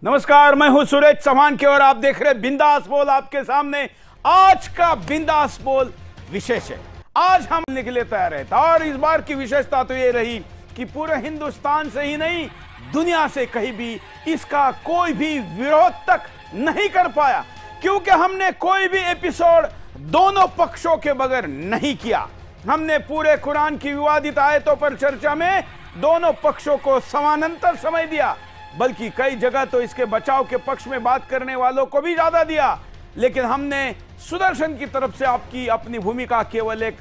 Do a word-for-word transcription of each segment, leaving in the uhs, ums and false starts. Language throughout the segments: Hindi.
नमस्कार, मैं हूं सुरेश चौहान के और आप देख रहे बिंदास बोल। आपके सामने आज का बिंदास बोल विशेष है। आज हम लिखने के लिए तैयार है और इस बार की विशेषता तो ये रही कि पूरे हिंदुस्तान से ही नहीं, दुनिया से कहीं भी इसका कोई भी विरोध तक नहीं कर पाया, क्योंकि हमने कोई भी एपिसोड दोनों पक्षों के बगैर नहीं किया। हमने पूरे कुरान की विवादित आयतों पर चर्चा में दोनों पक्षों को समानांतर समय दिया, बल्कि कई जगह तो इसके बचाव के पक्ष में बात करने वालों को भी ज्यादा दिया। लेकिन हमने सुदर्शन की तरफ से आपकी अपनी भूमिका केवल एक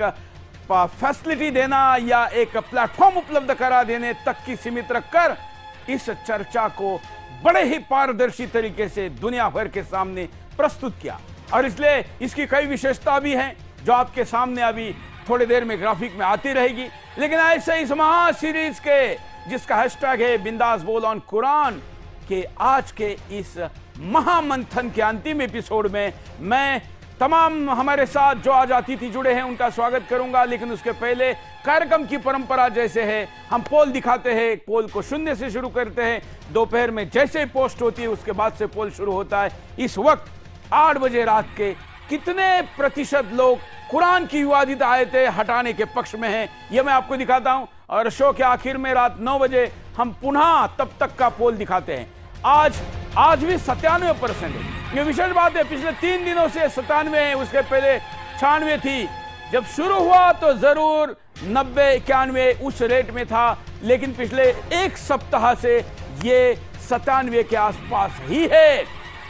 फैसिलिटी देना या एक प्लेटफॉर्म उपलब्ध करा देने तक की सीमित रखकर इस चर्चा को बड़े ही पारदर्शी तरीके से दुनिया भर के सामने प्रस्तुत किया। और इसलिए इसकी कई विशेषता भी हैं जो आपके सामने अभी थोड़ी देर में ग्राफिक में आती रहेगी। लेकिन ऐसे इस महा सीरीज के जिसका हैशटैग है बिंदास बोल ऑन कुरान के आज के इस महामंथन के अंतिम एपिसोड में मैं तमाम हमारे साथ जो आज अतिथि जुड़े हैं उनका स्वागत करूंगा। लेकिन उसके पहले कार्यक्रम की परंपरा जैसे है, हम पोल दिखाते हैं। पोल को शून्य से शुरू करते हैं। दोपहर में जैसे पोस्ट होती है उसके बाद से पोल शुरू होता है। इस वक्त आठ बजे रात के कितने प्रतिशत लोग कुरान की विवादित आयतें हटाने के पक्ष में हैं, यह मैं आपको दिखाता हूं। और शो के आखिर में रात नौ बजे हम पुनः तब तक का पोल दिखाते हैं। आज आज भी सत्तानवे परसेंट है। ये विशेष बात है, पिछले तीन दिनों से सत्तानवे है, उसके पहले छियानवे थी। जब शुरू हुआ तो जरूर नब्बे इक्यानवे उस रेट में था, लेकिन पिछले एक सप्ताह से ये सत्तानवे के आसपास ही है।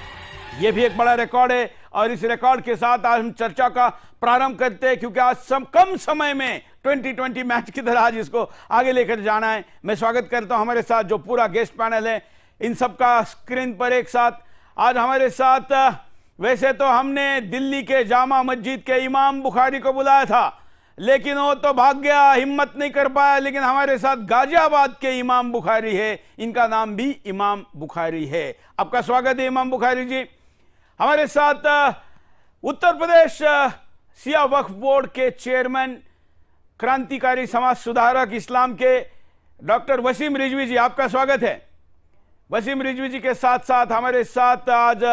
यह भी एक बड़ा रिकॉर्ड है और इस रिकॉर्ड के साथ आज हम चर्चा का प्रारंभ करते हैं, क्योंकि आज सम, कम समय में ट्वेंटी ट्वेंटी मैच की तरह आज इसको आगे लेकर जाना है। मैं स्वागत करता हूं हमारे साथ जो पूरा गेस्ट पैनल है, इन सब का स्क्रीन पर एक साथ। आज हमारे साथ वैसे तो हमने दिल्ली के जामा मस्जिद के इमाम बुखारी को बुलाया था, लेकिन वो तो भाग गया, हिम्मत नहीं कर पाया। लेकिन हमारे साथ गाजियाबाद के इमाम बुखारी है, इनका नाम भी इमाम बुखारी है। आपका स्वागत है इमाम बुखारी जी। हमारे साथ उत्तर प्रदेश सिया वक्फ बोर्ड के चेयरमैन, क्रांतिकारी समाज सुधारक इस्लाम के डॉक्टर वसीम रिजवी जी, आपका स्वागत है। वसीम रिजवी जी के साथ साथ हमारे साथ आज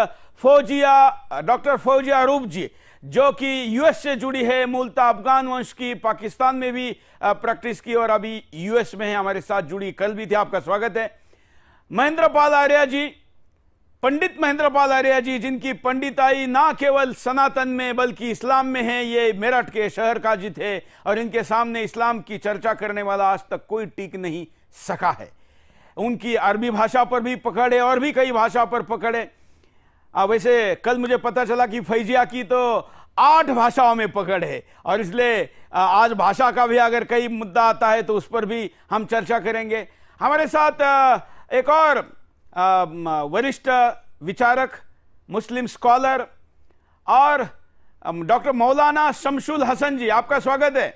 फौजिया डॉक्टर फौजिया रूप जी, जो कि यूएस से जुड़ी है, मूलतः अफगान वंश की, पाकिस्तान में भी प्रैक्टिस की और अभी यूएस में है, हमारे साथ जुड़ी, कल भी थे, आपका स्वागत है। महेंद्र पाल आर्या जी, पंडित महेंद्र पाल आर्या जी, जिनकी पंडिताई ना केवल सनातन में बल्कि इस्लाम में है। ये मेरठ के शहर काजी थे और इनके सामने इस्लाम की चर्चा करने वाला आज तक कोई टिक नहीं सका है। उनकी अरबी भाषा पर भी पकड़ है और भी कई भाषा पर पकड़ है। वैसे कल मुझे पता चला कि फैजिया की तो आठ भाषाओं में पकड़ है और इसलिए आज भाषा का भी अगर कई मुद्दा आता है तो उस पर भी हम चर्चा करेंगे। हमारे साथ एक और वरिष्ठ विचारक, मुस्लिम स्कॉलर और डॉक्टर मौलाना शमशुल हसन जी, आपका स्वागत है।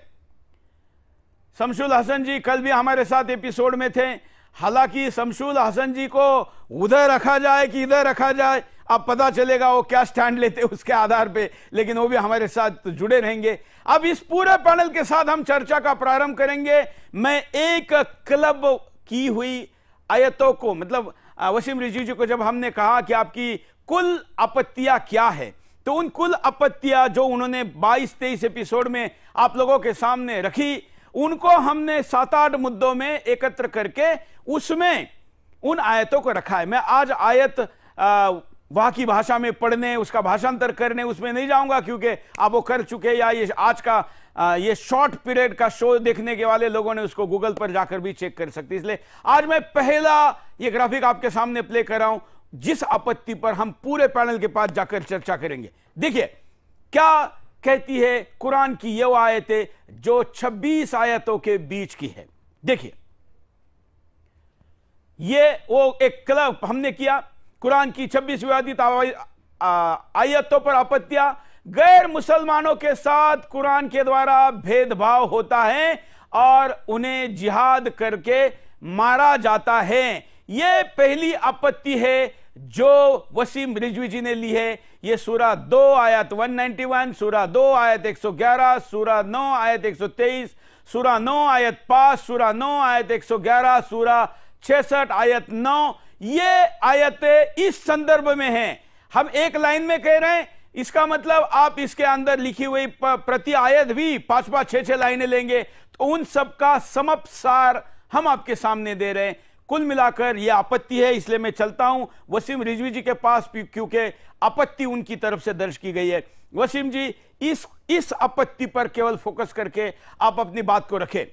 शमशुल हसन जी कल भी हमारे साथ एपिसोड में थे। हालांकि शमशुल हसन जी को उधर रखा जाए कि इधर रखा जाए, अब पता चलेगा वो क्या स्टैंड लेते उसके आधार पे, लेकिन वो भी हमारे साथ जुड़े रहेंगे। अब इस पूरे पैनल के साथ हम चर्चा का प्रारंभ करेंगे। मैं एक क्लब की हुई आयतों को, मतलब वसीम रिजवी जी को जब हमने कहा कि आपकी कुल आपत्तियां क्या है, तो उन कुल आपत्तियां जो उन्होंने बाईस तेईस एपिसोड में आप लोगों के सामने रखी, उनको हमने सात आठ मुद्दों में एकत्र करके उसमें उन आयतों को रखा है। मैं आज आयत वहां की भाषा में पढ़ने, उसका भाषांतर करने उसमें नहीं जाऊंगा, क्योंकि आप वो कर चुके, या ये आज का आ, ये शॉर्ट पीरियड का शो देखने के वाले लोगों ने उसको गूगल पर जाकर भी चेक कर सकते। इसलिए आज मैं पहला ये ग्राफिक आपके सामने प्ले कर रहा हूं, जिस आपत्ति पर हम पूरे पैनल के पास जाकर चर्चा करेंगे। देखिए क्या कहती है कुरान की ये आयतें जो छब्बीस आयतों के बीच की है। देखिए ये वो एक क्लब हमने किया, कुरान की छब्बीस विवादित आयतों पर आपत्तियां। गैर मुसलमानों के साथ कुरान के द्वारा भेदभाव होता है और उन्हें जिहाद करके मारा जाता है। यह पहली आपत्ति है जो वसीम रिजवी जी ने ली है। यह सूरा दो आयत एक सौ इक्यानवे, सूरा दो आयत एक सौ ग्यारह, सूरा नौ आयत एक सौ तेईस, सूरा नौ आयत पांच, सूरा नौ आयत एक सौ ग्यारह, सूरा छियासठ आयत नौ, ये आयतें इस संदर्भ में हैं। हम एक लाइन में कह रहे हैं, इसका मतलब आप इसके अंदर लिखी हुई प्रति आयत भी पांच पांच छह छह लाइनें लेंगे तो उन सब का समप सार हम आपके सामने दे रहे हैं। कुल मिलाकर यह आपत्ति है, इसलिए मैं चलता हूं वसीम रिजवी जी के पास, क्योंकि आपत्ति उनकी तरफ से दर्ज की गई है। वसीम जी, इस इस आपत्ति पर केवल फोकस करके आप अपनी बात को रखें।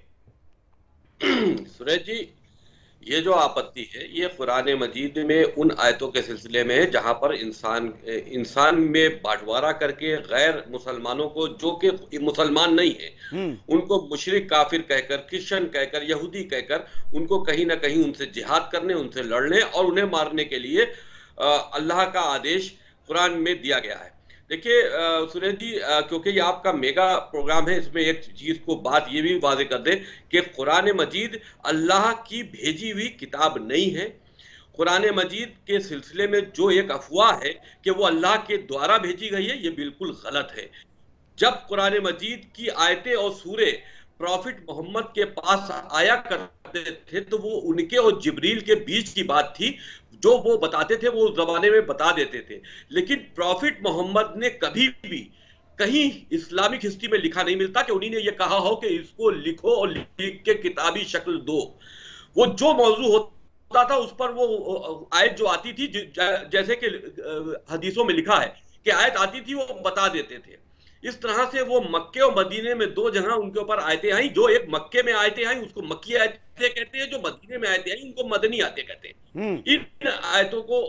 सुरेश जी, ये जो आपत्ति है ये कुरान मजीद में उन आयतों के सिलसिले में है जहां पर इंसान इंसान में बांटवारा करके गैर मुसलमानों को, जो कि मुसलमान नहीं है, उनको मुशरिक काफिर कहकर, क्रिश्चियन कहकर, यहूदी कहकर उनको कहीं ना कहीं उनसे जिहाद करने, उनसे लड़ने और उन्हें मारने के लिए अल्लाह का आदेश कुरान में दिया गया है। देखिए सुरेश जी, क्योंकि ये आपका मेगा प्रोग्राम है, इसमें एक चीज को बात ये भी वाज़ेह कर दे कि कुरान मजीद अल्लाह की भेजी हुई किताब नहीं है। कुरान मजीद के सिलसिले में जो एक अफवाह है कि वो अल्लाह के द्वारा भेजी गई है, ये बिल्कुल गलत है। जब कुरान मजीद की आयतें और सूरे प्रॉफिट मोहम्मद के पास आया करते थे तो वो उनके और जिब्रील के बीच की बात थी, जो वो बताते थे वो उस जमाने में बता देते थे। लेकिन प्रॉफिट मोहम्मद ने कभी भी कहीं इस्लामिक हिस्ट्री में लिखा नहीं मिलता कि उन्हीं ने ये कहा हो कि इसको लिखो और लिख के किताबी शक्ल दो। वो जो मौजू होता था उस पर वो आयत जो आती थी, जैसे कि हदीसों में लिखा है कि आयत आती थी वो बता देते थे। इस तरह से वो मक्के और मदीने में दो जगह उनके ऊपर आयतें आई। जो एक मक्के में आयतें आई उसको मक्की आयतें कहते हैं, जो मदीने में आयतें आई उनको मदनी आयतें कहते हैं। इन आयतों को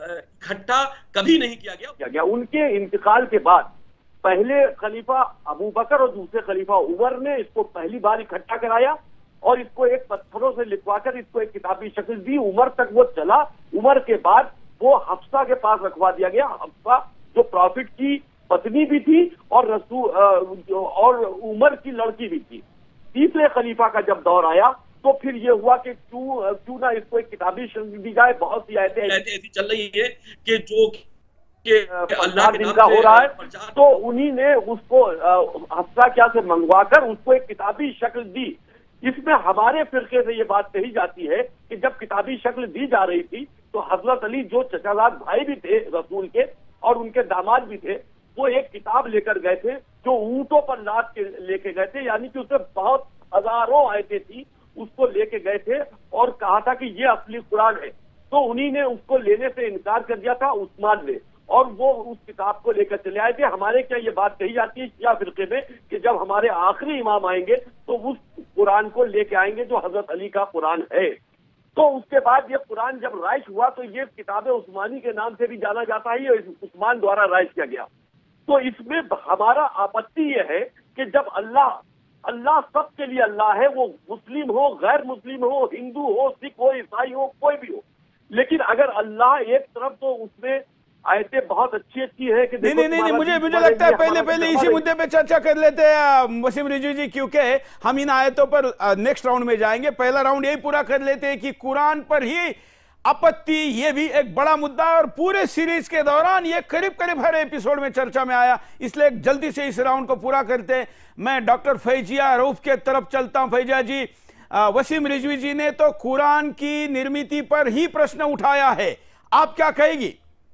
इकट्ठा कभी नहीं किया गया। गया उनके इंतकाल के बाद पहले खलीफा अबू बकर और दूसरे खलीफा उमर ने इसको पहली बार इकट्ठा कराया और इसको एक पत्थरों से लिखवाकर इसको एक किताबी शक्ल दी। उमर तक वो चला। उमर के बाद वो हफ्सा के पास रखवा दिया गया। हफ्सा जो प्रॉफिट की पत्नी भी थी और रसूल और उमर की लड़की भी थी। तीसरे खलीफा का जब दौर आया तो फिर ये हुआ कि क्यों क्यों ना इसको एक किताबी शक्ल दी जाए। बहुत सी आयतें ऐसी चल रही है कि जो कि अल्लाह के नाम का हो रहा है, तो उन्हीं ने उसको हफ्सा क्या से मंगवाकर उसको एक किताबी शक्ल दी। इसमें हमारे फिरके से ये बात कही जाती है कि जब किताबी शक्ल दी जा रही थी तो हजरत अली, जो चचाजाद भाई भी थे रसूल के और उनके दामाद भी थे, वो एक किताब लेकर गए थे जो ऊंटों पर लाद के लेके गए थे, यानी कि उसमें बहुत हजारों आयतें थी, उसको लेके गए थे और कहा था कि ये असली कुरान है। तो उन्हीं ने उसको लेने से इनकार कर दिया था, उस्मान ने, और वो उस किताब को लेकर चले आए थे। हमारे क्या ये बात कही जाती है शिया फिरके में कि जब हमारे आखिरी इमाम आएंगे तो उस कुरान को लेके आएंगे जो हजरत अली का कुरान है। तो उसके बाद ये कुरान जब राइज हुआ तो ये किताब उस्मानी के नाम से भी जाना जाता है, ये उस्मान द्वारा राइज किया गया। तो इसमें हमारा आपत्ति यह है कि जब अल्लाह अल्लाह सबके लिए अल्लाह है, वो मुस्लिम हो, गैर मुस्लिम हो, हिंदू हो, सिख हो, ईसाई हो, कोई भी हो, लेकिन अगर अल्लाह एक तरफ तो उसमें आयतें बहुत अच्छी अच्छी है कि नहीं नहीं नहीं मुझे मुझे लगता है पहले पहले इसी मुद्दे पे चर्चा कर लेते हैं वसीम रिजवी जी, क्योंकि हम इन आयतों पर नेक्स्ट राउंड में जाएंगे। पहला राउंड यही पूरा कर लेते हैं कि कुरान पर ही आपत्ति, ये भी एक बड़ा मुद्दा और पूरे सीरीज के दौरान ये करीब करीब हर एपिसोड में चर्चा में आया, इसलिए जल्दी से इस राउंड को पूरा करते हैं। मैं डॉक्टर फैजिया रऊफ के तरफ चलता हूं। फैजिया जी, वसीम रिजवी जी ने तो कुरान की निर्मिति पर ही प्रश्न उठाया है, आप क्या कहेगी?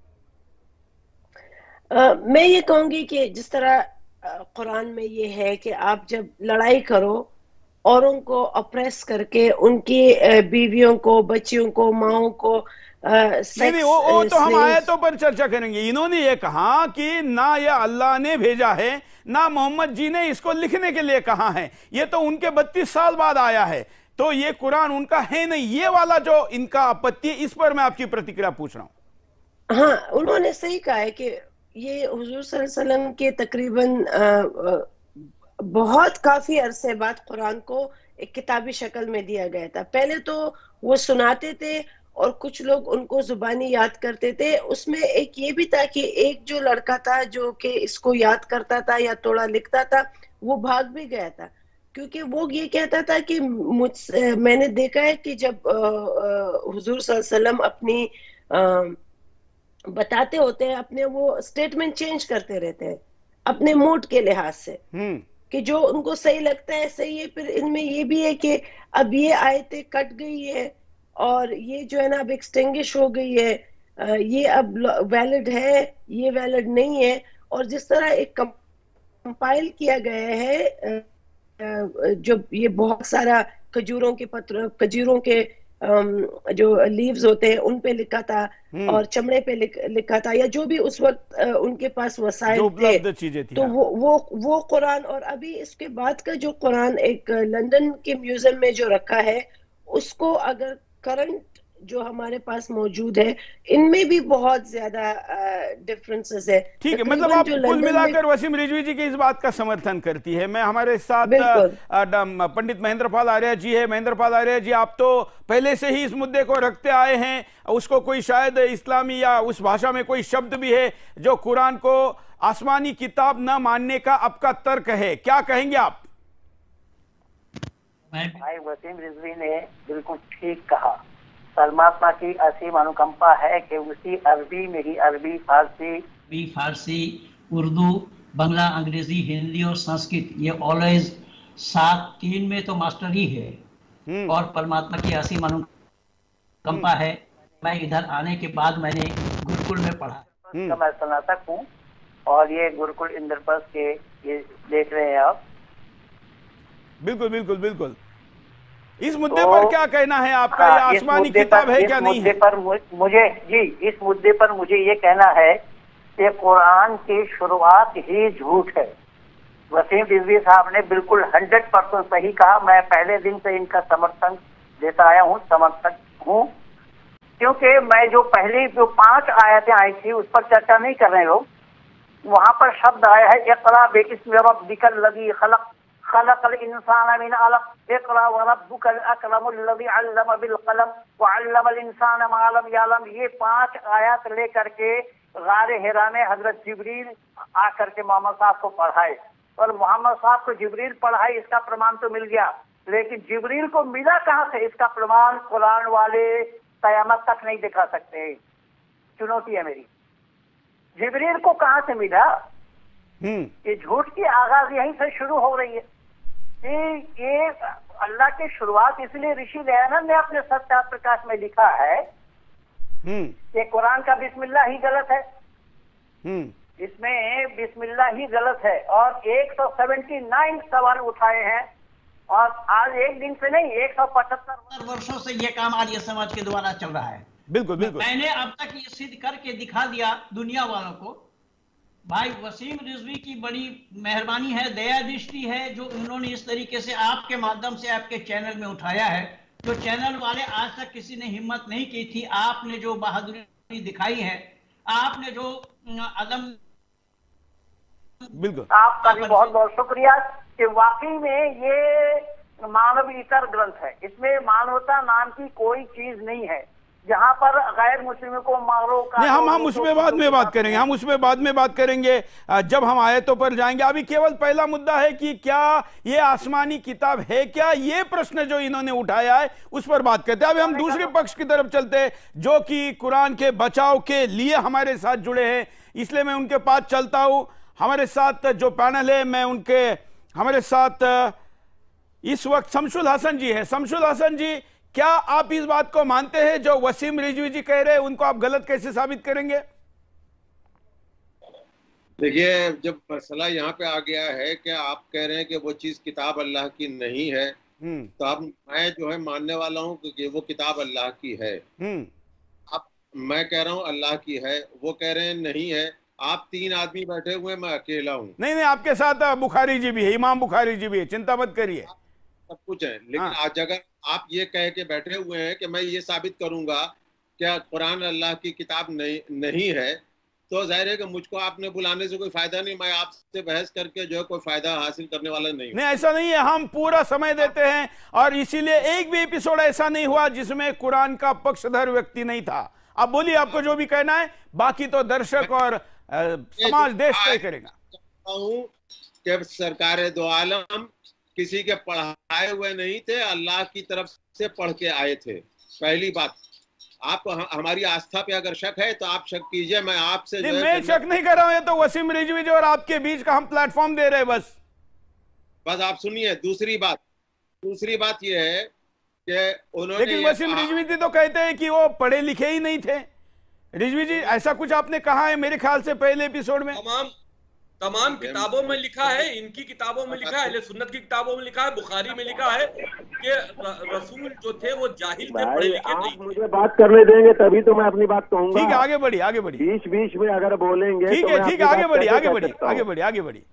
आ, मैं ये कहूंगी कि जिस तरह कुरान में ये है कि आप जब लड़ाई करो औरों को अप्रेस करके उनकी बीवियों को, बच्चियों को, माओं को सेक्स, नहीं नहीं वो, वो तो हम आयतों पर चर्चा करेंगे। इन्होंने ये कहा कि ना ये अल्लाह ने भेजा है ना मोहम्मद जी ने इसको लिखने के लिए कहा है, ये तो उनके बत्तीस साल बाद आया है, तो ये कुरान उनका है नहीं। ये वाला जो इनका आपत्ति है, इस पर मैं आपकी प्रतिक्रिया पूछ रहा हूं। हाँ, उन्होंने सही कहा है कि ये हुजूर सल्लल्लाहु अलैहि वसल्लम के तकरीबन बहुत काफी अरसे बाद कुरान को एक किताबी शक्ल में दिया गया था। पहले तो वो सुनाते थे और कुछ लोग उनको जुबानी याद करते थे। उसमें एक ये भी था कि एक जो लड़का था जो कि इसको याद करता था या थोड़ा लिखता था, वो भाग भी गया था, क्योंकि वो ये कहता था कि मुझ मैंने देखा है कि जब हुजूर सल्लल्लाहु अलैहि वसल्लम अपनी आ, बताते होते हैं, अपने वो स्टेटमेंट चेंज करते रहते हैं अपने मूड के लिहाज से, कि जो उनको सही लगता है सही है। फिर इनमें ये भी है कि अब ये आयतें कट गई है और ये जो है ना अब एक्सटिंग्विश हो गई है, ये अब वैलिड है, ये वैलिड नहीं है। और जिस तरह एक कंपाइल किया गया है, जो ये बहुत सारा खजूरों के पत्र, खजूरों के जो लीव्स होते हैं उन पे लिखा था और चमड़े पे लिख, लिखा था, या जो भी उस वक्त उनके पास वसाइल थे, चीजें थी, तो वो वो वो कुरान। और अभी इसके बाद का जो कुरान एक लंदन के म्यूजियम में जो रखा है, उसको अगर करंट जो हमारे पास मौजूद है, इनमें भी बहुत ज्यादा डिफरेंसेस है। ठीक है, मतलब आप कुल मिलाकर वसीम रिजवी जी की इस बात का समर्थन करती है। मैं हमारे साथ पंडित महेंद्र पाल आर्य जी है। महेंद्र पाल आर्य जी, आप तो पहले से ही इस मुद्दे को रखते आए हैं, उसको कोई शायद इस्लामी या उस भाषा में कोई शब्द भी है जो कुरान को आसमानी किताब न मानने का आपका तर्क है, क्या कहेंगे आप? भाई वसीम रिजवी ने बिल्कुल ठीक कहा। परमात्मा की असीम अनुकंपा है कि उसी अरबी में ही, अरबी फारसी भी फारसी उर्दू बांग्ला अंग्रेजी हिंदी और संस्कृत, ये ऑलवेज सात तीन में तो मास्टर ही है। और परमात्मा की असीम अनुकंपा है। मैं इधर आने के बाद मैंने गुरुकुल में पढ़ा, मैं स्नातक हूँ और ये गुरुकुल इंद्रप्रस्थ के ये देख रहे हैं आप। बिल्कुल बिल्कुल बिल्कुल। इस मुद्दे तो, पर क्या कहना है आपका? हाँ, ये आसमानी किताब है क्या नहीं है? पर मुझे जी इस मुद्दे पर मुझे ये कहना है कि कुरान की शुरुआत ही झूठ है। वसीम रिजवी साहब ने बिल्कुल हंड्रेड परसेंट सही कहा। मैं पहले दिन से इनका समर्थन देता आया हूँ, समर्थक हूँ, क्योंकि मैं जो पहली जो पांच आयतें आई थी उस पर चर्चा नहीं कर रहे लोग। वहां पर शब्द आया है इक़रा बिस्मि रब्बिकल लज़ी खलक़ खलक़ल इंसान मिन अलक़ इक़रा व रब्बुकल अकरमुल लज़ी अल्लम बिल क़लम व अल्लमल इंसान मा लम यअलम। ये पांच आयत लेकर के गारे हिरा में हजरत जिब्रील आकर के मोहम्मद साहब को पढ़ाए और मोहम्मद साहब को जिब्रील पढ़ाए, इसका प्रमाण तो मिल गया, लेकिन जिब्रील को मिला कहाँ से, इसका प्रमाण कुरान वाले कयामत तक नहीं दिखा सकते। चुनौती है मेरी, जिब्रील को कहाँ से मिला? ये झूठ की आगाज यहीं से शुरू हो रही है। ये ये अल्लाह की शुरुआत इसलिए ऋषि दयानंद ने अपने सत्यार्थ प्रकाश में लिखा है कि कुरान का बिस्मिल्लाह ही गलत है, इसमें बिस्मिल्लाह ही गलत है। और एक सौ सेवेंटी नाइन सवाल उठाए हैं और आज एक दिन से नहीं, एक सौ पचहत्तर वर्षों से ये काम आर्य समाज के द्वारा चल रहा है। बिल्कुल बिल्कुल। मैंने अब तक ये सिद्ध करके दिखा दिया दुनिया वालों को। भाई वसीम रिजवी की बड़ी मेहरबानी है, दया दृष्टि है, जो उन्होंने इस तरीके से आपके माध्यम से आपके चैनल में उठाया है, जो चैनल वाले आज तक किसी ने हिम्मत नहीं की थी। आपने जो बहादुरी दिखाई है, आपने जो अदम, बिल्कुल आपका भी बहुत बहुत शुक्रिया कि वाकई में ये मानवीयतर ग्रंथ है, इसमें मानवता नाम की कोई चीज नहीं है। जहां पर गैर मुस्लिमों को मारो का नहीं, हम हम उसमें बाद में बात करेंगे, हम उसमें बाद में बात करेंगे जब हम आयतों पर जाएंगे। अभी केवल पहला मुद्दा है कि क्या ये आसमानी किताब है क्या, ये प्रश्न जो इन्होंने उठाया है उस पर बात करते हैं। अभी हम दूसरे पक्ष की तरफ चलते हैं जो कि कुरान के बचाव के लिए हमारे साथ जुड़े हैं, इसलिए मैं उनके पास चलता हूं। हमारे साथ जो पैनल है, मैं उनके हमारे साथ इस वक्त शमशुल हसन जी है। शमशुल हसन जी, क्या आप इस बात को मानते हैं जो वसीम रिजवी जी कह रहे हैं उनको आप गलत कैसे साबित करेंगे? देखिए, जब मसला यहाँ पे आ गया है कि आप कह रहे हैं कि वो चीज किताब अल्लाह की नहीं है, तो अब मैं जो है मानने वाला हूँ कि वो किताब अल्लाह की है। अब मैं कह रहा हूँ अल्लाह की है, वो कह रहे हैं नहीं है। आप तीन आदमी बैठे हुए, मैं अकेला हूँ। नहीं नहीं, आपके साथ बुखारी जी भी है, इमाम बुखारी जी भी है, चिंता मत करिए, सब कुछ है। लेकिन हाँ। आज अगर आप ये कह के बैठे हुए हैं कि मैं ये साबित करूंगा क्या कुरान अल्लाह की किताब नहीं नहीं है, तो जाहिर है कि मुझको आपने बुलाने से कोई फायदा नहीं। मैं आपसे बहस करके जो है कोई फायदा हासिल करने वाला नहीं। नहीं, ऐसा नहीं है, हम पूरा समय देते हैं और इसीलिए एक भी एपिसोड ऐसा नहीं हुआ जिसमें कुरान का पक्षधर व्यक्ति नहीं था। अब बोलिए, आपको जो भी कहना है, बाकी तो दर्शक और समाज देश तय करेगा। कि सरकार दो आलम किसी के पढ़ाए हुए नहीं थे, अल्लाह की तरफ से पढ़ के आए थे। पहली बात, आप हमारी आस्था पे अगर शक है तो आप शक कीजिए, मैं आपसे नहीं, मैं शक नहीं कर रहा हूं, ये तो वसीम रिजवी और आपके बीच का हम प्लेटफॉर्म दे रहे हैं बस। बस आप सुनिए। दूसरी बात दूसरी बात यह है कि उन्होंने, लेकिन वसीम रिजवी जी तो कहते हैं कि वो पढ़े लिखे ही नहीं थे। रिजवी जी, ऐसा कुछ आपने कहा है मेरे ख्याल से पहले एपिसोड में। तमाम तमाम किताबों में लिखा है, इनकी किताबों में लिखा है, अहले सुन्नत की किताबों में लिखा है, बुखारी में लिखा है कि रसूल जो थे वो जाहिल थे, पढ़े लिखे नहीं। मुझे बात करने देंगे तभी तो मैं अपनी बात कहूंगा। ठीक है, आगे बढ़िए, आगे बढ़िए। बीच बीच में अगर बोलेंगे ठीक है, ठीक है, आगे बढ़िए, आगे बढ़िए, आगे बढ़िए, आगे बढ़िए।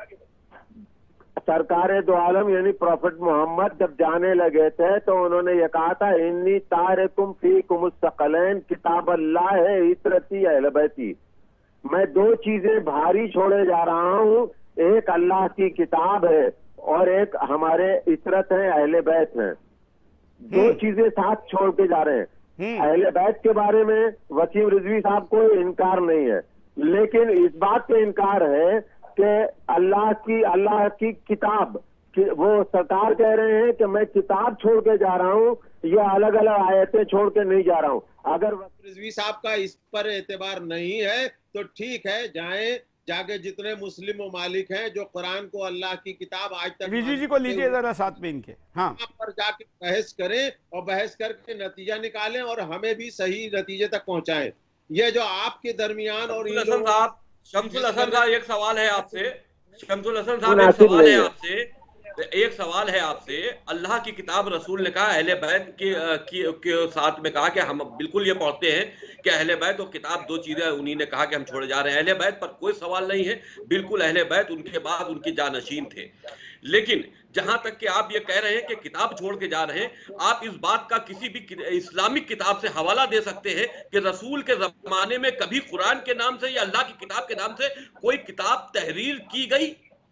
सरकारे दो आलम यानी प्रॉफिट मोहम्मद जब जाने लगे थे तो उन्होंने ये कहा था, इन्नी तारिकुम फीकुम मुस्तक़लैन किताब अल्लाह है इतरती अहले बैती। मैं दो चीजें भारी छोड़े जा रहा हूँ, एक अल्लाह की किताब है और एक हमारे इतरत है, अहले बैत हैं। दो चीजें साथ छोड़ के जा रहे हैं। अहले बैत के बारे में वसीम रिजवी साहब को इनकार नहीं है, लेकिन इस बात पे इनकार है कि अल्लाह की अल्लाह की किताब कि वो सरकार कह रहे हैं कि मैं किताब छोड़ के जा रहा हूँ, ये अलग अलग आयतें छोड़ के नहीं जा रहा हूँ। अगर रिजवी साहब का इस पर एतबार नहीं है तो ठीक है, जाएं जाके जितने मुस्लिम ममालिक हैं जो कुरान को अल्लाह की किताब आज तक, रिजवी जी को लीजिए जरा साथ में इनके, हाँ, पर जाके बहस करें और बहस करके नतीजा निकालें और हमें भी सही नतीजे तक पहुंचाएं। ये जो आपके दरमियान और शमसुल हसन साहब एक सवाल है आपसे, शमसुल हसन साहब एक सवाल है आपसे एक सवाल है आपसे अल्लाह की किताब रसूल ने कहा, अहले बैत के, के, के साथ में कहा कि हम बिल्कुल ये पढ़ते हैं कि अहले बैत और किताब दो चीजें उन्हीं ने कहा कि हम छोड़े जा रहे हैं। अहले बैत पर कोई सवाल नहीं है, बिल्कुल अहले बैत उनके बाद उनके जानशीन थे। लेकिन जहां तक कि आप ये कह रहे हैं कि किताब छोड़ के जा रहे हैं, आप इस बात का किसी भी इस्लामिक किताब से हवाला दे सकते हैं कि रसूल के जमाने में कभी कुरान के नाम से या अल्लाह की किताब के नाम से कोई किताब तहरीर की गई?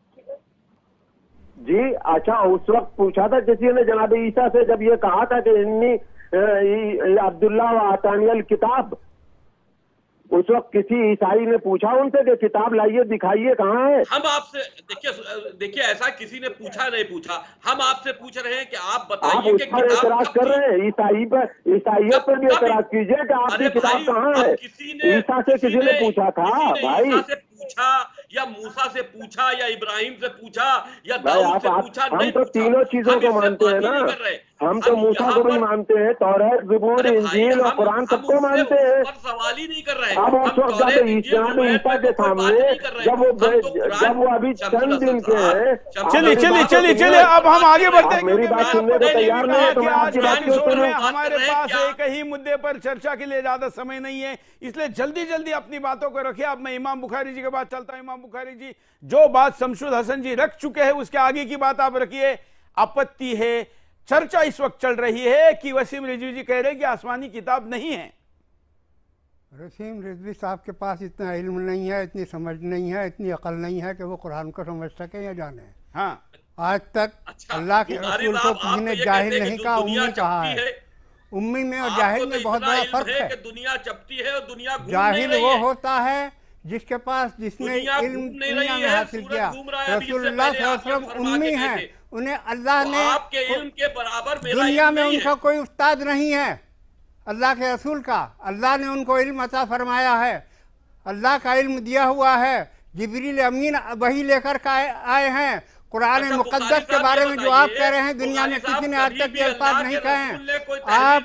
जी अच्छा, उस वक्त पूछा था किसी ने जनाब ईसा से, जब ये कहा था कि इन्नी अब्दुल्ला व आतानियल किताब, उस वक्त किसी ईसाई ने पूछा उनसे कि किताब लाइए दिखाइए कहाँ है? हम आपसे देखिए देखिए ऐसा किसी ने पूछा नहीं पूछा, हम आपसे पूछ रहे हैं कि आप बताइए कि किताब एतराज कर रहे हैं ईसाई पर, ईसाइयत पर भी एतराज कीजिए कि आपकी किताब कहाँ है? ईसा से किसी ने पूछा था भाई, पूछा या मूसा से पूछा या इब्राहिम से पूछा या दाऊद से पूछा? हम तो तीनों चीजों को मानते हैं ना, हम तो मूसा को भी मानते हैं, तौरात, ज़बूर, इंजील और कुरान सबको मानते हैं। सवाल ही नहीं कर रहे हैं। अब उस वक्त जब ईसा के सामने जब वो जब वो अभी चंद दिन के हैं, चलिए चलिए चलिए चलिए अब हम आगे बढ़ते हैं। मेरी बात सुनने को तैयार नहीं है तो मैं आपकी बात क्यों सुनूं? हमारे पास एक ही मुद्दे पर चर्चा के लिए ज्यादा समय नहीं है, इसलिए जल्दी जल्दी अपनी बातों को रखिए। अब मैं इमाम बुखारी जी के बाद चलता हूं। इमाम बुखारी जी, जो बात शमसुल हसन जी रख चुके हैं उसके आगे की बात आप रखिए। आपत्ति है, चर्चा इस वक्त चल रही है कि वसीम रिजवी जी कह रहे हैं कि आसमानी किताब नहीं है। वसीम रिजवी साहब के पास इतना इल्म नहीं है, इतनी समझ नहीं है, इतनी अकल नहीं है कि वो कुरान को समझ सके या जाने। हाँ, आज तक अच्छा, अल्लाह के रसूल को किसी ने जाहिल नहीं कहा, उम्मी कहा है। उम्मी में और जाहिल में बहुत बड़ा फर्क है। दुनिया चपटी है और दुनिया जाहिल वो होता है जिसके पास जिसने इल्म दुनिया में हासिल किया। रसूलुल्लाह सल्लल्लाहु अलैहि वसल्लम उम्मी है, उन्हें अल्लाह ने आपके इल्म के बराबर दुनिया में उनका कोई उस्ताद नहीं है अल्लाह के रसूल का। अल्लाह ने उनको इल्म अता फरमाया है, अल्लाह का इल्म दिया हुआ है। जिब्रील अमीन वही लेकर के आए हैं। कुरान मुकद्दस के बारे में जो आप कह रहे हैं, दुनिया में किसी ने आज तक ये अल्फाज नहीं कहे हैं। आप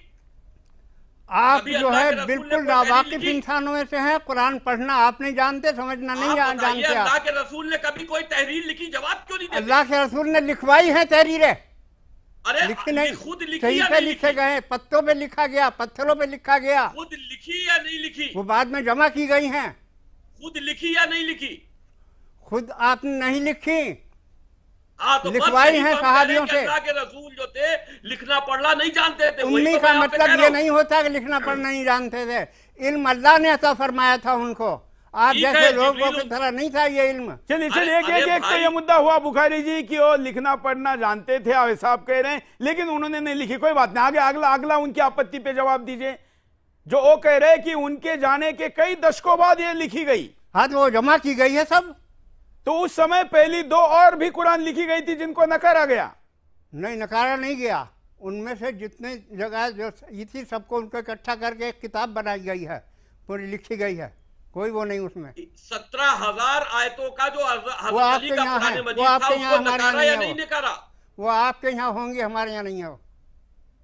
आप जो है बिल्कुल नावाकिफ इंसानों में से हैं। कुरान पढ़ना आप नहीं जानते, समझना नहीं जानते। अल्लाह के रसूल ने कभी कोई तहरीर लिखी? जवाब क्यों नहीं देते? अल्लाह के रसूल ने लिखवाई है तहरीरें, अरे लिखी नहीं, खुद लिखी सही पे लिखे गए, पत्तों पे लिखा गया, पत्थरों पे लिखा गया। खुद लिखी या नहीं लिखी? वो बाद में जमा की गई हैं। खुद लिखी या नहीं लिखी? खुद आपने नहीं लिखी, तो लिखवाई है सहाबियों से। अल्लाह के रसूल जो थे लिखना पढ़ना नहीं जानते थे। उम्मी का मतलब ये नहीं होता कि लिखना पढ़ना नहीं जानते थे। इल्म अल्लाह ने अता फरमाया था उनको, आप जैसे लोगों की तरह नहीं था ये इल्म। चलिए चलिए एक एक एक तो ये मुद्दा हुआ बुखारी जी की वो लिखना पढ़ना जानते थे, आप साहब कह रहे हैं, लेकिन उन्होंने नहीं लिखी। कोई बात नहीं, आगे अगला अगला उनकी आपत्ति पे जवाब दीजिए। जो वो कह रहे हैं कि उनके जाने के कई दशकों बाद ये लिखी गई। हाँ, तो वो जमा की गई है सब। तो उस समय पहली दो और भी कुरान लिखी गई थी जिनको नकारा गया। नहीं, नकारा नहीं गया। उनमें से जितने जगह जो थी सबको उनको इकट्ठा करके एक किताब बनाई गई है, पूरी लिखी गई है, कोई वो नहीं उसमें। सत्रह हजार आयतों का जो वो आपके यहाँ है, वो आपके यहाँ हमारे यहाँ नहीं है। वो आपके यहाँ होंगे, हमारे यहाँ नहीं है।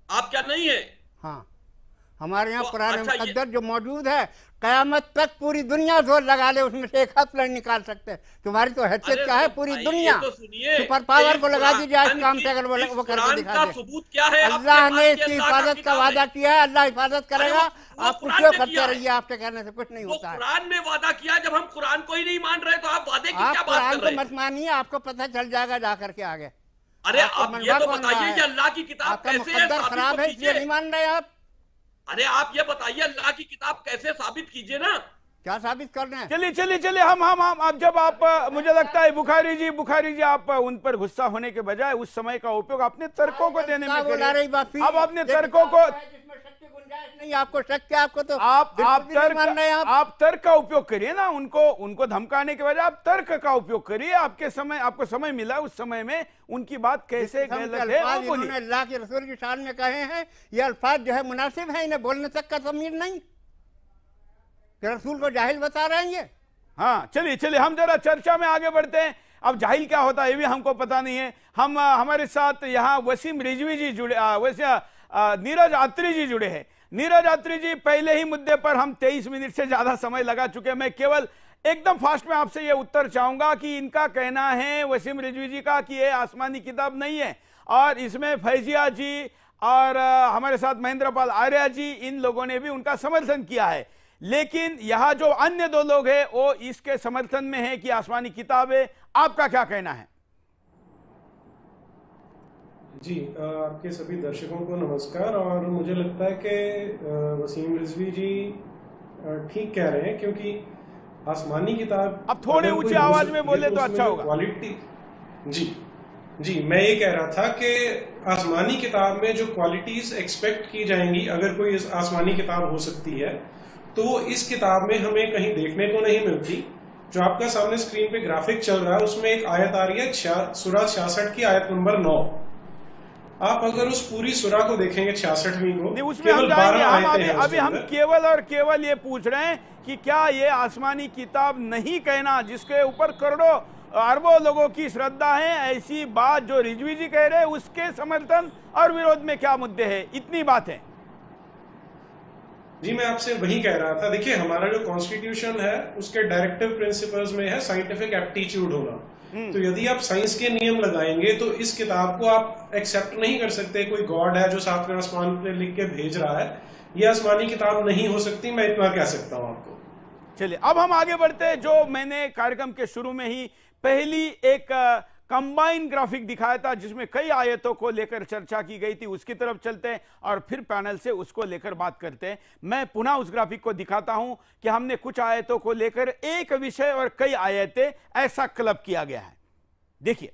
आप क्या नहीं है? हाँ, हमारे यहाँ तो पुराने अच्छा मुकद्दर जो मौजूद है, कयामत तक पूरी दुनिया जोर लगा ले उसमें से एक हर्फ नहीं निकाल सकते। तुम्हारी तो हैसियत क्या है, पूरी दुनिया तो सुपर पावर को लगा दीजिए आज काम पे, अगर वो वो करके दिखा दे। सबूत क्या है? अल्लाह ने इसकी हिफाजत का वादा किया है, अल्लाह हिफाजत करेगा। आप कुछ करते रहिए, आपके कहने से कुछ नहीं होता है। कुरान में वादा किया, जब हम कुरान को ही नहीं मान रहे तो आप वादे की क्या बात कर रहे हैं? आप कुरान को मत मानिए, आपको पता चल जाएगा जाकर के आगे। अरे आप ये तो बताइए कि अल्लाह की किताब कैसे है, खराब है इसलिए नहीं मान रहे आप। अरे आप ये बताइए अल्लाह की किताब कैसे साबित कीजिए ना। क्या साबित करना है? चलिए चलिए चलिए हम हम हम अब जब आप, मुझे लगता है बुखारी जी बुखारी जी आप उन पर गुस्सा होने के बजाय उस समय का उपयोग अपने तर्कों को देने में करिए। अब अपने तर्कों को नहीं, आपको शक क्या? आपको तो आप आप तर्क आप, आप तर्क का उपयोग करिए ना, उनको उनको धमकाने के बजाय आप तर्क का उपयोग करिए। आपके समय आपको समय मिला, उस समय में उनकी बात कैसे गलत है वो बोलिए। अल्लाह के रसूल की शान में कहे हैं, ये अल्फाज जो है मुनासिब है, इन्हें बोलने तक का ज़मीर नहीं, रसूल को जाहिल बता रहे हैं ये। हाँ चलिए चलिए हम जरा चर्चा में आगे बढ़ते हैं। अब जाहिल क्या होता है ये भी हमको पता नहीं है। हम हमारे साथ यहाँ वसीम रिजवी जी जुड़े, वैसे नीरज अत्री जी जुड़े हैं। नीरज अत्री जी, पहले ही मुद्दे पर हम तेईस मिनट से ज्यादा समय लगा चुके हैं। मैं केवल एकदम फास्ट में आपसे ये उत्तर चाहूंगा कि इनका कहना है वसीम रिजवी जी का कि ये आसमानी किताब नहीं है और इसमें फैजिया जी और हमारे साथ महेंद्र पाल आर्या जी, इन लोगों ने भी उनका समर्थन किया है। लेकिन यहाँ जो अन्य दो लोग हैं वो इसके समर्थन में है कि आसमानी किताब है। आपका क्या कहना है? जी, आपके सभी दर्शकों को नमस्कार। और मुझे लगता है कि वसीम रिजवी जी ठीक कह रहे हैं, क्योंकि आसमानी किताब, अब थोड़े ऊंची आवाज में बोले तो अच्छा होगा। क्वालिटी, जी जी मैं ये कह रहा था कि आसमानी किताब में जो क्वालिटीज एक्सपेक्ट की जाएंगी, अगर कोई आसमानी किताब हो सकती है, तो इस किताब में हमें कहीं देखने को नहीं मिलती। जो आपका सामने स्क्रीन पे ग्राफिक चल रहा है उसमें एक आयत आ रही है, सूरा छियासठ की आयत नंबर नौ। आप अगर उस पूरी सूरा को देखेंगे छियासठवीं को, नहीं उसमें हम जाएंगे। हम अभी अभी हम केवल और केवल ये पूछ रहे हैं कि क्या ये आसमानी किताब नहीं कहना, जिसके ऊपर करोड़ों अरबों लोगों की श्रद्धा है, ऐसी बात जो रिजवी जी कह रहे हैं उसके समर्थन और विरोध में क्या मुद्दे हैं? इतनी बात है। जी मैं आपसे वही कह रहा था। देखिए, हमारा जो कॉन्स्टिट्यूशन है उसके डायरेक्टिव प्रिंसिपल्स में है साइंटिफिक एप्टीट्यूड होना। तो यदि आप साइंस के नियम लगाएंगे तो इस किताब को आप एक्सेप्ट नहीं कर सकते। कोई गॉड है जो सातवें आसमान पे लिख के भेज रहा है, ये आसमानी किताब नहीं हो सकती। मैं इतना कह सकता हूँ आपको। चलिए अब हम आगे बढ़ते हैं। जो मैंने कार्यक्रम के शुरू में ही पहली एक कंबाइन ग्राफिक दिखाया था जिसमें कई आयतों को लेकर चर्चा की गई थी, उसकी तरफ चलते हैं और फिर पैनल से उसको लेकर बात करते हैं। मैं पुनः उस ग्राफिक को दिखाता हूं कि हमने कुछ आयतों को लेकर एक विषय और कई आयतें ऐसा क्लब किया गया है। देखिए,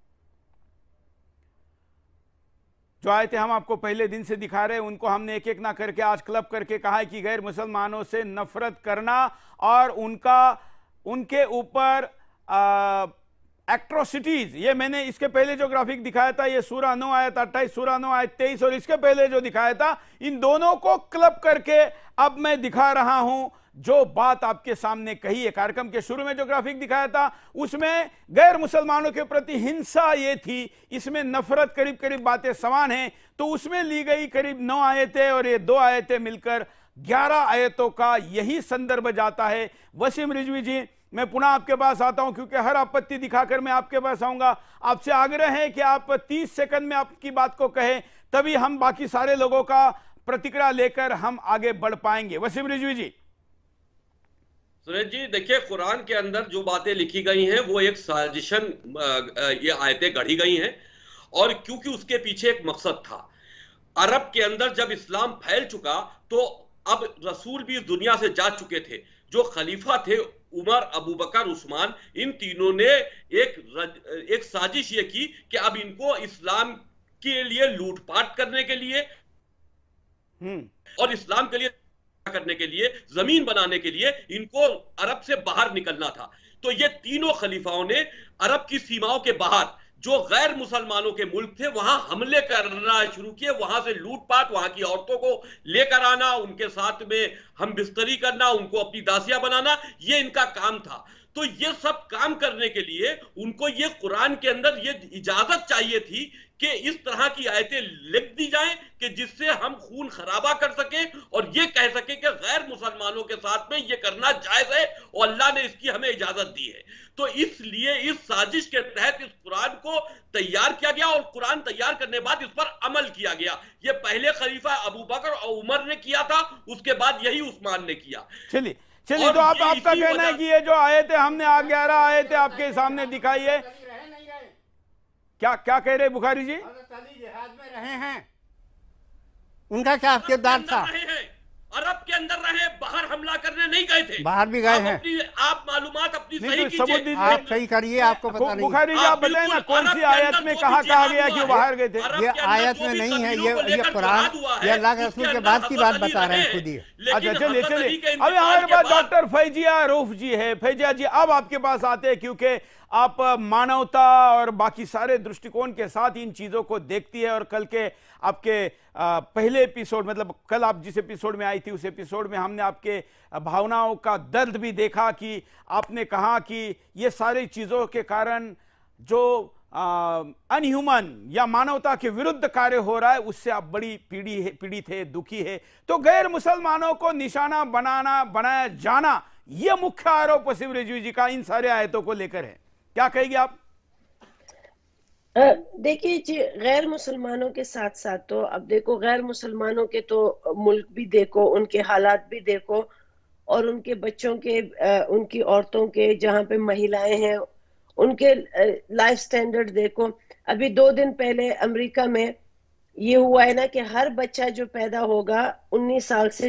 जो आयतें हम आपको पहले दिन से दिखा रहे हैं उनको हमने एक एक ना करके आज क्लब करके कहा है कि गैर मुसलमानों से नफरत करना और उनका उनके ऊपर एट्रोसिटीज, ये मैंने इसके पहले जो ग्राफिक दिखाया था ये सूरा नौ आयत अट्ठाईस, सूरा नौ आयत तेईस, और इसके पहले जो दिखाया था, इन दोनों को क्लब करके अब मैं दिखा रहा हूं जो बात आपके सामने कही है। कार्यक्रम के शुरू में जो ग्राफिक दिखाया था उसमें गैर मुसलमानों के प्रति हिंसा ये थी, इसमें नफरत करीब करीब बातें समान हैं, तो उसमें ली गई करीब नौ आयतें और ये दो आयतें मिलकर ग्यारह आयतों का यही संदर्भ जाता है। वसीम रिजवी जी, मैं पुनः आपके पास आता हूं क्योंकि हर आपत्ति दिखाकर मैं आपके पास आऊंगा। आपसे आग्रह है कि आप तीस सेकंड में आपकी बात को कहें, तभी हम बाकी सारे लोगों का प्रतिक्रिया लेकर हम आगे बढ़ पाएंगे। वसीम रिजवी जी। सुरेश जी, देखिए, कुरान के अंदर जो बातें लिखी गई हैं वो एक साजिशन, ये आयतें गढ़ी गई हैं, और क्योंकि उसके पीछे एक मकसद था। अरब के अंदर जब इस्लाम फैल चुका तो अब रसूल भी इस दुनिया से जा चुके थे। जो खलीफा थे उमर, अबू बकर, उस्मान, इन तीनों ने एक एक साजिश ये की कि अब इनको इस्लाम के लिए लूटपाट करने के लिए और इस्लाम के लिए करने के लिए, जमीन बनाने के लिए इनको अरब से बाहर निकलना था। तो ये तीनों खलीफाओं ने अरब की सीमाओं के बाहर जो गैर मुसलमानों के मुल्क थे वहां हमले करना शुरू किए, वहां से लूटपाट, वहां की औरतों को लेकर आना, उनके साथ में हम बिस्तरी करना, उनको अपनी दासियां बनाना, ये इनका काम था। तो ये सब काम करने के लिए उनको ये कुरान के अंदर ये इजाजत चाहिए थी कि इस तरह की आयतें लिख दी जाएं कि जिससे हम खून खराबा कर सके और ये कह सके कि गैर मुसलमानों के साथ में ये करना जायज है और अल्लाह ने इसकी हमें इजाजत दी है। तो इसलिए इस साजिश के तहत इस कुरान को तैयार किया गया और कुरान तैयार करने के बाद इस पर अमल किया गया। ये पहले खलीफा अबू बकर और उमर ने किया था, उसके बाद यही उस्मान ने किया। चलिए चलिए, तो आप आपका कहना है कि ये जो आयतें हमने आ ग्यारह आयतें आपके सामने दिखाई है, क्या क्या कह रहे बुखारी जी? जिहाद में रहे हैं, उनका क्या किरदार था? अरब के अंदर रहे, बाहर हमला करने नहीं गए थे। बाहर भी गए हैं। आप मालूमात अपनी सही कीजिए, आप सही करिए, आपको पता नहीं। बुखारी जी आप बताएं ना, कौन सी आयत में कहा कहा गया कि वो बाहर गए थे? ये आयत में नहीं है, ये ये कुरान, ये अल्लाह के रसूल के बाद की बात बता रहे हैं खुद ही। अच्छा चलिए चलिए, अभी हमारे पास डॉक्टर फैजिया रूफ जी है। फैजिया जी, अब आपके पास आते हैं, क्योंकि आप मानवता और बाकी सारे दृष्टिकोण के साथ इन चीज़ों को देखती है, और कल के आपके पहले एपिसोड, मतलब कल आप जिस एपिसोड में आई थी उस एपिसोड में हमने आपके भावनाओं का दर्द भी देखा कि आपने कहा कि ये सारी चीज़ों के कारण जो अनह्यूमन या मानवता के विरुद्ध कार्य हो रहा है उससे आप बड़ी पीड़ी है, पीड़ित है, दुखी है। तो गैर मुसलमानों को निशाना बनाना बनाया जाना, यह मुख्य आरोप वसीम रिजवी जी का इन सारे आयतों को लेकर है, क्या कहेंगे आप? देखिए जी, गैर मुसलमानों के साथ साथ तो अब देखो, गैर मुसलमानों के तो मुल्क भी देखो, उनके हालात भी देखो, और उनके बच्चों के, उनकी औरतों के, जहाँ पे महिलाएं हैं उनके लाइफ स्टैंडर्ड देखो। अभी दो दिन पहले अमेरिका में ये हुआ है ना कि हर बच्चा जो पैदा होगा उन्नीस साल से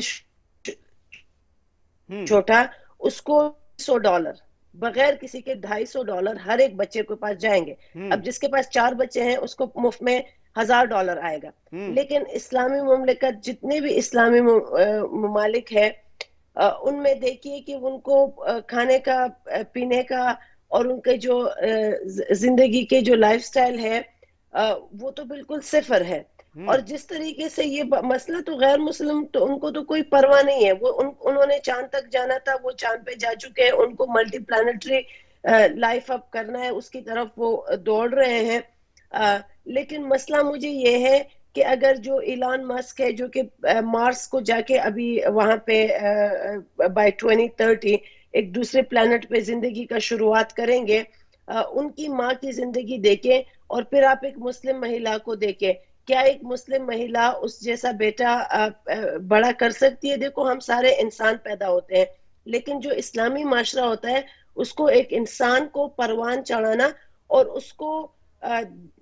छोटा, उसको सौ डॉलर बगैर किसी के ढाई सौ डॉलर हर एक बच्चे के पास जाएंगे। अब जिसके पास चार बच्चे हैं उसको मुफ्त में हजार डॉलर आएगा। लेकिन इस्लामी मुमलिकत, जितने भी इस्लामी ममालिक है, उनमें देखिए कि उनको खाने का, पीने का और उनके जो जिंदगी के जो लाइफस्टाइल है वो तो बिल्कुल सिफर है। और जिस तरीके से ये मसला, तो गैर मुस्लिम तो उनको तो कोई परवाह नहीं है, वो उन, उन्होंने चांद तक जाना था, वो चांद पे जा चुके हैं, उनको मल्टी प्लानिटरी लाइफ अप करना है, उसकी तरफ वो दौड़ रहे हैं। आ, लेकिन मसला मुझे ये है कि अगर जो इलान मस्क है, जो कि मार्स को जाके अभी वहां पे बाय ट्वेंटी थर्टी एक दूसरे प्लेनेट पे जिंदगी का शुरुआत करेंगे, आ, उनकी माँ की जिंदगी देखें और फिर आप एक मुस्लिम महिला को देखें, क्या एक मुस्लिम महिला उस जैसा बेटा आ, आ, बड़ा कर सकती है? देखो, हम सारे इंसान पैदा होते हैं, लेकिन जो इस्लामी माशरा होता है उसको एक इंसान को परवान चढ़ाना और उसको आ,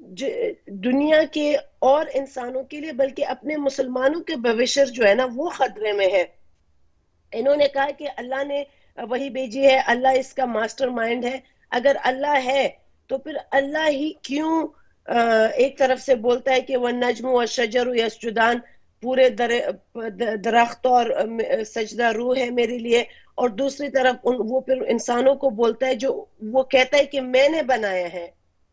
दुनिया के और इंसानों के लिए, बल्कि अपने मुसलमानों के भविष्य जो है ना वो खतरे में है। इन्होंने कहा कि अल्लाह ने वही भेजी है, अल्लाह इसका मास्टर माइंड है। अगर अल्लाह है तो फिर अल्लाह ही क्यों एक तरफ से बोलता है कि वह नज्म व शजर यसजुदान, पूरे दर, दरख्त और सजदा रूह है मेरे लिए, और दूसरी तरफ उन, वो फिर इंसानों को बोलता है, जो वो कहता है कि मैंने बनाया है,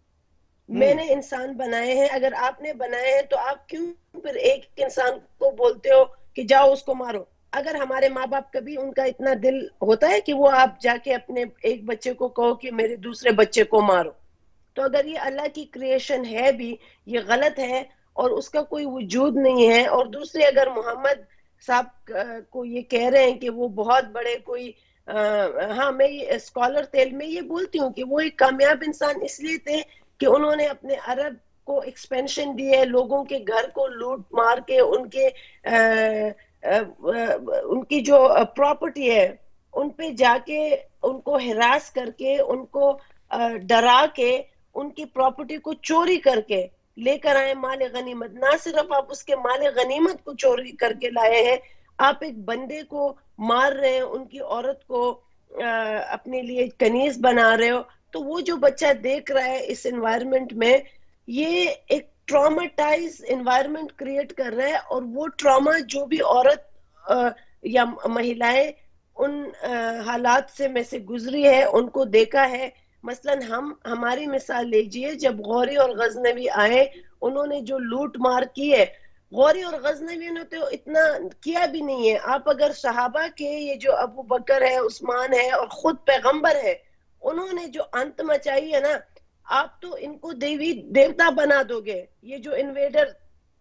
मैंने इंसान बनाए हैं। अगर आपने बनाए हैं तो आप क्यों फिर एक इंसान को बोलते हो कि जाओ उसको मारो? अगर हमारे माँ बाप कभी उनका इतना दिल होता है कि वो आप जाके अपने एक बच्चे को कहो कि मेरे दूसरे बच्चे को मारो? तो अगर ये अल्लाह की क्रिएशन है भी, ये गलत है और उसका कोई वजूद नहीं है। और दूसरे, अगर मोहम्मद साहब को ये कह रहे हैं कि वो बहुत बड़े कोई आ, हाँ, मैं ये स्कॉलर तेल में ये बोलती हूँ कि वो एक कामयाब इंसान इसलिए थे कि उन्होंने अपने अरब को एक्सपेंशन दी है, लोगों के घर को लूट मार के, उनके आ, आ, उनकी जो प्रॉपर्टी है उन पे जाके उनको हिरास करके, उनको डरा के, उनकी प्रॉपर्टी को चोरी करके लेकर आए माल गनीमत। ना सिर्फ आप उसके माल गनीमत को चोरी करके लाए हैं, आप एक बंदे को मार रहे हैं, उनकी औरत को आ, अपने लिए कनीज बना रहे हो। तो वो जो बच्चा देख रहा है इस एनवायरनमेंट में, ये एक ट्रॉमाटाइज एनवायरनमेंट क्रिएट कर रहा है। और वो ट्रॉमा जो भी औरत आ, या महिलाएं उन आ, हालात से में से गुजरी है, उनको देखा है। मसलन हम हमारी मिसाल लीजिए, जब गौरी और गजनवी आए, उन्होंने जो लूट मार की है, गौरी और गजनवी ने तो इतना किया भी नहीं है। आप अगर सहाबा के, ये जो अबू बकर है, उस्मान है और खुद पैगंबर है, उन्होंने जो अंत मचाई है ना, आप तो इनको देवी देवता बना दोगे। ये जो इन्वेडर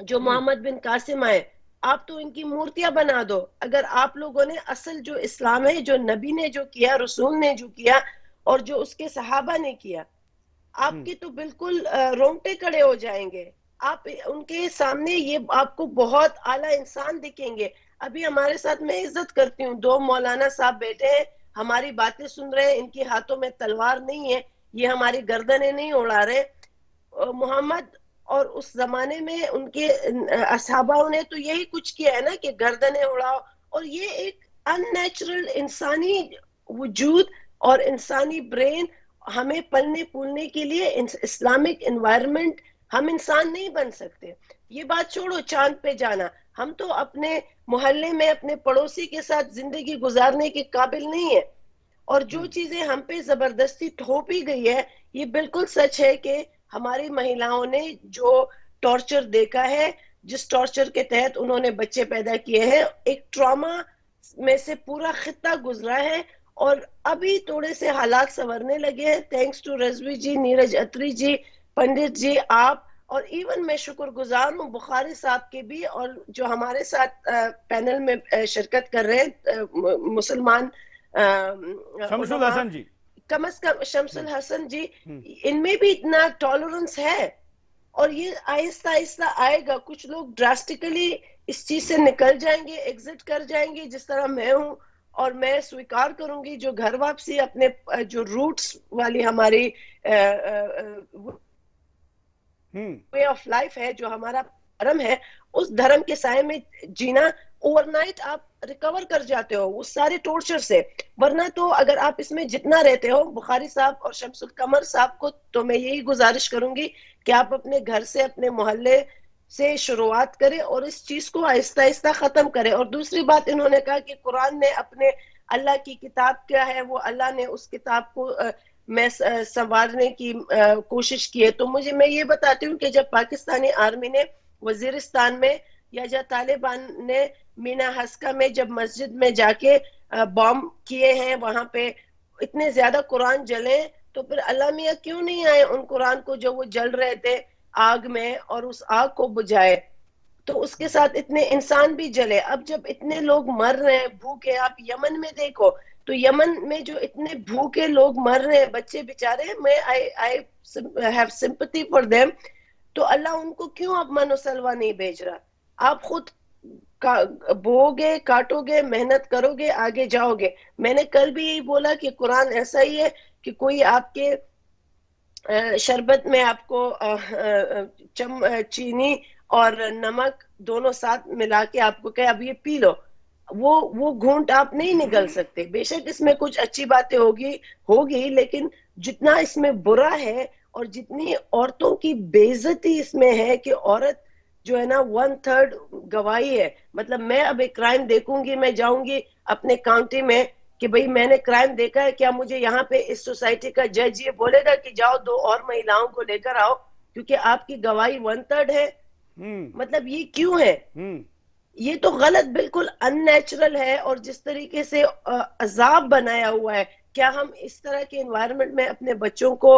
जो मोहम्मद बिन कासिम आए, आप तो इनकी मूर्तियां बना दो। अगर आप लोगों ने असल जो इस्लाम है, जो नबी ने जो किया, रसूल ने जो किया और जो उसके सहाबा ने किया, आपके तो बिल्कुल रोंगटे खड़े हो जाएंगे। आप उनके सामने ये आपको बहुत आला इंसान दिखेंगे। अभी हमारे साथ, मैं इज्जत करती हूँ, दो मौलाना साहब बैठे हैं, हमारी बातें सुन रहे हैं, इनके हाथों में तलवार नहीं है, ये हमारी गर्दनें नहीं उड़ा रहे। मोहम्मद और उस जमाने में उनके असहाबाओं ने तो यही कुछ किया है ना, कि गर्दनें उड़ाओ। और ये एक अननेचुरल इंसानी वजूद और इंसानी ब्रेन, हमें पलने फूलने के लिए इस्लामिक एनवायरनमेंट, हम इंसान नहीं बन सकते। ये बात छोड़ो चांद पे जाना, हम तो अपने मोहल्ले में अपने पड़ोसी के साथ जिंदगी गुजारने के काबिल नहीं है। और जो चीजें हम पे जबरदस्ती थोपी गई है, ये बिल्कुल सच है कि हमारी महिलाओं ने जो टॉर्चर देखा है, जिस टॉर्चर के तहत उन्होंने बच्चे पैदा किए हैं, एक ट्रॉमा में से पूरा खित्ता गुजरा है। और अभी थोड़े से हालात संवरने लगे हैं, थैंक्स टू रजवी जी, नीरज अत्री जी, पंडित जी, आप, और इवन मैं शुक्रगुजार हूँ बुखारी साहब के भी, और जो हमारे साथ पैनल में शिरकत कर रहे हैं मुसलमान शमसुल हसन जी, कम अज कम शमसुल हसन जी, इनमें भी इतना टॉलरेंस है। और ये आहिस्ता आहिस्ता आएगा। कुछ लोग ड्रास्टिकली इस चीज से निकल जाएंगे, एग्जिट कर जाएंगे, जिस तरह मैं हूँ। और मैं स्वीकार करूंगी जो घर वापसी अपने जो रूट्स वाली हमारी वे ऑफ लाइफ है, जो हमारा धर्म है, उस धर्म के साए में जीना। ओवरनाइट आप रिकवर कर जाते हो उस सारे टॉर्चर से, वरना तो अगर आप इसमें जितना रहते हो, बुखारी साहब और शमसुल कमर साहब को तो मैं यही गुजारिश करूंगी कि आप अपने घर से, अपने मोहल्ले से शुरुआत करें और इस चीज को आहिस्ता आहिस्ता खत्म करें। और दूसरी बात, इन्होंने कहा कि कुरान ने अपने अल्लाह की किताब क्या है, वो अल्लाह ने उस किताब को आ, मैं संवारने की आ, कोशिश की है। तो मुझे, मैं ये बताती हूँ कि जब पाकिस्तानी आर्मी ने वजीरिस्तान में या जब तालिबान ने मीना हस्का में जब मस्जिद में जाके बॉम्ब किए हैं, वहां पे इतने ज्यादा कुरान जले, तो फिर अल्लाह मियाँ क्यों नहीं आए उन कुरान को जो वो जल रहे थे आग में, और उस आग को बुझाए। तो उसके साथ इतने इंसान भी जले। अब जब इतने लोग मर रहे हैं भूखे, आप यमन में देखो, तो यमन में जो इतने भूखे लोग मर रहे हैं, बच्चे बेचारे, मैं I I have sympathy for them. तो अल्लाह उनको क्यों अब मनोसलवा नहीं भेज रहा? आप खुद का बोगे, काटोगे, मेहनत करोगे, आगे जाओगे। मैंने कल भी यही बोला कि कुरान ऐसा ही है कि कोई आपके शरबत में आपको चम चीनी और नमक दोनों साथ मिला के आपको कहे अब ये पी लो, वो वो घूंट आप नहीं निगल सकते। बेशक इसमें कुछ अच्छी बातें होगी होगी लेकिन जितना इसमें बुरा है और जितनी औरतों की बेइज्जती इसमें है कि औरत जो है ना वन थर्ड गवाही है। मतलब मैं अब एक क्राइम देखूंगी, मैं जाऊंगी अपने काउंटी में कि भाई मैंने क्राइम देखा है, क्या मुझे यहाँ पे इस सोसाइटी का जज ये बोलेगा कि जाओ दो और महिलाओं को लेकर आओ क्योंकि आपकी गवाही वन थर्ड है? मतलब ये क्यों है? ये तो गलत, बिल्कुल अननेचुरल है। और जिस तरीके से अजाब बनाया हुआ है, क्या हम इस तरह के एनवायरनमेंट में अपने बच्चों को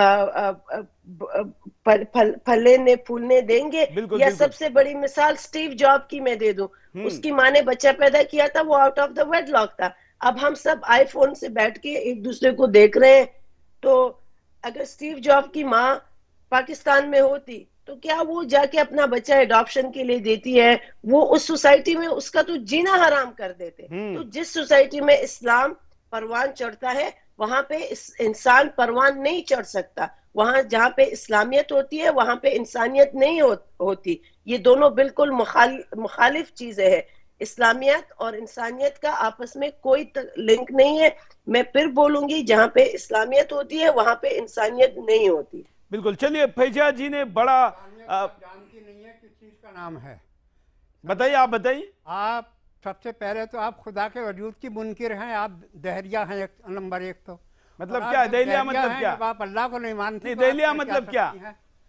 फल, फल, फलने फूलने देंगे? बिल्कुल, या बिल्कुल। सबसे बड़ी मिसाल स्टीव जॉब की मैं दे दूं। उसकी माँ ने बच्चा पैदा किया था, वो आउट ऑफ द वेडलॉक था। अब हम सब आईफोन से बैठ के एक दूसरे को देख रहे हैं। तो अगर स्टीव जॉब की माँ पाकिस्तान में होती तो क्या वो जाके अपना बच्चा एडॉप्शन के लिए देती है? वो उस सोसाइटी में उसका तो जीना हराम कर देते। तो जिस सोसाइटी में इस्लाम परवान चढ़ता है वहां पे इस इंसान परवान नहीं चढ़ सकता। वहां जहाँ पे इस्लामियत होती है वहां पे इंसानियत नहीं हो, होती। ये दोनों बिल्कुल मुखाल, मुखालिफ चीजें हैं। इस्लामियत और इंसानियत का आपस में कोई लिंक नहीं है। मैं फिर बोलूंगी, जहाँ पे इस्लामियत होती है वहां पे इंसानियत नहीं होती। बिल्कुल। चलिए, फैजा जी ने बड़ा आ... जानती नहीं है किस चीज का नाम है, बताइए, आप बताइए। आप सबसे पहले तो आप खुदा के वजूद की मुनकिर हैं, आप दहरिया हैं एक नंबर एक। तो मतलब क्या दहलिया मतलब क्या? आप अल्लाह को नहीं मानते, दहलिया मतलब क्या?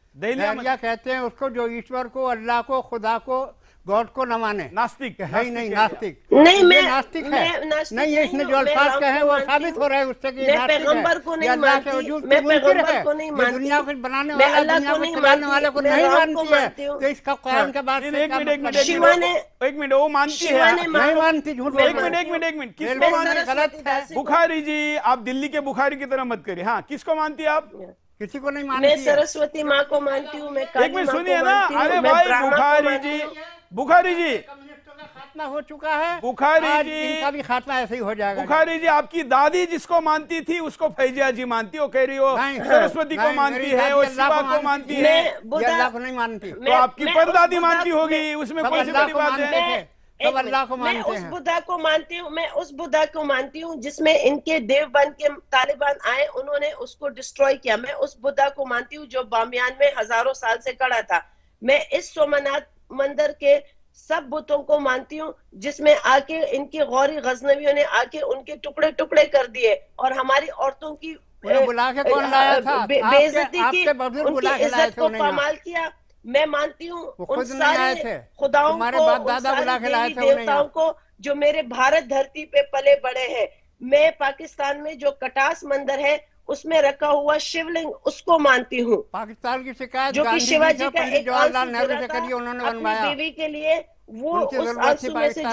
दहलिया कहते हैं उसको जो ईश्वर को, अल्लाह को, खुदा को, गॉड को न माने। नास्तिक है ही नहीं, नास्तिक नहीं, मैं नास्तिक है नास्तिक नहीं, ये इसने जो अल्फाज कहे हैं वो साबित हो रहा है उससे कि मैं पैगंबर को नहीं मानती, मैं पैगंबर को नहीं मानती, दुनिया को बनाने वाला, दुनिया को चलाने वाले को नहीं मानती है, तो इसका कुरान के बाद एक मिनट एक मिनट शिवा ने एक मिनट वो मानती है, नहीं मानती, झूठ। एक मिनट एक मिनट एक मिनट किसको मानती? गलत है। बुखारी जी, आप दिल्ली के बुखारी की तरह मत करिए। हाँ, किसको मानती है आप? किसी को नहीं मानती। मैं सरस्वती माँ को मानती हूँ, मैं एक मिनट सुनिए ना, अरे भाई बुखारी जी, बुखारी जी खात्मा हो चुका है, बुखारी जी इनका भी खात्मा ऐसे ही हो जाएगा। बुखारी जी, आपकी दादी जिसको मानती थी उसको फैजिया जी मानती हो, कह रही हो सरस्वती को मानती है, वो शिवा को मानती है, अल्लाह को नहीं मानती। तो आपकी परदादी मानती होगी, उसमें कोई सी बड़ी बात है? सब अल्लाह को मानते हैं। मैं उस बुद्धा को मानती हूँ, मैं उस बुद्धा को मानती हूँ जिसमें इनके देवबंद के तालिबान आए, उन्होंने उसको डिस्ट्रॉय किया। मैं उस बुद्धा को मानती हूँ जो बामियान में हजारों साल से खड़ा था। मैं इस सोमनाथ मंदिर के सब बुतों को मानती हूँ जिसमें आके इनके गौरी गजनवियों ने आके उनके टुकड़े टुकड़े कर दिए और हमारी औरतों की बुला के कौन लाया था? बेइज्जती की, उनकी इज्जत को पामाल किया। मैं मानती हूँ उन सारे खुदाओं को, उन सारे देवी देवताओं को जो मेरे भारत धरती पे पले बड़े हैं। मैं पाकिस्तान में जो कटास मंदिर है उसमें रखा हुआ शिवलिंग उसको मानती हूँ। पाकिस्तान की शिकायत जो कि शिवाजी का एक जवाहरलाल नेहरू से करी, उन्होंने बनवाया बीवी के लिए, वो उस आंसू में से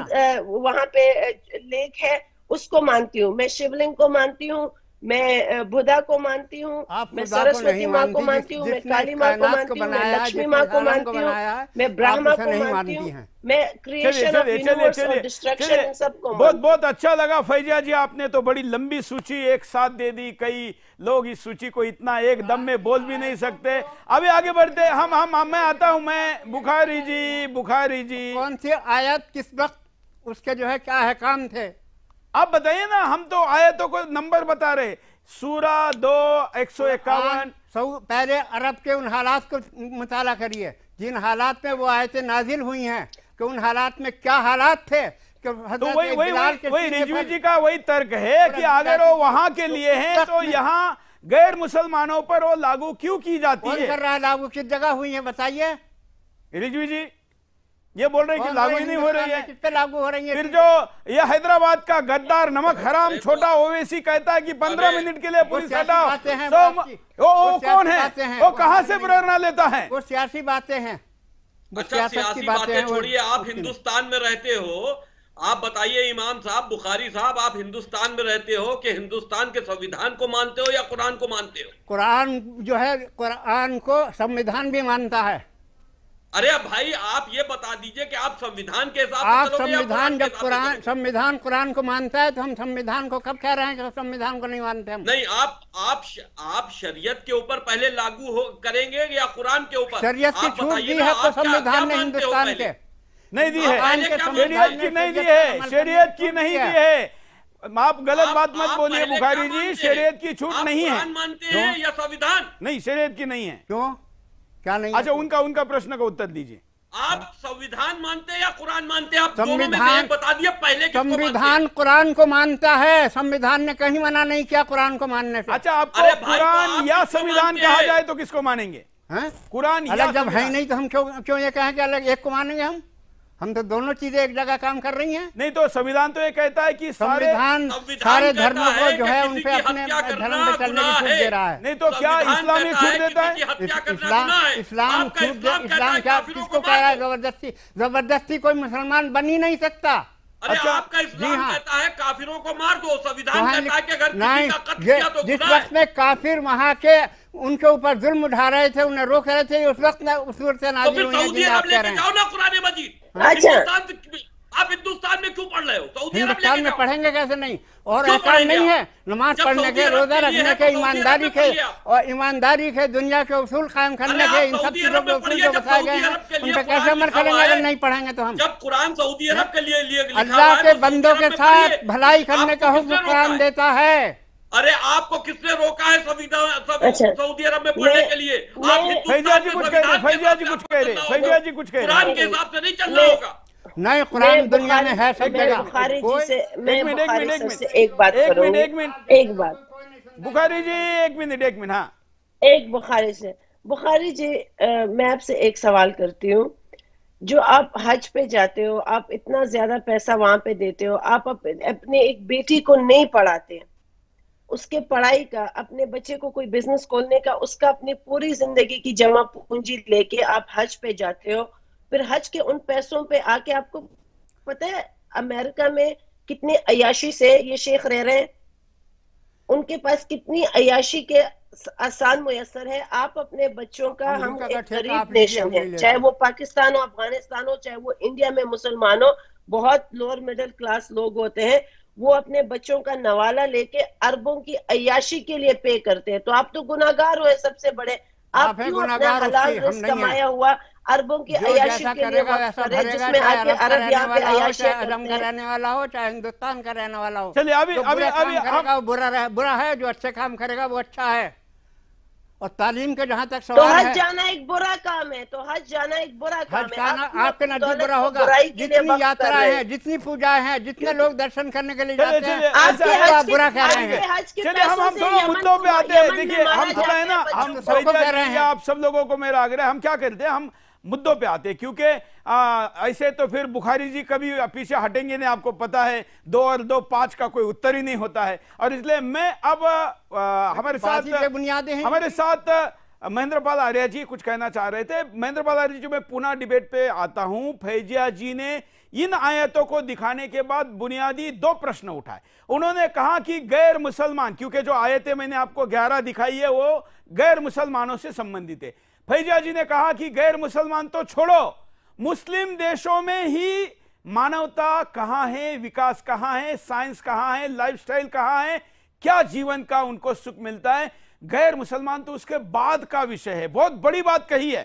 जो वहाँ पे लेख है उसको मानती हूँ। मैं शिवलिंग को मानती हूँ, मैं बुद्धा को मानती हूँ, मैं सरस्वती माँ को मानती हूँ, मैं काली माँ को मानती हूँ, मैं लक्ष्मी माँ को मानती हूँ, मैं ब्रह्मा को मानती हूँ, मैं क्रिएशन ऑफ यूनिवर्स और डिस्ट्रक्शन सबको। बहुत बहुत अच्छा लगा फैजिया जी, आपने तो बड़ी लंबी सूची एक साथ दे दी। कई लोग इस सूची को इतना एक दम में बोल भी नहीं सकते। अभी आगे बढ़ते हम हम मैं आता हूँ मैं बुखारी जी, बुखारी जी कौन सी आयत किस वक्त उसके जो है क्या है काम थे, आप बताइए ना। हम तो आयतों को नंबर बता रहे, सूरा दो एक सौ इक्यावन। पहले अरब के उन हालात को मुताला करिए जिन हालात में वो आयतें नाजिल हुई हैं, कि उन हालात में क्या हालात थे। कि तो वही वही वही रिजवी जी का वही तर्क है कि अगर वो वहां के लिए हैं तो यहाँ गैर मुसलमानों पर वो लागू क्यों की जाती है? कर रहा है लागू, किस जगह हुई है बताइए। रिजवी जी ये बोल रहे हैं कि लागू ही नहीं हो रही है, किस पे लागू हो रही है? फिर जो ये हैदराबाद का गद्दार नमक हराम छोटा ओवैसी कहता है कि पंद्रह मिनट के लिए पुलिस हटाओ, तो वो कौन है, वो कहां से प्रेरणा लेता है? वो सियासी बातें हैं। अच्छा, सियासी बातें छोड़िए, आप हिंदुस्तान में रहते हो, आप बताइए इमाम साहब, बुखारी साहब, आप हिंदुस्तान में रहते हो कि हिंदुस्तान के संविधान को मानते हो या कुरान को मानते हो? कुरान जो है, कुरान को संविधान भी मानता है। अरे भाई आप ये बता दीजिए कि आप संविधान के हिसाब आप संविधान जब कुरान संविधान कुरान को मानता है तो हम संविधान को कब कह रहे हैं कि संविधान को नहीं मानते हम? नहीं, आप आप आप शरीयत के ऊपर पहले लागू हो करेंगे या कुरान के ऊपर? शरीयत की छूट दी है तो संविधान ने हिंदुस्तान के नहीं दी है, शरीयत की नहीं दी है, शरीयत की नहीं दी है। आप गलत आप, बात मत बोलिए बुखारी जी, शरीयत की छूट नहीं है। मानते हैं या संविधान? नहीं, शरीयत की नहीं है। क्यों, क्या नहीं? अच्छा, उनका उनका प्रश्न का उत्तर दीजिए। आप संविधान मानते हैं या कुरान मानते हैं? आप संविधान बता दिए पहले। संविधान कुरान को मानता है, संविधान ने कहीं मना नहीं किया कुरान को मानने से। अच्छा, आपको कुरान या संविधान कहा जाए तो किसको मानेंगे? कुरान अलग जब है नहीं तो हम क्यों क्यों ये कहें कि अलग एक को मानेंगे? हम हम तो दोनों चीजें एक जगह काम कर रही हैं। नहीं तो संविधान तो ये कहता है कि संविधान सारे धर्मों को जो है उन पे अपने धर्म पे चलने की छूट दे रहा है। नहीं तो क्या इस्लाम में छूट देता है? इस्लाम इस्लाम छूट इस्लाम क्या किसको कह रहा है? जबरदस्ती जबरदस्ती कोई मुसलमान बन ही नहीं सकता। अरे अच्छा, आपका इस्लाम कहता है काफिरों को मार दो, संविधान कहता है कि अगर नहीं, किसी का कत्ल किया तो जिस वक्त में काफिर वहाँ के उनके ऊपर जुल्म उठा रहे थे, उन्हें रोक रहे थे, उस वक्त उस सूरत से नाज़िल हुई है जिन्हें आप कह रहे हैं। जाओ ना कुरान मजीद। अच्छा, आप हिंदुस्तान में क्यों पढ़ रहे हो? सऊदी अरब हिंदुस्तान में पढ़ेंगे कैसे नहीं? और ऐसा नहीं है, नमाज पढ़ने के, रोजा रखने के, ईमानदारी के और ईमानदारी के, दुनिया के उसूल कायम करने के, इन सब चीजों के उसूल जो बताए गए हैं उन पर कैसे अमल करेंगे अगर नहीं पढ़ेंगे तो हम? जब कुरान सऊदी अरब के लिए अल्लाह के बंदों के साथ भलाई करने का हुक्म कुरान देता है। अरे आपको किसने रोका है संविधान सऊदी अरब में पढ़ने के लिए? फैजिया जी कुछ कह रहे, फैजिया जी कुछ कह रहे, फैजिया जी कुछ कह रहे, कुरान के हिसाब से नहीं चलना होगा। नहीं, कुरान दुनिया में है सब जगह। बुखारी जी से मैं बुखारी सर से एक बात एक करूंगी, मिनट एक मिनट एक बात बुखारी जी, एक मिनट एक मिनट हाँ एक बुखारी से बुखारी जी, आ, मैं आपसे एक सवाल करती हूँ। जो आप हज पे जाते हो, आप इतना ज्यादा पैसा वहां पे देते हो, आप अप, अपने एक बेटी को नहीं पढ़ाते, उसके पढ़ाई का, अपने बच्चे को कोई बिजनेस खोलने का, उसका अपनी पूरी जिंदगी की जमा पूंजी लेके आप हज पे जाते हो। फिर हज के उन पैसों पे आके आपको पता है अमेरिका में कितनी अयाशी से ये शेख रह रहे हैं, उनके पास कितनी अयाशी के आसान मुयसर है। आप अपने बच्चों का, हम एक गरीब नेशन है, चाहे वो पाकिस्तान हो, अफगानिस्तान हो, चाहे वो इंडिया में मुसलमान हो, बहुत लोअर मिडिल क्लास लोग होते हैं, वो अपने बच्चों का नवाला लेके अरबों की अयाशी के लिए पे करते हैं। तो आप तो गुनाहगार हो सबसे बड़े। आप क्यों अपना हलाल रिस्क कमाया हुआ अरबों की अयाशी के लिए वक्त करें, जिसमें आके अरब यहाँ पे अयाशी अरब का रहने वाला हो चाहे हिंदुस्तान का रहने वाला हो। चलिए अभी अभी अभी हम बुरा बुरा है, जो अच्छे काम करेगा वो अच्छा है। और तालीम के जहाँ तक तो सवाल हज है, जाना एक बुरा काम है, तो हज जाना एक बुरा काम हज है। जाना आप आपके नजदीक बुरा होगा। जितनी यात्राएं हैं, जितनी पूजाएं हैं, जितने लोग दर्शन करने के लिए जाते हैं, आप बुरा कह रहे हैं। चलिए हम हम थोड़ा मुद्दों पे आते हैं। देखिए हम थोड़ा है ना, हम सबको कह रहे हैं, आप सब लोगों को मेरा आग्रह, हम क्या करते हैं, हम मुद्दों पे आते हैं, क्योंकि ऐसे तो फिर बुखारी जी कभी पीछे हटेंगे नहीं, आपको पता है दो और दो पांच का कोई उत्तर ही नहीं होता है। और इसलिए मैं अब आ, हमारे साथ बुनियादी हमारे साथ महेंद्र पाल आर्य जी कुछ कहना चाह रहे थे। महेंद्र पाल आर्य जी, मैं पुनः डिबेट पे आता हूं। फैजिया जी ने इन आयतों को दिखाने के बाद बुनियादी दो प्रश्न उठाए। उन्होंने कहा कि गैर मुसलमान, क्योंकि जो आयतें मैंने आपको ग्यारह दिखाई है वो गैर मुसलमानों से संबंधित है। फैजिया जी ने कहा कि गैर मुसलमान तो छोड़ो, मुस्लिम देशों में ही मानवता कहां है, विकास कहां है, साइंस कहां है, लाइफस्टाइल कहां है, क्या जीवन का उनको सुख मिलता है। गैर मुसलमान तो उसके बाद का विषय है। बहुत बड़ी बात कही है।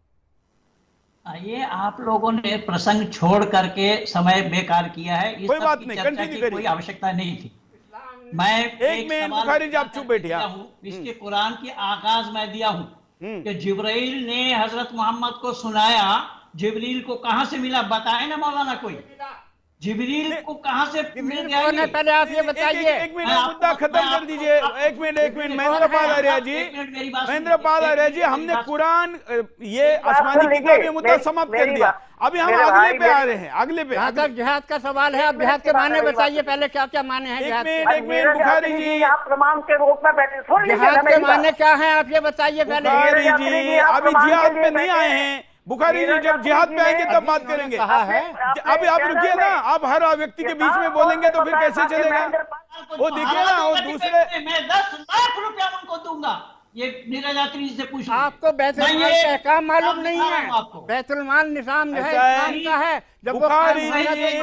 ये आप लोगों ने प्रसंग छोड़ करके समय बेकार किया है। इस कोई बात नहीं, चर्चा कंटिन्यू की करिए। कोई आवश्यकता नहीं थी। मैं एक मिनट बुखारी जी आप चुप बैठिए। इसके कुरान की आगाज मैं दिया हूँ कि जिब्राइल ने हजरत मोहम्मद को सुनाया। जिब्रील को कहां से मिला बताए ना मौलाना कोई, जिब्रील को कहां से मिल गया? पहले आप ये बताइए। एक मिनट मुद्दा खत्म कर दीजिए। एक मिनट एक मिनट महेंद्र पाल आर्य जी, महेंद्र पाल आर्य जी, हमने कुरान ये आसमानी किताब ये मुद्दा समाप्त कर दिया। अभी हम अगले पे आ रहे हैं, अगले पे। अगर जिहाद का सवाल है, आप जिहाद के माने बताइए पहले, क्या क्या माने हैं जिहाद? एक मिनट एक मिनट बुखारी जी, आप प्रमाण के रूप में बैठे, जिहाद के माने क्या है आप ये बताइए पहले। बुखारी जी अभी जिहाद पे नहीं आए हैं। बुखारी जी जब जिहाद पे आएंगे तब बात करेंगे। कहा है अभी आप रुकिए ना, आप हर व्यक्ति के बीच में बोलेंगे तो फिर कैसे चलेगा? वो देखिए ना, वो दूसरे मैं दस लाख रुपया उनको दूंगा। ये निराजात्री से पूछो। आपको बैतुल माल का अहकाम मालूम नहीं है? बैतुल माल निजाम जो है इस्लाम का है। जब बुखारी जी,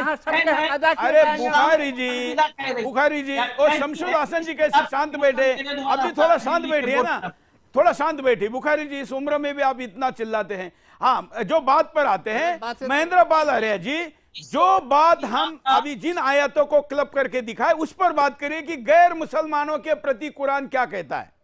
अदा अरे बुखारी जी, बुखारी जी और शमशुल हसन जी कैसे शांत बैठे? अभी थोड़ा शांत बैठिए ना, थोड़ा शांत बैठिए। बुखारी जी इस उम्र में भी आप इतना चिल्लाते हैं। हाँ, जो बात पर आते हैं महेंद्र पाल आर्य जी, जो बात हम अभी जिन आयतों को क्लब करके दिखाए उस पर बात करिए कि गैर मुसलमानों के प्रति कुरान क्या कहता है।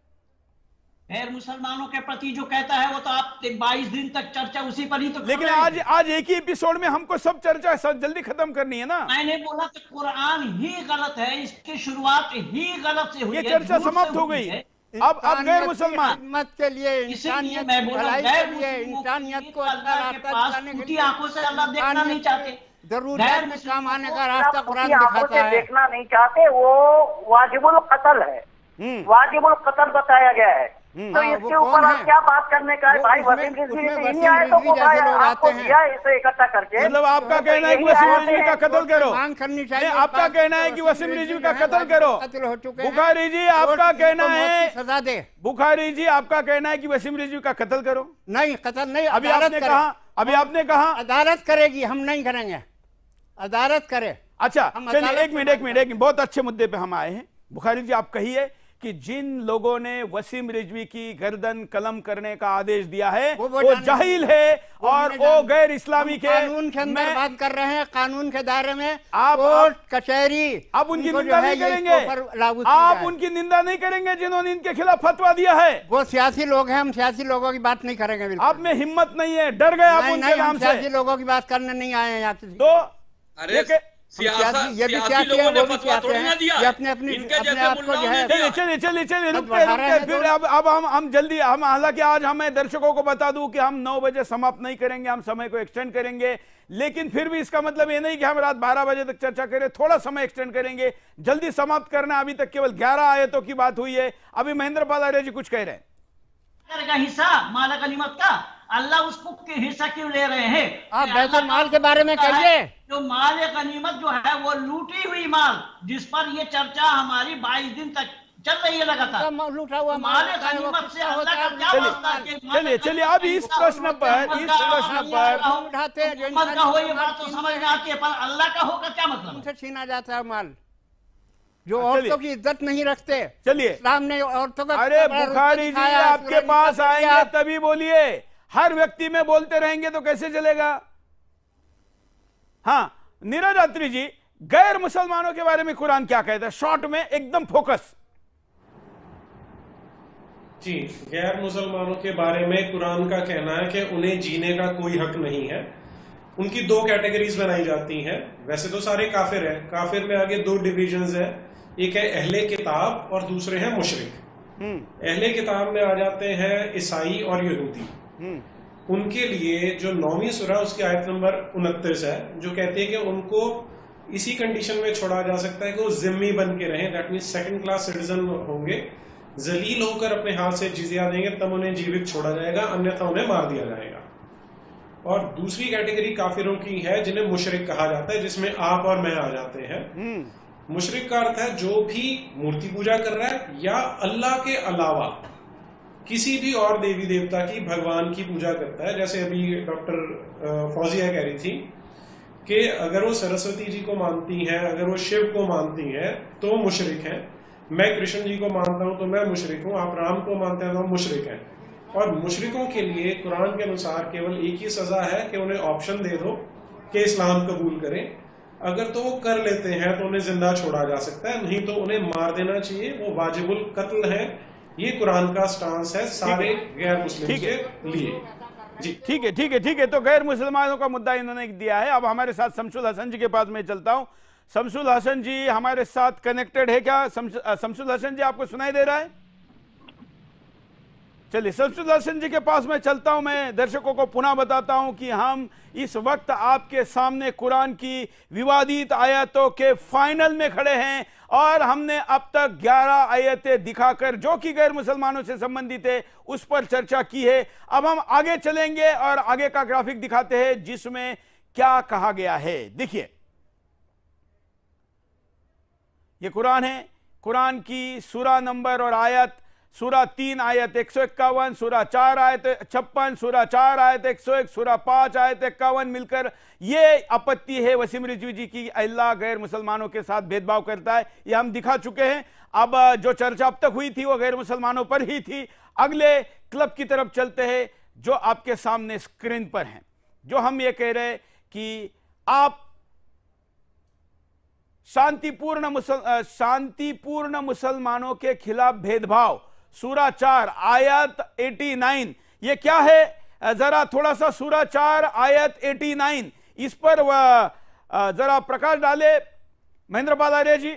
गैर मुसलमानों के प्रति जो कहता है वो तो आप बाईस दिन तक चर्चा उसी पर ही तो। लेकिन आज आज एक ही एपिसोड में हमको सब चर्चा सब जल्दी खत्म करनी है ना। मैंने बोला कि कुरान ही गलत है, इसकी शुरुआत ही गलत से हुई है। ये चर्चा समाप्त हो गई। अब अब गैर मुसलमान मत के लिए, इंसानियत मैं बोला के लिए, इंसानियत को अच्छा रास्ता दिखाने के लिए आंखों से अल्लाह देखना नहीं चाहते, जरूरत में काम आने का रास्ता कुरान दिखाता है। देखना नहीं चाहते, वो वाजिबुल कत्ल है, वाजिबुल कत्ल बताया गया है। तो इसके ऊपर आप क्या बात करने का है भाई? वसीम रिजवी ने इन्हीं आयतों को आपको दिया इसे इकट्ठा करके। मतलब आपका कहना है कि वसीम रिजवी का कत्ल करो? मांग करनी चाहिए। आपका कहना है कि वसीम रिजवी का कत्ल करो? कत्ल हो चुके हैं। बुखारी जी आपका कहना है, सजा दे। बुखारी जी आपका कहना है कि वसीम रिजवी का कत्ल करो? नहीं, कत्ल नहीं। अभी आपने कहा, अभी आपने कहा अदालत करेगी, हम नहीं करेंगे, अदालत करे। अच्छा चलिए एक मिनट एक मिनट एक मिनट बहुत अच्छे मुद्दे पे हम आए हैं। बुखारी जी आप कहिए कि जिन लोगों ने वसीम रिजवी की गर्दन कलम करने का आदेश दिया है वो, वो, वो जाहिल है और वो गैर इस्लामी के कानून के अंदर बात कर रहे हैं, कानून के दायरे में आप कोर्ट कचहरी। आप उनकी निंदा नहीं करेंगे? आप उनकी निंदा नहीं करेंगे जिन्होंने इनके खिलाफ फतवा दिया है? वो सियासी लोग हैं, हम सियासी लोगों की बात नहीं करेंगे। आप में हिम्मत नहीं है, डर गए आप उनके नाम से। सियासी लोगों की बात करने नहीं आए हैं यहाँ से। तो सियासी ये भी सियासी चाहते हैं, लोगों ने वो भी फतवा चाहते थोड़ी ना हैं दिया कि है। अपने अपने इनके अपने जैसे आप को जो मुल्लाओं है ने दिया चलिए है। चलिए चलिए चलिए रुकते बढ़ा रहे रुकते हैं फिर दोनों। अब अब हम हम जल्दी हम हालांकि आज हमें दर्शकों को बता दूं कि हम नौ बजे समाप्त नहीं करेंगे, हम समय को एक्सटेंड करेंगे, लेकिन फिर भी इसका मतलब ये नहीं कि हम रात बारह बजे तक चर्चा करें, थोड़ा समय एक्सटेंड करेंगे, जल्दी समाप्त करना। अभी तक केवल ग्यारह आयतों की बात हुई है। अभी महेंद्र पाल आर्य जी कुछ कह रहे हैं। का हिस्सा माल गनीमत का अल्लाह उसको के हिस्सा क्यों ले रहे हैं? आप बैतुल माल के बारे में कहिए। जो माल गनीमत जो है वो लूटी हुई माल, जिस पर ये चर्चा हमारी बाईस दिन तक चल रही है लगातार, लूटा हुआ माल गनीमत से अल्लाह का क्या वास्ता है? चलिए चलिए अब इस प्रश्न पर इस प्रश्न पर उठाते हैं जो मोहम्मद का हो ये बात तो समझ में आती है, पर अल्लाह का होगा क्या मतलब? उनसे छीना जाता है माल, जो औरतों की इज्जत नहीं रखते। चलिए इस्लाम ने औरतों का अरे बुखारी जी आपके पास आएंगे तभी बोलिए, हर व्यक्ति में बोलते रहेंगे तो कैसे चलेगा? हाँ नीरज अत्री जी, गैर मुसलमानों के बारे में कुरान क्या कहता है? शॉर्ट में एकदम फोकस। जी, गैर मुसलमानों के बारे में कुरान का कहना है कि उन्हें जीने का कोई हक नहीं है। उनकी दो कैटेगरीज बनाई जाती हैं। वैसे तो सारे काफिर हैं, काफिर में आगे दो डिविजन्स हैं, एक है अहले किताब और दूसरे हैं मुशरिक। अहले किताब में आ जाते हैं ईसाई और यहूदी। उनके लिए जो नौवीं सूरा उसकी आयत नंबर उनतीस है, जो कहती है कि उनको इसी कंडीशन में छोड़ा जा सकता है कि वो जिम्मी बन के रहें, that means second class citizen होंगे, जलील होकर अपने हाथ से जिजिया देंगे, तब उन्हें जीवित छोड़ा जाएगा, अन्यथा उन्हें मार दिया जाएगा। और दूसरी कैटेगरी काफिरों की है जिन्हें मुशरिक कहा जाता है, जिसमें आप और मैं आ जाते हैं। मुशरिक का अर्थ है जो भी मूर्ति पूजा कर रहा है या अल्लाह के अलावा किसी भी और देवी देवता की, भगवान की पूजा करता है। जैसे अभी डॉक्टर फौजिया कह रही थी कि अगर वो सरस्वती जी को मानती हैं, अगर वो शिव को मानती हैं तो मुशरिक हैं। मैं कृष्ण जी को मानता हूं तो मैं मुशरिक हूं, आप राम को मानते हैं तो हम मुशरिक हैं। और मुशरिकों के लिए कुरान के अनुसार केवल एक ही सजा है कि उन्हें ऑप्शन दे दो कि इस्लाम कबूल करें। अगर तो वो कर लेते हैं तो उन्हें जिंदा छोड़ा जा सकता है, नहीं तो उन्हें मार देना चाहिए, वो वाजिबुल कत्ल है। ये कुरान का स्टांस है सारे गैर मुस्लिम के लिए। जी ठीक है ठीक है ठीक है तो गैर मुसलमानों का मुद्दा इन्होंने दिया है। अब हमारे साथ शमसुल हसन जी के पास में चलता हूं। शमसुल हसन जी हमारे साथ कनेक्टेड है क्या? शमसुल हसन जी आपको सुनाई दे रहा है? चलिए शमसुल हसन जी के पास में चलता हूं। मैं दर्शकों को पुनः बताता हूं कि हम इस वक्त आपके सामने कुरान की विवादित आयतों के फाइनल में खड़े हैं और हमने अब तक ग्यारह आयतें दिखाकर जो कि गैर मुसलमानों से संबंधित है उस पर चर्चा की है। अब हम आगे चलेंगे और आगे का ग्राफिक दिखाते हैं जिसमें क्या कहा गया है। देखिए ये कुरान है, कुरान की सूरा नंबर और आयत, सूरा तीन आयत एक सौ इक्यावन, सूरा चार आयत छप्पन, सूरा चार आयत एक सौ एक, सूरा पांच आयत इक्यावन, मिलकर ये आपत्ति है वसीम रिजवी जी की अल्लाह गैर मुसलमानों के साथ भेदभाव करता है। ये हम दिखा चुके हैं। अब जो चर्चा अब तक हुई थी वो गैर मुसलमानों पर ही थी। अगले क्लब की तरफ चलते हैं जो आपके सामने स्क्रीन पर हैं, जो हम ये कह रहे कि आप शांतिपूर्ण मुसल शांतिपूर्ण मुसलमानों के खिलाफ भेदभाव, सूरा चार आयत नवासी, ये क्या है? जरा थोड़ा सा सूरा चार आयत नवासी इस पर जरा प्रकाश डाले महेंद्र पाल आर्य जी।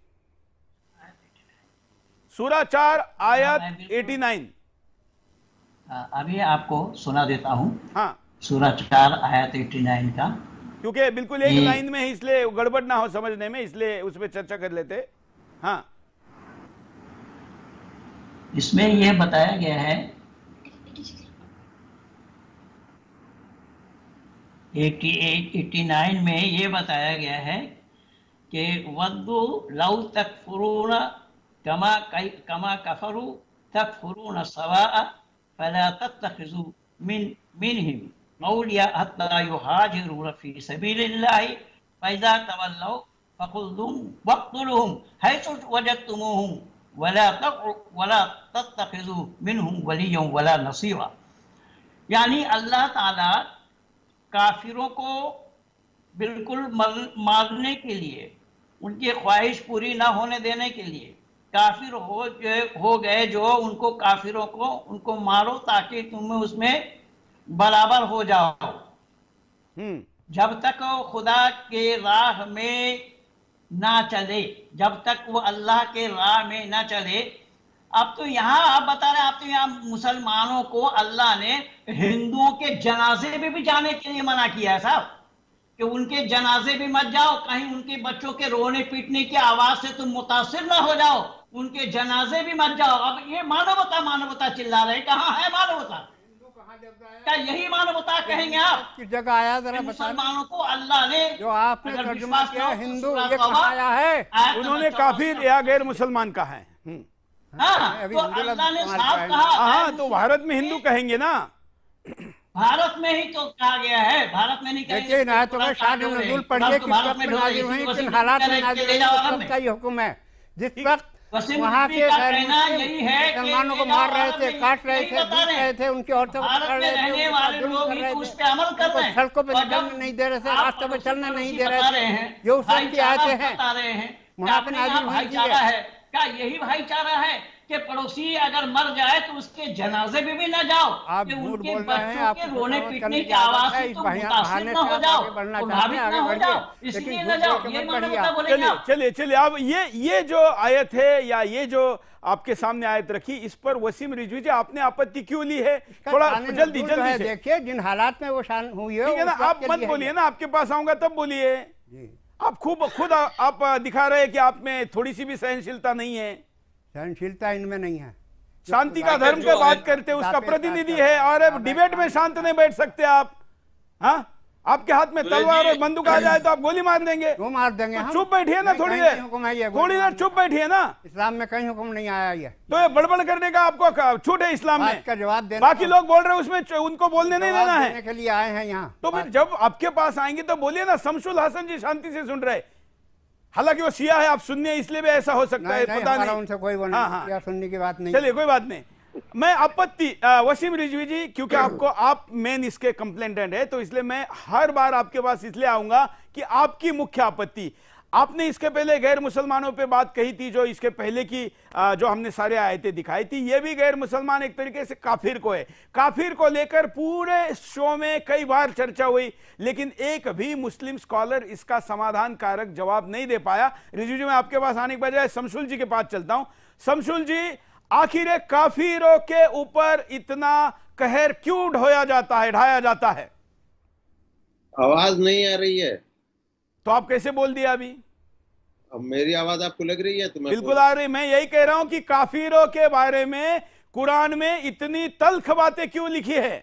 सूरा चार आयत नवासी अभी आपको सुना देता हूं। हाँ सूरा चार आयत नवासी का, क्योंकि बिल्कुल एक लाइन में ही इसलिए गड़बड़ ना हो समझने में, इसलिए उस पर चर्चा कर लेते। हाँ इसमें यह बताया गया है नवासी में यह बताया गया है कि वद्दू लौ तकफुरून कमा कमा कफरू तकफुरून सवाअ फला तत्तखिजू मिन मिनहिम मौलिया हत्ता युहाजिरू फी सबीलिल्लाह फइज़ा तवल्लौ फकुलुहुम वक्तुलुहुम हैसु वजदतुमुहुम वला वला तत्तखिजू मिनहुम वलिय्यन वला नसीरा। यानी अल्लाह ताला काफिरों को बिल्कुल मारने के लिए, उनकी ख्वाहिश पूरी ना होने देने के लिए काफिर हो हो गए जो उनको काफिरों को उनको मारो ताकि तुम उसमें बराबर हो जाओ। जब तक वो खुदा के राह में ना चले, जब तक वो अल्लाह के राह में ना चले। अब तो यहाँ आप बता रहे हैं, आप तो यहाँ मुसलमानों को अल्लाह ने हिंदुओं के जनाजे में भी जाने के लिए मना किया है साहब, कि उनके जनाजे भी मत जाओ, कहीं उनके बच्चों के रोने पीटने की आवाज से तुम मुतासिर ना हो जाओ, उनके जनाजे भी मत जाओ। अब ये मानवता मानवता चिल्ला रहे, कहाँ है मानवता? क्या यही मानवता कहेंगे आप? किस जगह आया जरा बता। मुसलमानों को अल्लाह ने जो आपने तर्जुमा किया हिंदू ये कहाँ आया है? उन्होंने काफिर या गैर मुसलमान कहा है। हाँ, तो अल्लाह ने साफ कहा। हाँ, तो भारत में हिंदू कहेंगे ना, भारत में ही तो कहा गया है, भारत में नहीं कहेंगे। देखिए ना, तुम्हें शादी नज़ुल पढ़िए किस वक्त में नाजिल हुई, किन हालात में नाजिल हुई, उस वक्त का ये हुक्म है। जिस वक्त वहाँ के मुसलमानों को मार रहे थे, काट रहे थे, पीट रहे थे, उनकी औरतों को पकड़ रहे थे, सड़कों पे निकलने नहीं दे रहे थे, रास्तों पे चलने नहीं दे रहे थे, ये उस वक्त की आयतें हैं, वहाँ पे नाजिल हुई है। क्या यही भाईचारा है कि पड़ोसी अगर मर जाए तो उसके जनाजे में भी ना जाओ, आप कि झूठ उनके बोल रहे हैं, बच्चों आप के रोने पीटने की आवाज से तुम मुतासिर ना हो जाओ, प्रभावित ना हो जाओ, इसलिए ना जाओ। ये मानवता बोलेंगे चलिए आप। चलिए चलिए अब ये ये जो आयत है या ये जो आपके सामने आयत रखी, इस पर वसीम रिजवी जी आपने आपत्ति क्यों ली है? थोड़ा जल्दी जल्दी से देखिए, जिन हालात में वो शान हुई है, ठीक है ना, आप मत बोलिए ना, आपके पास आऊंगा तब बोलिए। आप खूब खुद आप दिखा रहे हैं कि आप में थोड़ी सी भी सहनशीलता नहीं है। सहनशीलता इनमें नहीं है। शांति का धर्म पे बात करते उसका प्रतिनिधि है, और अब डिबेट में शांत नहीं बैठ सकते आप। हाँ, आपके हाथ में तलवार और बंदूक आ जाए तो आप गोली मार देंगे। वो मार देंगे। तो चुप बैठिए ना थोड़ी देर, थोड़ी देर चुप बैठिए ना। इस्लाम में कहीं हुक्म नहीं आया ये। तो ये बड़बड़ करने का आपको छूट है इस्लाम में? का जवाब देना, बाकी लोग बोल रहे हैं उसमें उनको बोलने नहीं देना है के लिए आए हैं यहाँ। तो फिर जब आपके पास आएंगे तो बोलिए ना। शमसुल हसन जी शांति से सुन रहे, हालांकि वो शिया है, आप सुनने इसलिए भी ऐसा हो सकता है, पता नहीं, उनसे कोई वो हाँ, हाँ। सुनने की बात नहीं। चलिए कोई बात नहीं। मैं आपत्ति वसीम रिजवी जी, क्योंकि आपको आप मेन इसके कंप्लेंटेंट है, तो इसलिए मैं हर बार आपके पास इसलिए आऊंगा कि आपकी मुख्य आपत्ति, आपने इसके पहले गैर मुसलमानों पे बात कही थी, जो इसके पहले की जो हमने सारे आयतें दिखाई थी, ये भी गैर मुसलमान एक तरीके से काफिर को है। काफिर को लेकर पूरे शो में कई बार चर्चा हुई, लेकिन एक भी मुस्लिम स्कॉलर इसका समाधान कारक जवाब नहीं दे पाया। रिजवी जी, मैं आपके पास आने के बजाय शमसुल जी के पास चलता हूं। शमसुल जी, आखिर काफिरों के ऊपर इतना कहर क्यों ढोया जाता है, ढाया जाता है? आवाज नहीं आ रही है तो आप कैसे बोल दिया अभी? अब मेरी आवाज आपको लग रही है? तो मैं बिल्कुल आ रही। मैं यही कह रहा हूं कि काफिरों के बारे में कुरान में इतनी तल्ख बातें क्यों लिखी है?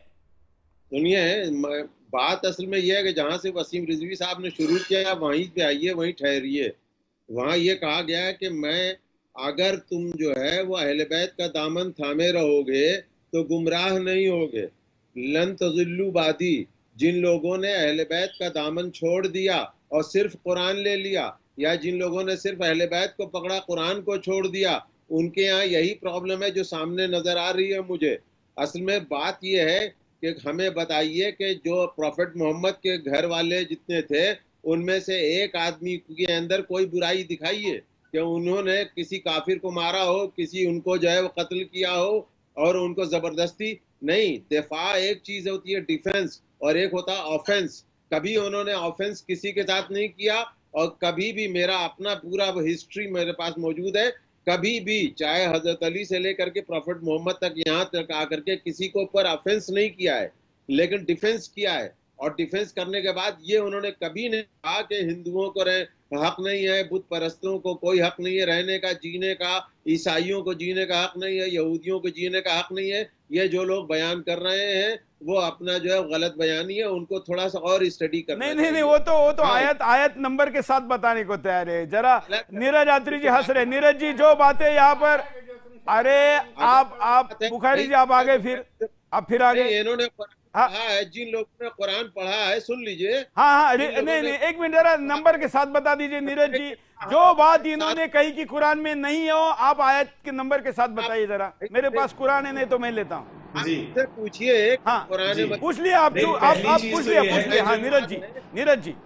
सुनिए, बात असल में यह है कि जहां से वसीम रिजवी साहब ने शुरू किया वहीं पे आइए, वहीं ठहरिए। वहां ये कहा गया है कि मैं अगर तुम जो है वो अहले बैत का दामन थामे रहोगे तो गुमराह नहीं होगे। लन तज़िल्लू बादी, जिन लोगों ने अहले बैत का दामन छोड़ दिया और सिर्फ कुरान ले लिया, या जिन लोगों ने सिर्फ अहले बैत को पकड़ा, कुरान को छोड़ दिया, उनके यहाँ यही प्रॉब्लम है जो सामने नजर आ रही है मुझे। असल में बात यह है कि हमें बताइए कि जो प्रॉफेट मोहम्मद के घर वाले जितने थे, उनमें से एक आदमी के अंदर कोई बुराई दिखाइए कि उन्होंने किसी काफिर को मारा हो, किसी उनको जो है वो कत्ल किया हो और उनको जबरदस्ती नहीं। दिफा एक चीज होती है डिफेंस, और एक होता है ऑफेंस। कभी उन्होंने ऑफेंस किसी के साथ नहीं किया, और कभी भी, मेरा अपना पूरा हिस्ट्री मेरे पास मौजूद है, कभी भी चाहे हजरत अली से लेकर के प्रॉफेट मोहम्मद तक यहाँ तक आकर के किसी को ऊपर ऑफेंस नहीं किया है, लेकिन डिफेंस किया है। और डिफेंस करने के बाद ये उन्होंने कभी नहीं कहा कि हिंदुओं को रह, हक नहीं है, बुत परस्तों को कोई हक नहीं है रहने का, जीने का, ईसाइयों को जीने का हक नहीं है, यहूदियों को जीने का हक नहीं है। ये जो लोग बयान कर रहे हैं वो अपना जो है गलत बयानी है, उनको थोड़ा सा और स्टडी करना नहीं नहीं नहीं वो तो वो तो आयत आयत नंबर के साथ बताने को तैयार है। जरा नीरज यात्री जी हंस रहे। नीरज जी, जो बातें यहाँ पर, अरे आप आप बुखारी जी आप आगे, फिर आप फिर आगे। इन्होंने हाँ है, जिन लोगों ने कुरान पढ़ा है, सुन लीजिए। हाँ हाँ नहीं नहीं एक मिनट, जरा नंबर के साथ बता दीजिए नीरज जी। जो बात इन्होंने कही कि कुरान में नहीं हो, आप आयत के नंबर के साथ बताइए जरा। मेरे पास कुरान है, नहीं तो मैं लेता हूँ। जी पूछिए। हाँ पूछ लिया आप, आप आप पूछ लिया पूछ लिया हाँ नीरज जी, नीरज जी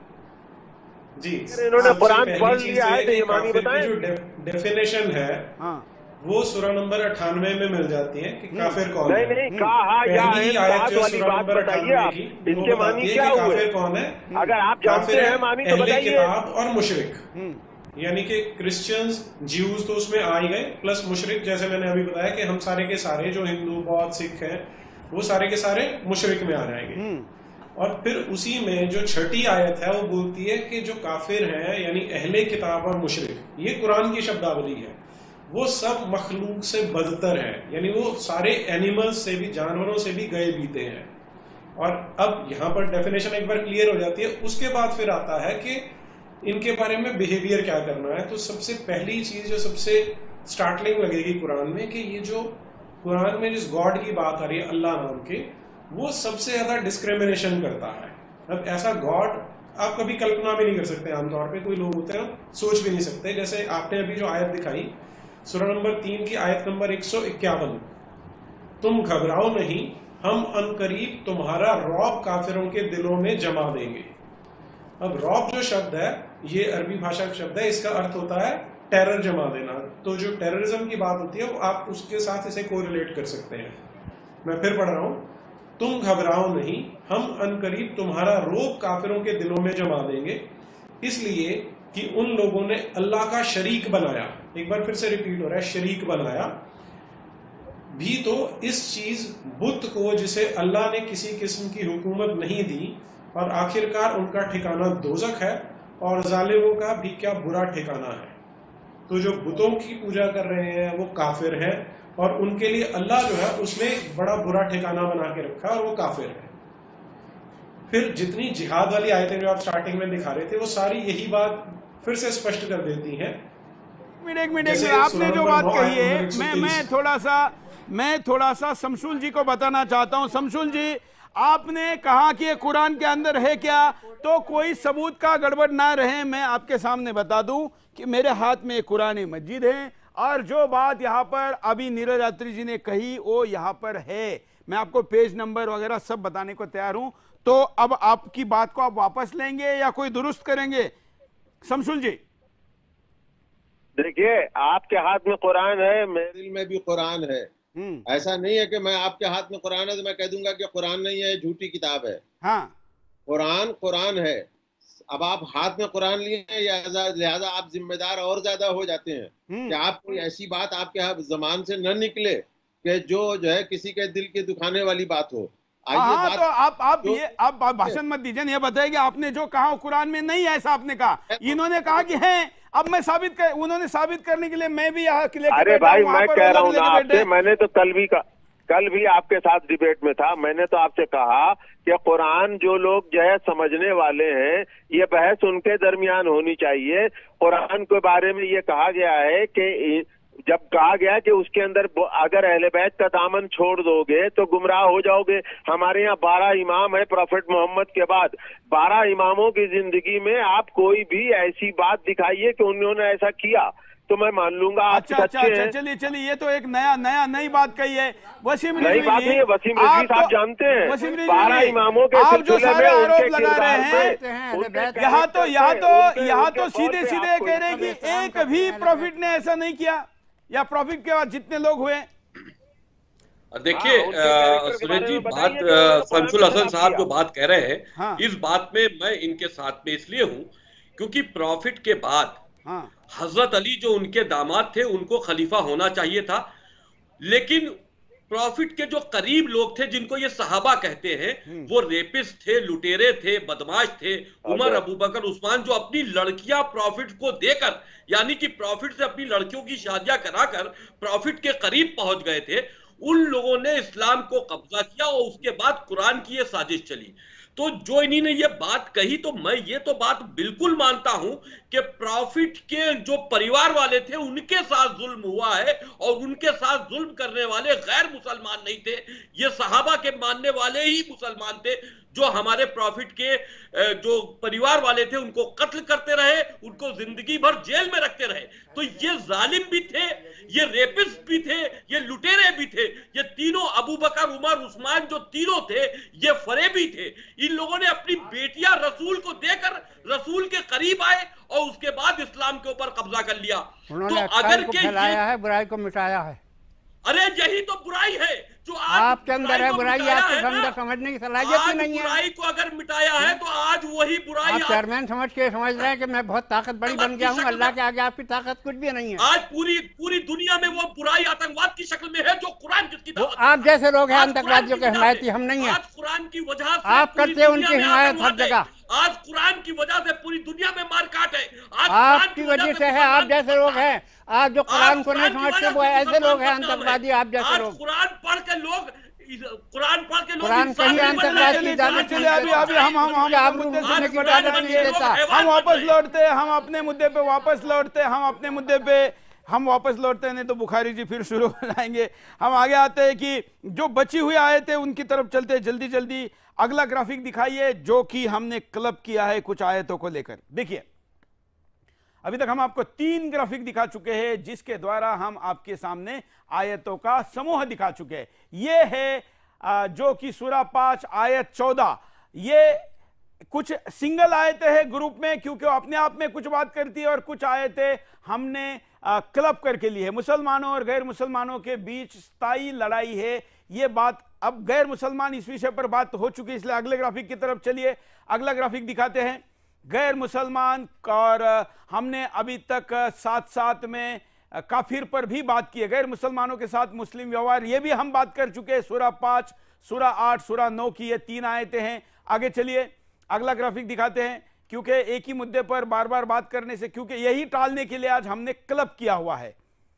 जी इन्होंने कुरान पढ़ लिया है तो ये मानी बताएं। डेफिनेशन है, हाँ वो सूरा नंबर अठानवे में मिल जाती है कि काफिर कौन नहीं, है। नहीं कहा या पहली आयत बात जो वाली सूरा बात नंबर बताइए आप, अठानवे की, वो इसके बताती मानी है क्या कि हुए? काफिर कौन है। अगर आप जानते हैं मानी तो अहले बताइए। किताब और मुशरिक, यानी कि क्रिश्चियंस, ज्यूज तो उसमें आ ही गए, प्लस मुशरिक जैसे मैंने अभी बताया कि हम सारे के सारे जो हिंदू बौद्ध सिख हैं वो सारे के सारे मुशरिक में आ जाएंगे। और फिर उसी में जो छठी आयत है वो बोलती है कि जो काफिर हैं यानी अहले किताब और मुशरिक, ये कुरान की शब्दावली है, वो सब मखलूक से बदतर है, यानी वो सारे एनिमल्स से भी, जानवरों से भी गए बीते हैं। और अब यहाँ पर डेफिनेशन एक बार क्लियर हो जाती है। उसके बाद फिर आता है कि इनके बारे में बिहेवियर क्या करना है। तो सबसे पहली चीज जो सबसे स्टार्टलिंग लगेगी कुरान में कि ये जो कुरान में जिस गॉड की बात आ रही है अल्लाह नाम के, वो सबसे ज्यादा डिस्क्रिमिनेशन करता है। अब ऐसा गॉड आप कभी कल्पना भी नहीं कर सकते, आमतौर पे कोई लोग होते हैं सोच भी नहीं सकते। जैसे आपने अभी जो आयत दिखाई सूरा नंबर तीन की आयत नंबर एक सौ इक्यावन, तुम घबराओ नहीं, हम अनकरीब तुम्हारा रौब काफिरों के दिलों में जमा देंगे। अब रौब जो शब्द है ये अरबी भाषा का शब्द है, इसका अर्थ होता है टेरर जमा देना। तो जो टेररिज्म की बात होती है वो आप उसके साथ इसे कोरिलेट कर सकते हैं। मैं फिर पढ़ रहा हूं, तुम घबराओ नहीं, हम अनकरीब तुम्हारा रोब काफिरों के दिलों में जमा देंगे, इसलिए कि उन लोगों ने अल्लाह का शरीक बनाया। एक बार फिर से रिपीट हो रहा है, शरीक बनाया भी तो इस चीज बुत को जिसे अल्लाह ने किसी किस्म की हुकूमत नहीं दी, और आखिरकार उनका ठिकाना दोजख है और जालिमों का भी क्या बुरा ठिकाना है। तो जो बुतों की पूजा कर रहे हैं वो काफिर हैं, और उनके लिए अल्लाह जो है उसने बड़ा बुरा ठिकाना बना के रखा और वो काफिर है। फिर जितनी जिहाद वाली आयतें जो आप स्टार्टिंग में दिखा रहे थे वो सारी यही बात फिर से स्पष्ट कर देती हैं। मिनट मिनट आपने जो बात कही है, मैं मैं थोड़ा सा मैं थोड़ा सा शमशुल जी को बताना चाहता हूं। शमशुल जी, आपने कहा कि ये कुरान के अंदर है क्या, तो कोई सबूत का गड़बड़ ना रहे, मैं आपके सामने बता दूं कि मेरे हाथ में कुरान मजीद है, और जो बात यहाँ पर अभी नीरज यात्री जी ने कही वो यहाँ पर है। मैं आपको पेज नंबर वगैरह सब बताने को तैयार हूं। तो अब आपकी बात को आप वापस लेंगे या कोई दुरुस्त करेंगे? शमशुल जी देखिए, आपके हाथ में कुरान है, मेरे दिल में भी कुरान है। ऐसा नहीं है कि मैं आपके हाथ में कुरान है तो मैं कह दूंगा कि कुरान नहीं है, झूठी किताब है। हाँ, कुरान कुरान है। अब आप हाथ में कुरान लिए हैं या लिहाजा आप जिम्मेदार और ज्यादा हो जाते हैं कि आप कोई ऐसी बात आपके जबान से न निकले कि जो जो है किसी के दिल के दुखाने वाली बात हो। हाँ, तो आप आप ये आप भाषण मत दीजिए, ये बताइए आपने जो कहा कुरान में नहीं है, ऐसा आपने कहा, इन्होंने कहा कि है। अब मैं साबित कर, उन्होंने साबित करने के लिए मैं भी यहाँ अरे भाई मैं कह रहा हूँ ना आपसे, मैंने तो कल भी का कल भी आपके साथ डिबेट में था, मैंने तो आपसे कहा कि कुरान जो लोग जो है समझने वाले हैं, ये बहस उनके दरमियान होनी चाहिए। कुरान के बारे में ये कहा गया है कि जब कहा गया कि उसके अंदर अगर अहले बैत का दामन छोड़ दोगे तो गुमराह हो जाओगे। हमारे यहाँ बारह इमाम है प्रॉफिट मोहम्मद के बाद, बारह इमामों की जिंदगी में आप कोई भी ऐसी बात दिखाइए कि उन्होंने ऐसा किया तो मैं मान लूंगा आप अच्छा, सच्चे अच्छा, हैं। चलिए चलिए, ये तो एक नया नया नई बात कही है। वसीम नई बात नहीं है, वसीम रिजवी साहब जानते हैं बारह इमामों के आप जो सिलसिले सारे में आरोप उनके लगा रहे हैं, किरदार यहाँ तो यहाँ तो उनके- यहाँ उनके तो तौर सीधे पे सीधे आपको कह रहे हैं कि एक भी प्रॉफिट ने ऐसा नहीं किया, या प्रॉफिट के बाद जितने लोग हुए। देखिए सुरेश जी, बात शमशुल हसन साहब जो बात कह रहे हैं, हाँ। इस बात में मैं इनके साथ में इसलिए हूं क्योंकि प्रॉफिट के बाद हाँ। हजरत अली जो उनके दामाद थे उनको खलीफा होना चाहिए था, लेकिन प्रॉफिट के जो करीब लोग थे जिनको ये सहाबा कहते हैं वो रेपिस्ट थे, लुटेरे थे, बदमाश थे, उमर, अबू बकर, उस्मान, जो अपनी लड़कियां प्रॉफिट को देकर, यानी कि प्रॉफिट से अपनी लड़कियों की शादियां कराकर प्रॉफिट के करीब पहुंच गए थे, उन लोगों ने इस्लाम को कब्जा किया और उसके बाद कुरान की ये साजिश चली। तो जो इन्हीं ने ये बात कही, तो मैं ये तो बात बिल्कुल मानता हूं कि प्रॉफिट के जो परिवार वाले थे उनके साथ जुल्म हुआ है, और उनके साथ जुल्म करने वाले गैर मुसलमान नहीं थे, ये सहाबा के मानने वाले ही मुसलमान थे जो हमारे प्रॉफिट के जो परिवार वाले थे उनको कत्ल करते रहे, उनको जिंदगी भर जेल में रखते रहे। तो ये जालिम भी थे, ये रेपिस्ट भी थे, ये लुटेरे भी थे, ये तीनों अबू बकर, उमर, उस्मान जो तीनों थे ये फरेबी थे। इन लोगों ने अपनी बेटियां रसूल को देकर रसूल के करीब आए और उसके बाद इस्लाम के ऊपर कब्जा कर लिया। उन्होंने तो अगर के फैलाया है, बुराई को मिटाया है। अरे यही तो बुराई है जो आज आपके अंदर है, बुराई आपके अंदर समझने की सलाहियत ही नहीं है। बुराई को अगर मिटाया है तो आज वही बुराई। आप चेयरमैन समझ के समझ रहे हैं कि मैं बहुत ताकत बड़ी बन गया हूँ, अल्लाह के आगे आपकी ताकत कुछ भी नहीं है। आज पूरी पूरी दुनिया में वो बुराई आतंकवाद की शक्ल में है जो कुरान जिसकी दावत। आप जैसे लोग हैं आतंकवादियों के हिमायती, हम नहीं है। आज कुरान की वजह से आप करते हैं उनकी हिमायत हर जगह। आज कुरान की वजह से पूरी दुनिया में मारकाट है। आज आपकी वजह से है, आप जैसे लोग हैं। आज जो कुरान को नहीं समझते वो ऐसे लोग हैं आतंकवादी, आप जैसे लोग। कुरान पढ़ के लोग कुरान पढ़ के लोग कुरान कहीं आतंकवाद की इजाजत चलिए अभी अभी हम हम हम मुद्दे सुनने की इजाजत नहीं देता। हम वापस लौटते हैं, हम अपने मुद्दे पे वापस लौटते हैं, हम अपने मुद्दे पे हम वापस लौटते हैं, नहीं तो बुखारी जी फिर शुरू हो जाएंगे। हम आगे आते हैं कि जो बची हुई आयतें उनकी तरफ चलते हैं। जल्दी जल्दी अगला ग्राफिक दिखाइए जो कि हमने क्लब किया है कुछ आयतों को लेकर। देखिए अभी तक हम आपको तीन ग्राफिक दिखा चुके हैं जिसके द्वारा हम आपके सामने आयतों का समूह दिखा चुके हैं। यह है जो कि सूरा पांच आयत चौदह, ये कुछ सिंगल आयतें हैं ग्रुप में, क्योंकि वो अपने आप में कुछ बात करती है, और कुछ आयतें हमने क्लब करके ली है। मुसलमानों और गैर मुसलमानों के बीच स्थायी लड़ाई है, ये बात अब गैर मुसलमान इस विषय पर बात हो चुकी है, इसलिए अगले ग्राफिक की तरफ चलिए। अगला ग्राफिक दिखाते हैं गैर मुसलमान, और हमने अभी तक साथ साथ में काफिर पर भी बात की है। गैर मुसलमानों के साथ मुस्लिम व्यवहार, ये भी हम बात कर चुके हैं। सूरा पांच, सूरा आठ, सूरा नौ की ये तीन आयतें हैं। आगे चलिए अगला ग्राफिक दिखाते हैं, क्योंकि एक ही मुद्दे पर बार बार बात करने से, क्योंकि यही टालने के लिए आज हमने क्लब किया हुआ है।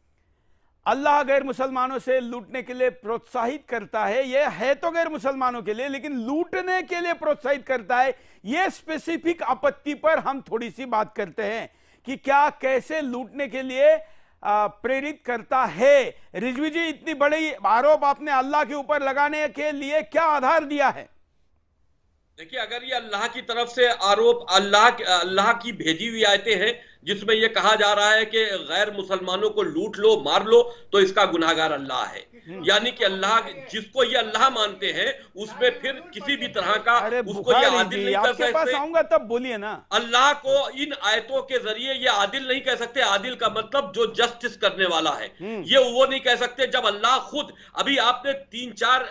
अल्लाह गैर मुसलमानों से लूटने के लिए प्रोत्साहित करता है। यह है तो गैर मुसलमानों के लिए, लेकिन लूटने के लिए प्रोत्साहित करता है। यह स्पेसिफिक आपत्ति पर हम थोड़ी सी बात करते हैं कि क्या कैसे लूटने के लिए प्रेरित करता है। रिजवी जी, इतनी बड़ी आरोप आपने अल्लाह के ऊपर लगाने के लिए क्या आधार दिया है? देखिए, अगर ये अल्लाह की तरफ से आरोप, अल्लाह अल्लाह की भेजी हुई आयतें हैं जिसमें यह कहा जा रहा है कि गैर मुसलमानों को लूट लो, मार लो, तो इसका गुनाहगार अल्लाह है। यानी कि अल्लाह जिसको ये अल्लाह मानते हैं उसमें फिर किसी भी तरह का उसको ये आदिल नहीं कर सकते। पास आऊंगा तब बोलिए ना। अल्लाह को इन आयतों के जरिए ये आदिल नहीं कह सकते। आदिल का मतलब जो जस्टिस करने वाला है, ये वो नहीं कह सकते जब अल्लाह खुद, अभी आपने तीन चार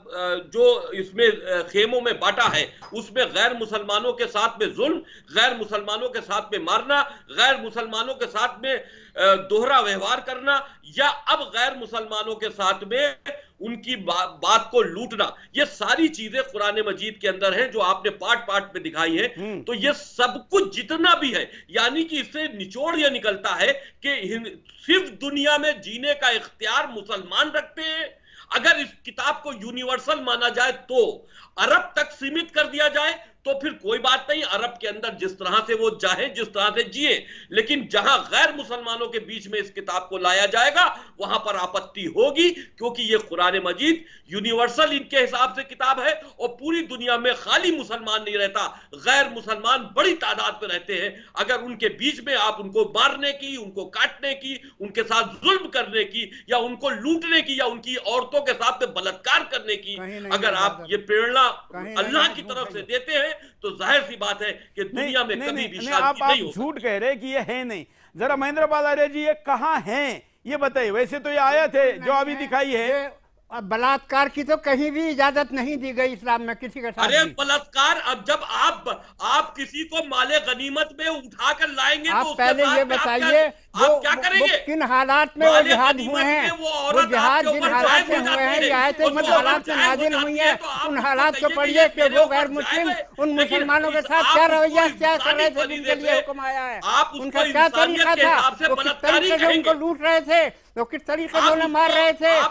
जो इसमें खेमों में बांटा है उसमें गैर मुसलमानों के साथ में जुल्म, गैर मुसलमानों के साथ में मारना, गैर मुसलमानों के साथ में दोहरा व्यवहार करना, या अब गैर मुसलमानों के साथ में उनकी बा, बात को लूटना, ये सारी चीजें कुरान मजीद के अंदर हैं जो आपने पार्ट पार्ट में दिखाई है। तो ये सब कुछ जितना भी है, यानी कि इससे निचोड़ ये निकलता है कि सिर्फ दुनिया में जीने का इख्तियार मुसलमान रखते हैं। अगर इस किताब को यूनिवर्सल माना जाए तो अरब तक सीमित कर दिया जाए तो फिर कोई बात नहीं, अरब के अंदर जिस तरह से वो चाहे, जिस तरह से जिए। लेकिन जहां गैर मुसलमानों के बीच में इस किताब को लाया जाएगा वहां पर आपत्ति होगी, क्योंकि ये कुरान मजीद यूनिवर्सल इनके हिसाब से किताब है और पूरी दुनिया में खाली मुसलमान नहीं रहता, गैर मुसलमान बड़ी तादाद में रहते हैं। अगर उनके बीच में आप उनको मारने की, उनको काटने की, उनके साथ जुल्म करने की, या उनको लूटने की, या उनकी औरतों के साथ में बलात्कार करने की अगर आप ये प्रेरणा अल्लाह की तरफ से देते हैं तो जाहिर सी बात है कि दुनिया में कभी भी शांति नहीं हो। झूठ कह रहे कि ये है नहीं। जरा महेंद्र बालारे जी, ये कहां हैं ये बताइए। वैसे तो ये आयत है जो अभी दिखाई है, बलात्कार की तो कहीं भी इजाजत नहीं दी गई इस्लाम में किसी के साथ। अरे बलात्कार, अब जब आप आप किसी को माले गनीमत में उठा कर लाएंगे आप तो पहले ये बताइए आप क्या करेंगे? किन हालात में वो जिहाद हुए हैं, वो जिहाद जिन हालात में हुए हैं, ये आयतें जिन हालात में नाजिल हुई है, उन हालात को पढ़िए कि वो गैर मुस्लिम उन मुसलमानों के साथ क्या रवैया क्या कर रहे थे जिनके लिए हुक्म आया है, उनका क्या तरीका था, वो किस तरीके से उनको लूट रहे थे, वो किस तरीके से उन्हें मार रहे थे।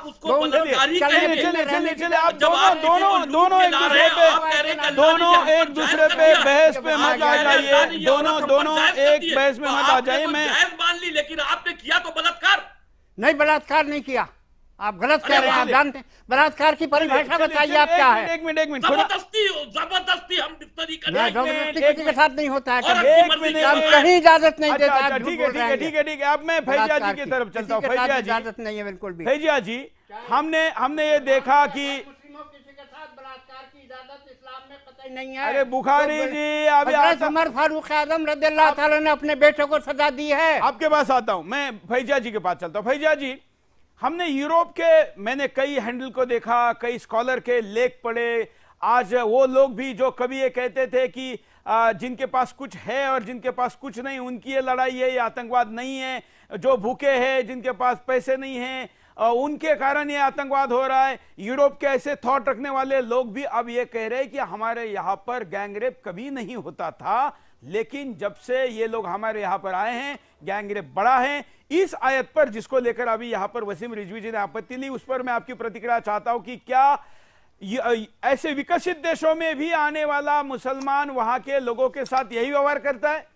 चलिए चलिए चलिए चलिए आप दोनों दोनों दोनों एक दूसरे पे दोनों एक दूसरे पे बहस पे मत आ जाइए, दोनों दोनों एक बहस में मत आ जाइए। मैं मान ली, लेकिन आपने किया तो बलात्कार नहीं, बलात्कार नहीं किया। आप गलत कह रहे हैं। आप जानते हैं बलात्कार की परिभाषा बताइए आप क्या है? एक मिनट एक मिनट जबरदस्ती जबरदस्ती हम डिप्टी करें, जबरदस्ती किसी के साथ नहीं होता है, हम कहीं इजाजत नहीं देता। अच्छा ठीक है ठीक है ठीक है ठीक है अब मैं फैजिया जी की तरफ चलता हूँ। फैजिया जी इजाजत नहीं है बिल्कुल भी। फैजिया जी हमने हमने ये देखा कि किसी के साथ बलात्कार की इजाजत इस्लाम में कतई नहीं है। अरे बुखारी जी अभी हज़रत उमर फारूक आजम रज़ियल्लाहु ताला ने अपने बेटे को सजा दी है। आपके पास आता हूं, मैं फैजिया जी के पास चलता हूं। फैजिया जी हमने यूरोप के मैंने कई हैंडल को देखा, कई स्कॉलर के लेख पढ़े। आज वो लोग भी जो कभी ये कहते थे कि जिनके पास कुछ है और जिनके पास कुछ नहीं उनकी ये लड़ाई है, ये आतंकवाद नहीं है। जो भूखे हैं, जिनके पास पैसे नहीं हैं, उनके कारण ये आतंकवाद हो रहा है। यूरोप के ऐसे थॉट रखने वाले लोग भी अब ये कह रहे हैं कि हमारे यहाँ पर गैंगरेप कभी नहीं होता था, लेकिन जब से ये लोग हमारे यहाँ पर आए हैं गैंगरेप बढ़ा है। इस आयत पर जिसको लेकर अभी यहाँ पर वसीम रिजवी जी ने आपत्ति ली, उस पर मैं आपकी प्रतिक्रिया चाहता हूं कि क्या ऐसे विकसित देशों में भी आने वाला मुसलमान वहां के लोगों के साथ यही व्यवहार करता है?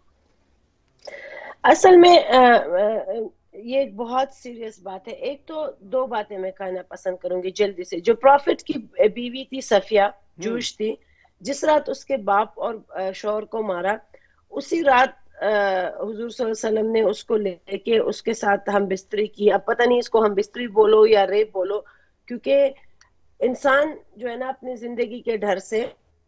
असल में आ, आ, ये एक बहुत सीरियस बात है। एक तो दो बातें मैं कहना पसंद करूंगी जल्दी से। जो प्रॉफिट की बीवी थी सफिया, जूश थी, जिस रात उसके बाप और शौहर को मारा, उसी रात हुजूर सल्लल्लाहु अलैहि वसल्लम ने उसको लेके उसके साथ हम बिस्तरी की। अब पता नहीं इसको हम बिस्तरी बोलो या रेप बोलो, क्योंकि इंसान जो है ना अपनी जिंदगी के डर से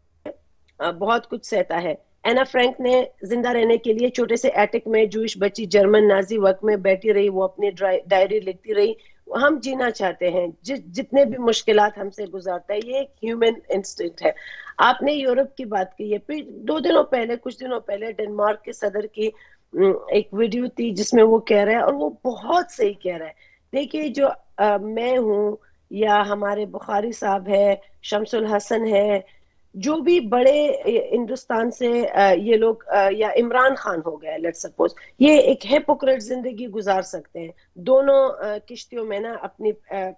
बहुत कुछ सहता है। एना फ्रैंक ने जिंदा रहने के लिए छोटे से एटिक में जूश बच्ची जर्मन नाजी वक्त में बैठी रही, वो अपनी डायरी लिखती रही। हम जीना चाहते हैं, जि, जितने भी मुश्किलात हमसे गुजारता है, ये एक ह्यूमन इंस्टिंक्ट है। आपने यूरोप की बात की है, फिर दो दिनों पहले कुछ दिनों पहले डेनमार्क के सदर की एक वीडियो थी जिसमें वो कह रहा है, और वो बहुत सही कह रहा है। देखिए जो आ, मैं हूँ या हमारे बुखारी साहब है, शमसुल हसन है, जो भी बड़े हिंदुस्तान से ये लोग, या इमरान खान हो गया लेट्स सपोज, ये एक हिपोक्रेट जिंदगी गुजार सकते हैं। दोनों किश्तियों में ना अपनी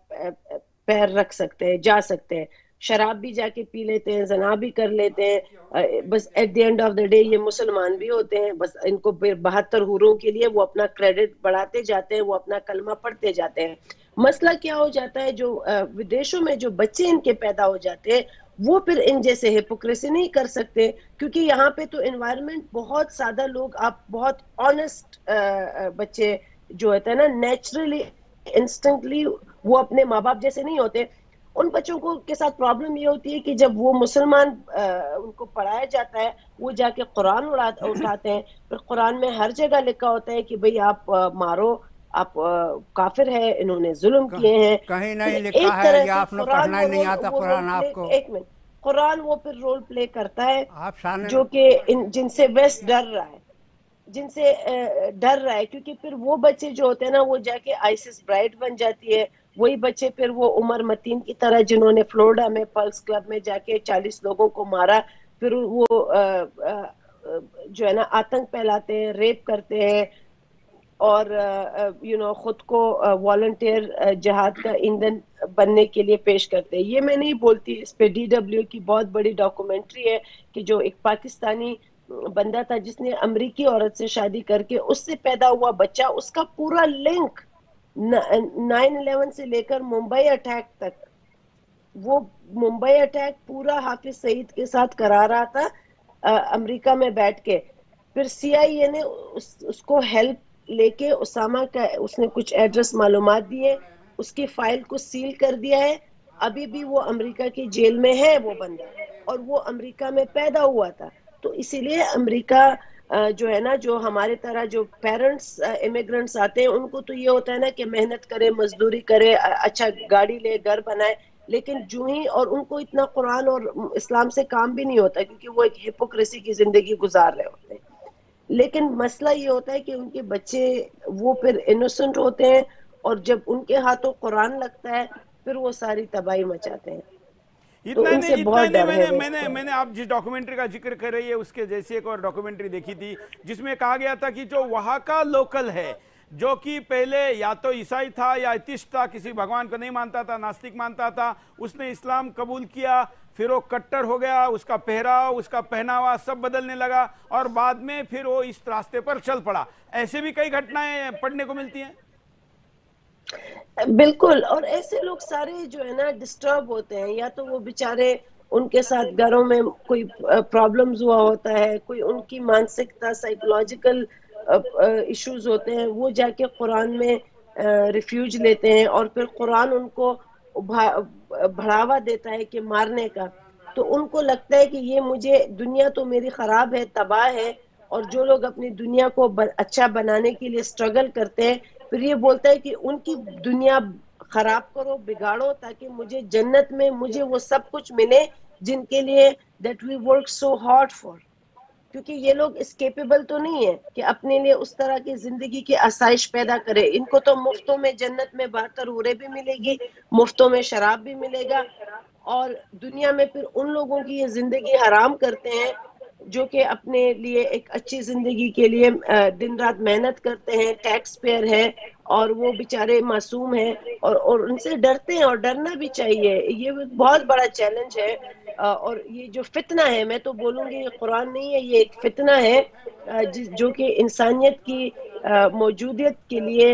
पैर रख सकते हैं, जा सकते हैं, शराब भी जाके पी लेते हैं, जना भी कर लेते हैं। बस at the end of the day ये मुसलमान भी होते हैं। बस इनको बहत्तर हुरों के लिए वो अपना क्रेडिट बढ़ाते जाते हैं, वो अपना कलमा पढ़ते जाते हैं। मसला क्या हो जाता है, जो विदेशों में जो बच्चे इनके पैदा हो जाते हैं वो फिर इन जैसे हिपोक्रेसी नहीं कर सकते, क्योंकि यहाँ पे तो एनवायरनमेंट बहुत सादा लोग, आप बहुत ऑनेस्ट बच्चे जो होते हैं ना, नेचुरली इंस्टिंक्टली वो अपने माँ बाप जैसे नहीं होते। उन बच्चों को के साथ प्रॉब्लम ये होती है कि जब वो मुसलमान उनको पढ़ाया जाता है, वो जाके कुरान उड़ा उठाते हैं। फिर कुरान में हर जगह लिखा होता है कि भाई आप आ, मारो, आप आ, काफिर है, इन्होंने जुल्म किए हैं। कहीं नहीं लिखा है, या आपने पढ़ना नहीं आता कुरान आपको। एक मिनट, कुरान वो फिर रोल प्ले करता है आप जो कि जिनसे वेस्ट डर रहा है, जिनसे डर रहा है, क्योंकि फिर वो बच्चे जो होते हैं ना, वो जाके आइसिस ब्राइट बन जाती है। वही बच्चे फिर वो उमर मतीन की तरह, जिन्होंने फ्लोरिडा में पल्स क्लब में जाके चालीस लोगों को मारा, फिर वो आ, आ, जो है ना आतंक फैलाते हैं, रेप करते हैं, और यू नो खुद को वॉलंटियर जिहाद का ईंधन बनने के लिए पेश करते हैं। ये मैं नहीं बोलती, इस पे डी डब्ल्यू की बहुत बड़ी डॉक्यूमेंट्री है कि जो एक पाकिस्तानी बंदा था जिसने अमेरिकी औरत से शादी करके उससे पैदा हुआ बच्चा, उसका पूरा लिंक नाइन इलेवन से लेकर मुंबई अटैक तक, वो मुंबई अटैक पूरा हाफिज सईद के साथ करा रहा था अमेरिका में बैठ के। फिर सी आई ए ने उस, उसको हेल्प लेके उसामा का, उसने कुछ एड्रेस मालूमात दिए, उसकी फाइल को सील कर दिया है। अभी भी वो अमेरिका की जेल में है वो बंदा, और वो अमेरिका में पैदा हुआ था। तो इसीलिए अमेरिका जो है ना, जो हमारे तरह जो पेरेंट्स इमिग्रेंट्स आते हैं, उनको तो ये होता है ना कि मेहनत करे, मजदूरी करे, अच्छा गाड़ी ले, घर बनाए, लेकिन जो ही, और उनको इतना कुरान और इस्लाम से काम भी नहीं होता, क्योंकि वो एक हिपोक्रेसी की जिंदगी गुजार रहे होते हैं। लेकिन मसला ये होता है कि उनके बच्चे वो फिर इनोसेंट होते हैं, और जब उनके हाथों कुरान लगता है फिर वो सारी तबाही मचाते हैं। इतना तो नहीं, इतना नहीं मैंने मैंने मैंने आप जिस डॉक्यूमेंट्री का जिक्र कर रही है उसके जैसी एक और डॉक्यूमेंट्री देखी थी जिसमें कहा गया था कि जो वहां का लोकल है, जो कि पहले या तो ईसाई था या एथिस्ट था, किसी भगवान को नहीं मानता था, नास्तिक मानता था, उसने इस्लाम कबूल किया, फिर वो कट्टर हो गया, उसका पहराव, उसका पहनावा सब बदलने लगा, और बाद में फिर वो इस रास्ते पर चल पड़ा। ऐसे भी कई घटनाएं पढ़ने को मिलती हैं। बिल्कुल, और ऐसे लोग सारे जो है ना डिस्टर्ब होते हैं, या तो वो बेचारे उनके साथ घरों में कोई प्रॉब्लम्स हुआ होता है, कोई उनकी मानसिकता साइकोलॉजिकल इश्यूज होते हैं, वो जाके कुरान में रिफ्यूज लेते हैं और फिर कुरान उनको बढ़ावा देता है कि मारने का। तो उनको लगता है कि ये मुझे दुनिया तो मेरी खराब है, तबाह है, और जो लोग अपनी दुनिया को अच्छा बनाने के लिए स्ट्रगल करते हैं, फिर ये बोलता है कि उनकी दुनिया खराब करो, बिगाड़ो, ताकि मुझे जन्नत में मुझे वो सब कुछ मिले जिनके लिए that we work so hard for. क्योंकि ये लोग इसकेपेबल तो नहीं है कि अपने लिए उस तरह की जिंदगी की आसाइश पैदा करे। इनको तो मुफ्तों में जन्नत में बहतर हूरें भी मिलेगी, मुफ्तों में शराब भी मिलेगा, और दुनिया में फिर उन लोगों की ये जिंदगी हराम करते हैं जो कि अपने लिए एक अच्छी जिंदगी के लिए दिन रात मेहनत करते हैं, टैक्स पेयर है, और वो बेचारे मासूम हैं और और उनसे डरते हैं, और डरना भी चाहिए। ये बहुत बड़ा चैलेंज है, और ये जो फितना है, मैं तो बोलूँगी ये कुरान नहीं है, ये एक फितना है जो कि इंसानियत की मौजूदियत के लिए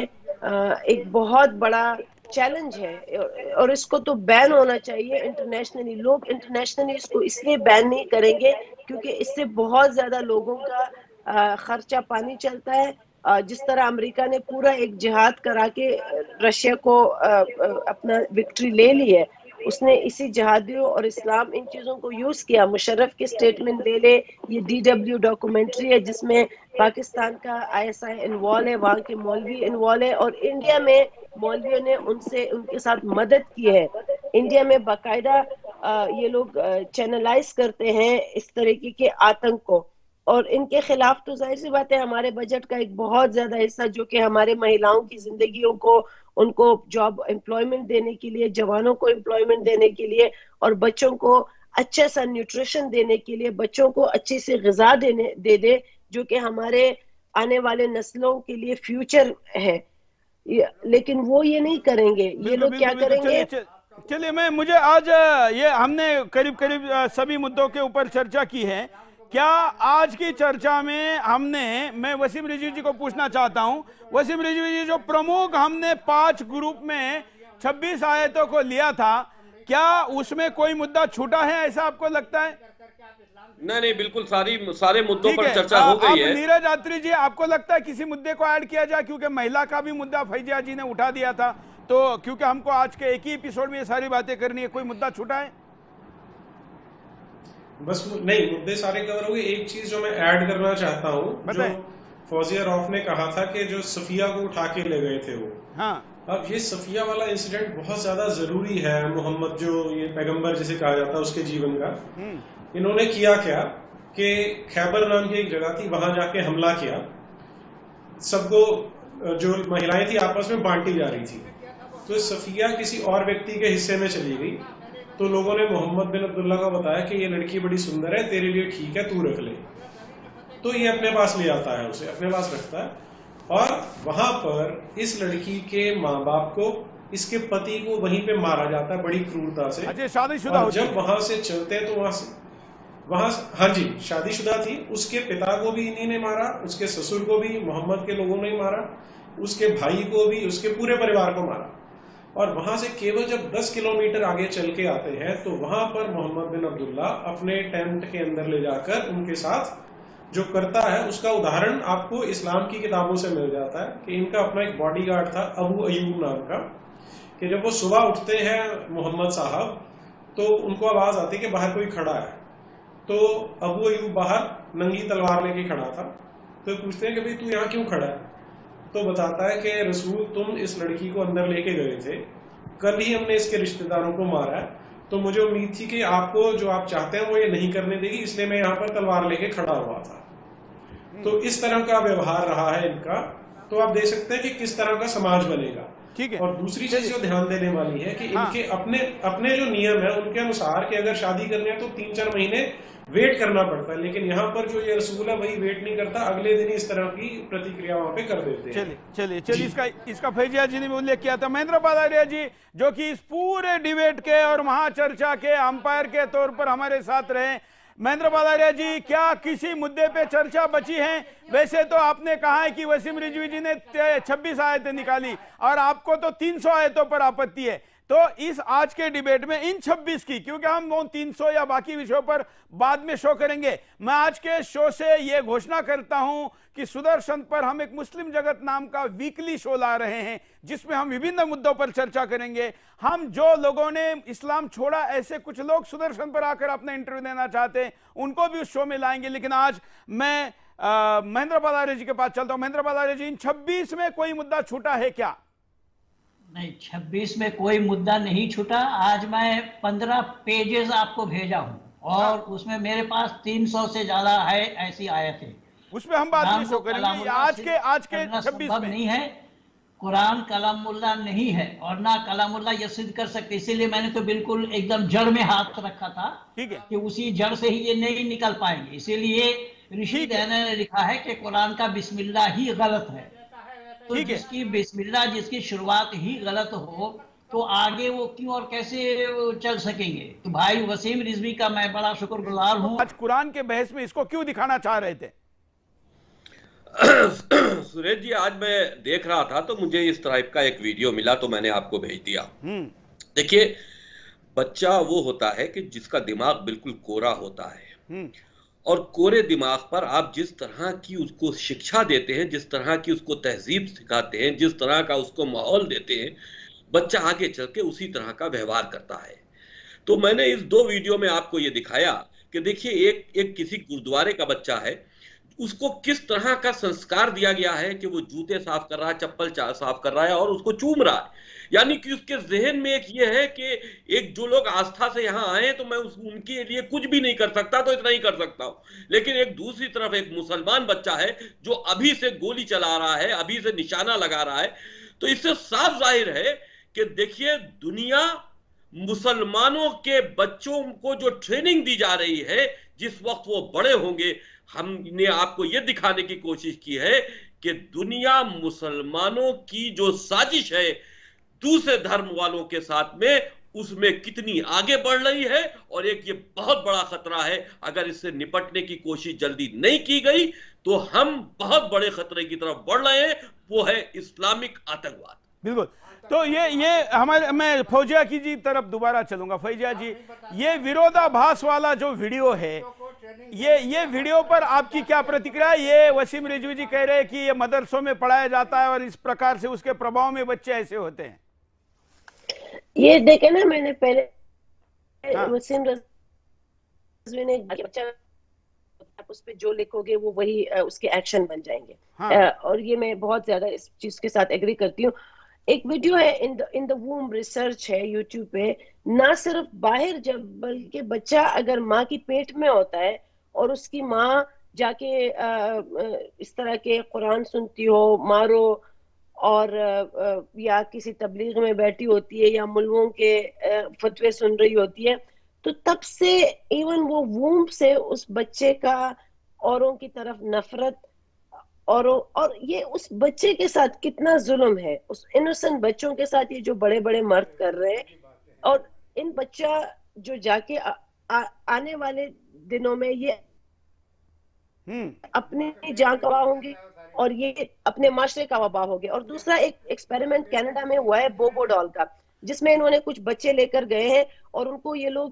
एक बहुत बड़ा चैलेंज है, और इसको तो बैन होना चाहिए इंटरनेशनली। लोग इंटरनेशनली इसको इसलिए बैन नहीं करेंगे क्योंकि इससे बहुत ज्यादा लोगों का खर्चा पानी चलता है। जिस तरह अमेरिका ने पूरा एक जिहाद करा के रशिया को अपना विक्ट्री ले ली है, उसने इसी जिहादियों और इस्लाम इन चीज़ों को यूज़ किया। मुशर्रफ की स्टेटमेंट ले ले, ये डी डब्ल्यू डॉक्यूमेंट्री है जिसमें पाकिस्तान का आई एस आई इन्वॉल्व है, वहाँ के मौलवी इन्वॉल्व है, और इंडिया में मौलवियों ने उनसे उनके साथ मदद की है। इंडिया में बाकायदा ये लोग चैनलाइज करते हैं इस तरीके के आतंक को, और इनके खिलाफ तो जाहिर सी बात है हमारे बजट का एक बहुत ज्यादा हिस्सा जो कि हमारे महिलाओं की जिंदगियों को, उनको जॉब एम्प्लॉयमेंट देने के लिए, जवानों को एम्प्लॉयमेंट देने के लिए, और बच्चों को अच्छा सा न्यूट्रिशन देने के लिए, बच्चों को अच्छी सी ग़िज़ा देने दे दे जो कि हमारे आने वाले नस्लों के लिए फ्यूचर है। लेकिन वो ये नहीं करेंगे। ये लोग क्या करेंगे? चलिए, मैं मुझे आज ये हमने करीब करीब सभी मुद्दों के ऊपर चर्चा की है। क्या आज की चर्चा में हमने, मैं वसीम रिजवी जी को पूछना चाहता हूं, वसीम रिजवी जी, जो प्रमुख हमने पांच ग्रुप में छब्बीस आयतों को लिया था, क्या उसमें कोई मुद्दा छूटा है, ऐसा आपको लगता है? नहीं नहीं, बिल्कुल सारी सारे मुद्दों पर चर्चा हो गई है। नीरज अत्री जी, आपको लगता है किसी मुद्दे को ऐड किया जाए? क्योंकि महिला का भी मुद्दा फैजिया जी ने उठा दिया था, तो क्योंकि हमको आज के एक ही एपिसोड में ये सारी बातें करनी है, कोई मुद्दा छूटा है? बस नहीं, मुद्दे सारे कवर हो गए। एक चीज जो मैं ऐड करना चाहता हूँ, जो फौजिया रौफ ने कहा था कि जो सफिया को उठा के ले गए थे वो, हाँ, अब ये सफिया वाला इंसिडेंट बहुत ज्यादा जरूरी है। मोहम्मद जो ये पैगंबर जिसे कहा जाता है उसके जीवन का, इन्होंने किया क्या कि खैबर नाम की एक जगह थी, वहां जाके हमला किया, सबको जो महिलाएं थी आपस में बांटी जा रही थी, तो सफिया किसी और व्यक्ति के हिस्से में चली गई। तो लोगों ने मोहम्मद बिन अब्दुल्ला को बताया कि ये लड़की बड़ी सुंदर है, तेरे लिए ठीक है, तू रख ले। तो ये अपने पास ले आता है, उसे अपने पास रखता है, और वहां पर इस लड़की के माँ बाप को, इसके पति को वहीं पे मारा जाता है बड़ी क्रूरता से। अच्छा, शादीशुदा और जब वहां से चलते हैं तो वहां से वहां हाँ जी, शादीशुदा थी। उसके पिता को भी इन्हीं ने मारा, उसके ससुर को भी मोहम्मद के लोगों ने मारा, उसके भाई को भी, उसके पूरे परिवार को मारा। और वहां से केवल जब दस किलोमीटर आगे चल के आते हैं तो वहां पर मोहम्मद बिन अब्दुल्ला अपने टेंट के अंदर ले जाकर उनके साथ जो करता है उसका उदाहरण आपको इस्लाम की किताबों से मिल जाता है कि इनका अपना एक बॉडीगार्ड था अबू अयूब नाम का, कि जब वो सुबह उठते हैं मोहम्मद साहब तो उनको आवाज आती है कि बाहर कोई खड़ा है। तो अबू अयूब बाहर नंगी तलवार लेके खड़ा था, तो पूछते हैं कि भाई तू यहाँ क्यों खड़ा है? तो बताता है कि रसूल, तुम इस लड़की को अंदर लेके गए थे, कल ही हमने इसके रिश्तेदारों को मारा है, तो मुझे उम्मीद थी कि आपको जो आप चाहते हैं वो ये नहीं करने देगी, इसलिए मैं यहाँ पर तलवार लेके खड़ा हुआ था। तो इस तरह का व्यवहार रहा है इनका। तो आप देख सकते हैं कि किस तरह का समाज बनेगा। ठीक है। और दूसरी चीज जो ध्यान देने वाली है कि इनके अपने अपने जो नियम है उनके अनुसार कि अगर शादी करनी है तो तीन चार महीने वेट करना पड़ता है, लेकिन यहाँ पर जो ये रसूल है वही वेट नहीं करता, अगले दिन इस तरह की प्रतिक्रिया वहाँ पे कर देते हैं। चलिए चलिए चलिए इसका इसका फैजिया जी ने भी उल्लेख किया था। महेंद्र पादारिया जी, जो कि इस पूरे डिबेट के और महाचर्चा के अंपायर के तौर पर हमारे साथ रहे, महेंद्र पाल आर्य जी, क्या किसी मुद्दे पे चर्चा बची है? वैसे तो आपने कहा है कि वसीम रिजवी जी ने छब्बीस आयतें निकाली और आपको तो तीन सौ आयतों पर आपत्ति है, तो इस आज के डिबेट में इन छब्बीस की, क्योंकि हम वो तीन सौ या बाकी विषयों पर बाद में शो करेंगे, मैं आज के शो से ये घोषणा करता हूं कि सुदर्शन पर हम एक मुस्लिम जगत नाम का वीकली शो ला रहे हैं जिसमें हम विभिन्न मुद्दों पर चर्चा करेंगे। हम जो लोगों ने इस्लाम छोड़ा, ऐसे कुछ लोग सुदर्शन पर आकर अपना इंटरव्यू देना चाहते हैं, उनको भी उस शो में लाएंगे। लेकिन आज मैं महेंद्र पाल आर्य जी के पास चलता हूं। महेंद्र पाल आर्य जी, इन छब्बीस में कोई मुद्दा छूटा है क्या? नहीं, छब्बीस में कोई मुद्दा नहीं छूटा। आज मैं पंद्रह पेजेस आपको भेजा हूं और उसमें मेरे पास तीन सौ से ज्यादा है ऐसी आयतें, उसमें हम बात नहीं करेंगे। आज के आज के छब्बीस में नहीं है, कुरान कलामुल्लाह नहीं है और ना कलामुल्लाह ये सिद्ध कर सकते, इसीलिए मैंने तो बिल्कुल एकदम जड़ में हाथ रखा था, ठीक है, कि उसी जड़ से ही ये नहीं निकल पाएंगे। इसीलिए ऋषि दयानंद ने लिखा है कि कुरान का बिस्मिल्लाह ही गलत है, तो जिसकी बिस्मिल्लाह जिसकी शुरुआत ही गलत हो तो आगे वो क्यों और कैसे चल सकेंगे। तो भाई वसीम रिजवी का मैं बड़ा शुक्रगुजार हूँ। आज कुरान के बहस में इसको क्यों दिखाना चाह रहे थे? सुरेश जी, आज मैं देख रहा था तो मुझे इस टाइप का एक वीडियो मिला तो मैंने आपको भेज दिया। देखिए, बच्चा वो होता है कि जिसका दिमाग बिल्कुल कोरा होता है और कोरे दिमाग पर आप जिस तरह की उसको शिक्षा देते हैं, जिस तरह की उसको तहजीब सिखाते हैं, जिस तरह का उसको माहौल देते हैं, बच्चा आगे चल के उसी तरह का व्यवहार करता है। तो मैंने इस दो वीडियो में आपको ये दिखाया कि देखिए, एक एक किसी गुरुद्वारे का बच्चा है, उसको किस तरह का संस्कार दिया गया है कि वो जूते साफ कर रहा है, चप्पल साफ कर रहा है और उसको चूम रहा है। यानी कि उसके जहन में एक ये है कि एक जो लोग आस्था से यहाँ आए तो मैं उस उनके लिए कुछ भी नहीं कर सकता, तो इतना ही कर सकता हूं। लेकिन एक दूसरी तरफ एक मुसलमान बच्चा है जो अभी से गोली चला रहा है, अभी से निशाना लगा रहा है। तो इससे साफ जाहिर है कि देखिए, दुनिया मुसलमानों के बच्चों को जो ट्रेनिंग दी जा रही है, जिस वक्त वो बड़े होंगे, हमने आपको यह दिखाने की कोशिश की है कि दुनिया मुसलमानों की जो साजिश है दूसरे धर्म वालों के साथ में, उसमें कितनी आगे बढ़ रही है। और एक ये बहुत बड़ा खतरा है, अगर इससे निपटने की कोशिश जल्दी नहीं की गई तो हम बहुत बड़े खतरे की तरफ बढ़ रहे हैं, वो है इस्लामिक आतंकवाद। बिल्कुल। तो ये ये हमारे, मैं फौजिया की जी तरफ दोबारा चलूंगा। फौजिया जी, ये विरोधाभास वाला जो वीडियो है, ये ये वीडियो पर आपकी क्या प्रतिक्रिया? ये वसीम रिजवी जी कह रहे हैं कि ये मदरसों में पढ़ाया जाता है और इस प्रकार से उसके प्रभाव में बच्चे ऐसे होते हैं। ये देखे ना, मैंने पहले हाँ। वसीम रिजवी ने बच्चा, आप उस पे जो लिखोगे वो वही उसके एक्शन बन जाएंगे। हाँ। और ये मैं बहुत ज्यादा इस चीज के साथ एग्री करती हूँ। एक वीडियो है, in the in the womb research है यूट्यूब पे, ना सिर्फ बाहर, जब बल्कि बच्चा अगर माँ की पेट में होता है और उसकी माँ जाके आ, इस तरह के कुरान सुनती हो, मारो, और आ, या किसी तबलीग में बैठी होती है या मुल्कों के फतवे सुन रही होती है, तो तब से इवन वो वूम से उस बच्चे का औरों की तरफ नफरत, और और ये उस बच्चे के साथ कितना जुल्म है, उस इनोसेंट बच्चों के साथ ये जो बड़े बड़े मर्द कर रहे हैं। और इन बच्चा जो जाके आ, आ, आने वाले दिनों में ये अपने जान गवाह होंगे और ये अपने माशरे का वबा होंगे। और दूसरा एक एक्सपेरिमेंट कनाडा में हुआ है बोबो डॉल का, जिसमें इन्होंने कुछ बच्चे लेकर गए हैं और उनको ये लोग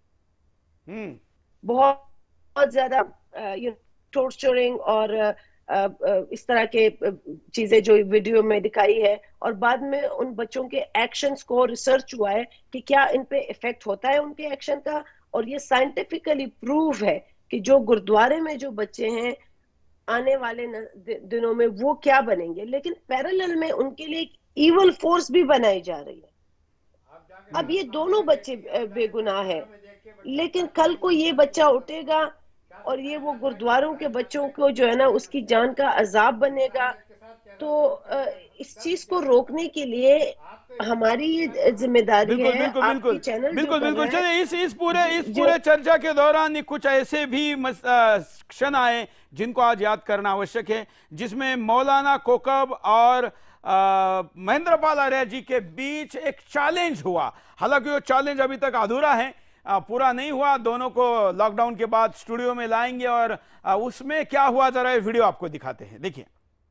बहुत बहुत ज्यादा टॉर्चरिंग और इस तरह के चीजें जो वीडियो में दिखाई है, और बाद में उन बच्चों के एक्शंस को रिसर्च हुआ है कि क्या इन पे इफेक्ट होता है उनके एक्शन का। और ये साइंटिफिकली प्रूव है कि जो गुरुद्वारे में जो बच्चे हैं आने वाले दिनों में वो क्या बनेंगे। लेकिन पैरेलल में उनके लिए एक इवल फोर्स भी बनाई जा रही है। अब ये दोनों बच्चे बेगुनाह है, लेकिन कल को ये बच्चा उठेगा और ये वो गुरुद्वारों के बच्चों को जो है ना उसकी जान का अजाब बनेगा। तो इस चीज को रोकने के लिए हमारी ये जिम्मेदारी है। बिल्कुल बिल्कुल बिल्कुल बिल्कुल बिल्कुल चलिए, इस इस पूरे इस पूरे चर्चा के दौरान कुछ ऐसे भी क्षण आए जिनको आज याद करना आवश्यक है, जिसमें मौलाना कोकब और महेंद्र पाल आर्य जी के बीच एक चैलेंज हुआ। हालांकि वो चैलेंज अभी तक अधूरा है, पूरा नहीं हुआ, दोनों को लॉकडाउन के बाद स्टूडियो में लाएंगे और उसमें क्या हुआ जरा ये वीडियो आपको दिखाते हैं, देखिए।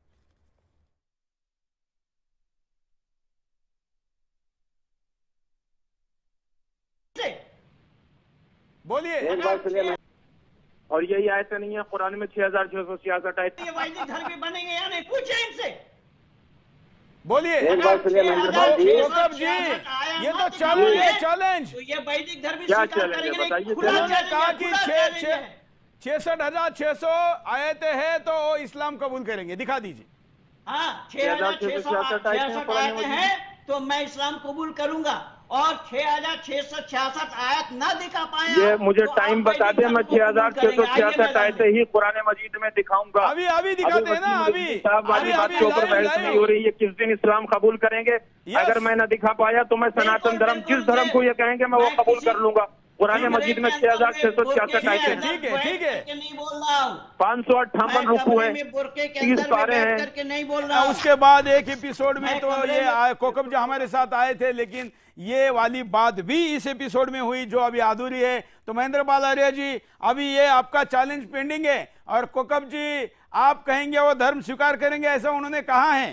बोलिए। और यही आयत नहीं है कुरान में छह हजार छह सौ छियासठ आयत धर्म में बनेंगे या नहीं, पूछे इनसे। बोलिए कोकब जी, ये तो चैलेंज है, चैलेंज। तो ये वैदिक धर्म क्या चैलेंज है बताइए। उन्होंने कहा कि छियासठ हजार छह सौ आयतें हैं तो वो इस्लाम कबूल करेंगे, दिखा दीजिए। हाँ, छह हजार छह सौ छियासठ आयतें हैं तो मैं इस्लाम कबूल करूंगा, और छह हजार छह सौ छियासठ आयत ना दिखा पाए ये मुझे तो टाइम बता दे, मैं छह हजार छह सौ छियासठ आयतें ही कुरान मजीद में दिखाऊंगा। अभी अभी दिखाते हैं ना, अभी वाली बात के ऊपर बहस नहीं हो रही है, किस दिन इस्लाम कबूल करेंगे। अगर मैं न दिखा पाया तो मैं सनातन धर्म, जिस धर्म को ये कहेंगे मैं वो कबूल कर लूंगा। कुरान मजीद में छह हजार छह सौ छियासठ आयतें, ठीक है ठीक है, नहीं बोल रहा हूँ। पाँच सौ अट्ठावन रुकू है, तीस पारे हैं। नहीं बोल रहा। उसके बाद एक एपिसोड में तो ये कोकब जो हमारे साथ आए थे, लेकिन ये वाली बात भी इस एपिसोड में हुई जो अभी अधूरी है। तो महेंद्र पाल आर्य जी, अभी ये आपका चैलेंज पेंडिंग है और कोकब जी आप कहेंगे वो धर्म स्वीकार करेंगे, ऐसा उन्होंने कहा है।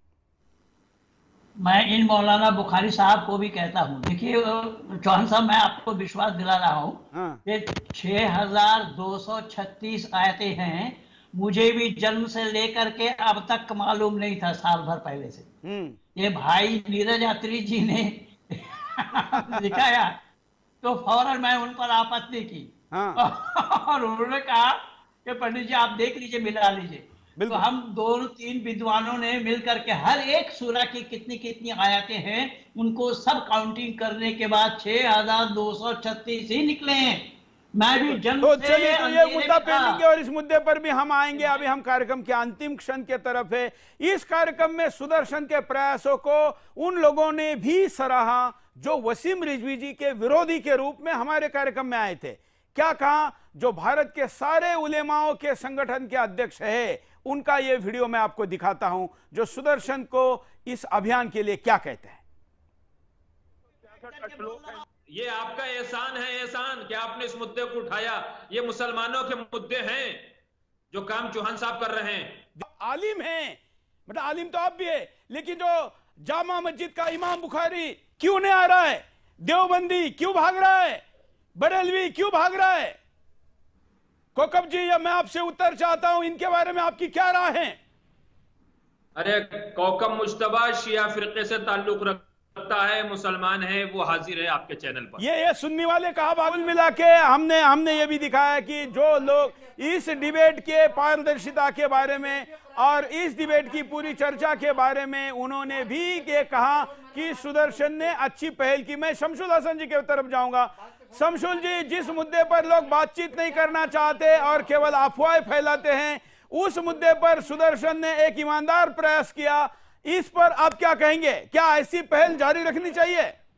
मैं इन मौलाना बुखारी साहब को भी कहता हूँ, देखिए चौहान साहब, मैं आपको विश्वास दिला रहा हूँ कि छह हजार दो सौ छत्तीस आयतें हैं, मुझे भी जन्म से लेकर के अब तक मालूम नहीं था, साल भर पहले से। ये भाई नीरज यात्री जी ने दिखाया तो फौरन मैं उन पर आपत्ति की। हाँ। और उन्होंने कहा कि पंडित जी आप देख लीजिए, मिला लीजिए। तो हम दोनों तीन विद्वानों ने मिलकर के हर एक सूरा की कितनी कितनी आयतें हैं उनको सब काउंटिंग करने के बाद छह हजार दो सौ छत्तीस ही निकले हैं। मैं भी जन्म तो से चलिए, तो ये मुद्दा पेंडिंग है और इस मुद्दे पर भी हम आएंगे। अभी हम कार्यक्रम के अंतिम क्षण के तरफ है। इस कार्यक्रम में सुदर्शन के प्रयासों को उन लोगों ने भी सराहा जो वसीम रिजवी जी के विरोधी के रूप में हमारे कार्यक्रम में आए थे। क्या कहा, जो भारत के सारे उलेमाओं के संगठन के अध्यक्ष है, उनका ये वीडियो मैं आपको दिखाता हूं, जो सुदर्शन को इस अभियान के लिए क्या कहते हैं। ये आपका एहसान है, एहसान कि आपने इस मुद्दे को उठाया। ये मुसलमानों के मुद्दे हैं जो काम चौहान साहब कर रहे हैं। आलिम हैं, मतलब आलिम तो आप भी है, लेकिन जो जामा मस्जिद का इमाम बुखारी क्यों नहीं आ रहा है, देवबंदी क्यों भाग रहा है, बरेलवी क्यों भाग रहा है। कोकब जी, या मैं आपसे उत्तर चाहता हूं, इनके बारे में आपकी क्या राय है। अरे कौकब मुश्तबा शिया फिरके से ताल्लुक रखता है, मुसलमान है, वो हाजिर है आपके चैनल पर। ये ये सुन्नी वाले कहा बाबुल मिला के हमने हमने ये भी दिखाया कि जो लोग इस डिबेट के पारदर्शिता के बारे में और इस डिबेट की पूरी चर्चा के बारे में उन्होंने भी ये कहा कि सुदर्शन ने अच्छी पहल की। मैं शमशुल हसन जी की तरफ जाऊंगा। शमशुल जी, जिस मुद्दे पर लोग बातचीत नहीं करना चाहते और केवल अफवाहें फैलाते हैं, उस मुद्दे पर सुदर्शन ने एक ईमानदार प्रयास किया, इस पर आप क्या कहेंगे? क्या ऐसी पहल जारी रखनी चाहिए?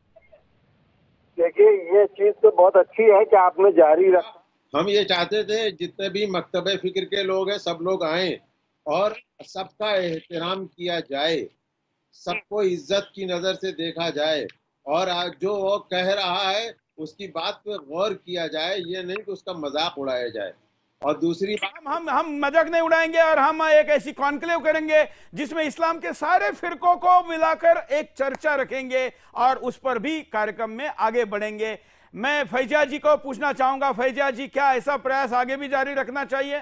देखिए, ये चीज तो बहुत अच्छी है कि आपने जारी रखा। हम ये चाहते थे जितने भी मकतबे फिक्र के लोग हैं सब लोग आए और सबका एहतराम किया जाए, सबको इज्जत की नजर से देखा जाए और जो वो कह रहा है उसकी बात पे गौर किया जाए, ये नहीं कि उसका मजाक उड़ाया जाए। और दूसरी बात, हम हम हम मजाक नहीं उड़ाएंगे और हम एक ऐसी कॉन्क्लेव करेंगे जिसमें इस्लाम के सारे फिरकों को मिलाकर एक चर्चा रखेंगे और उस पर भी कार्यक्रम में आगे बढ़ेंगे। मैं फैजा जी को पूछना चाहूंगा, फैजा जी, क्या ऐसा प्रयास आगे भी जारी रखना चाहिए?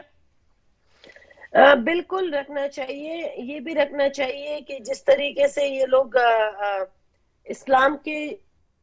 आ, बिल्कुल रखना चाहिए। ये भी रखना चाहिए कि जिस तरीके से ये लोग आ, आ, इस्लाम के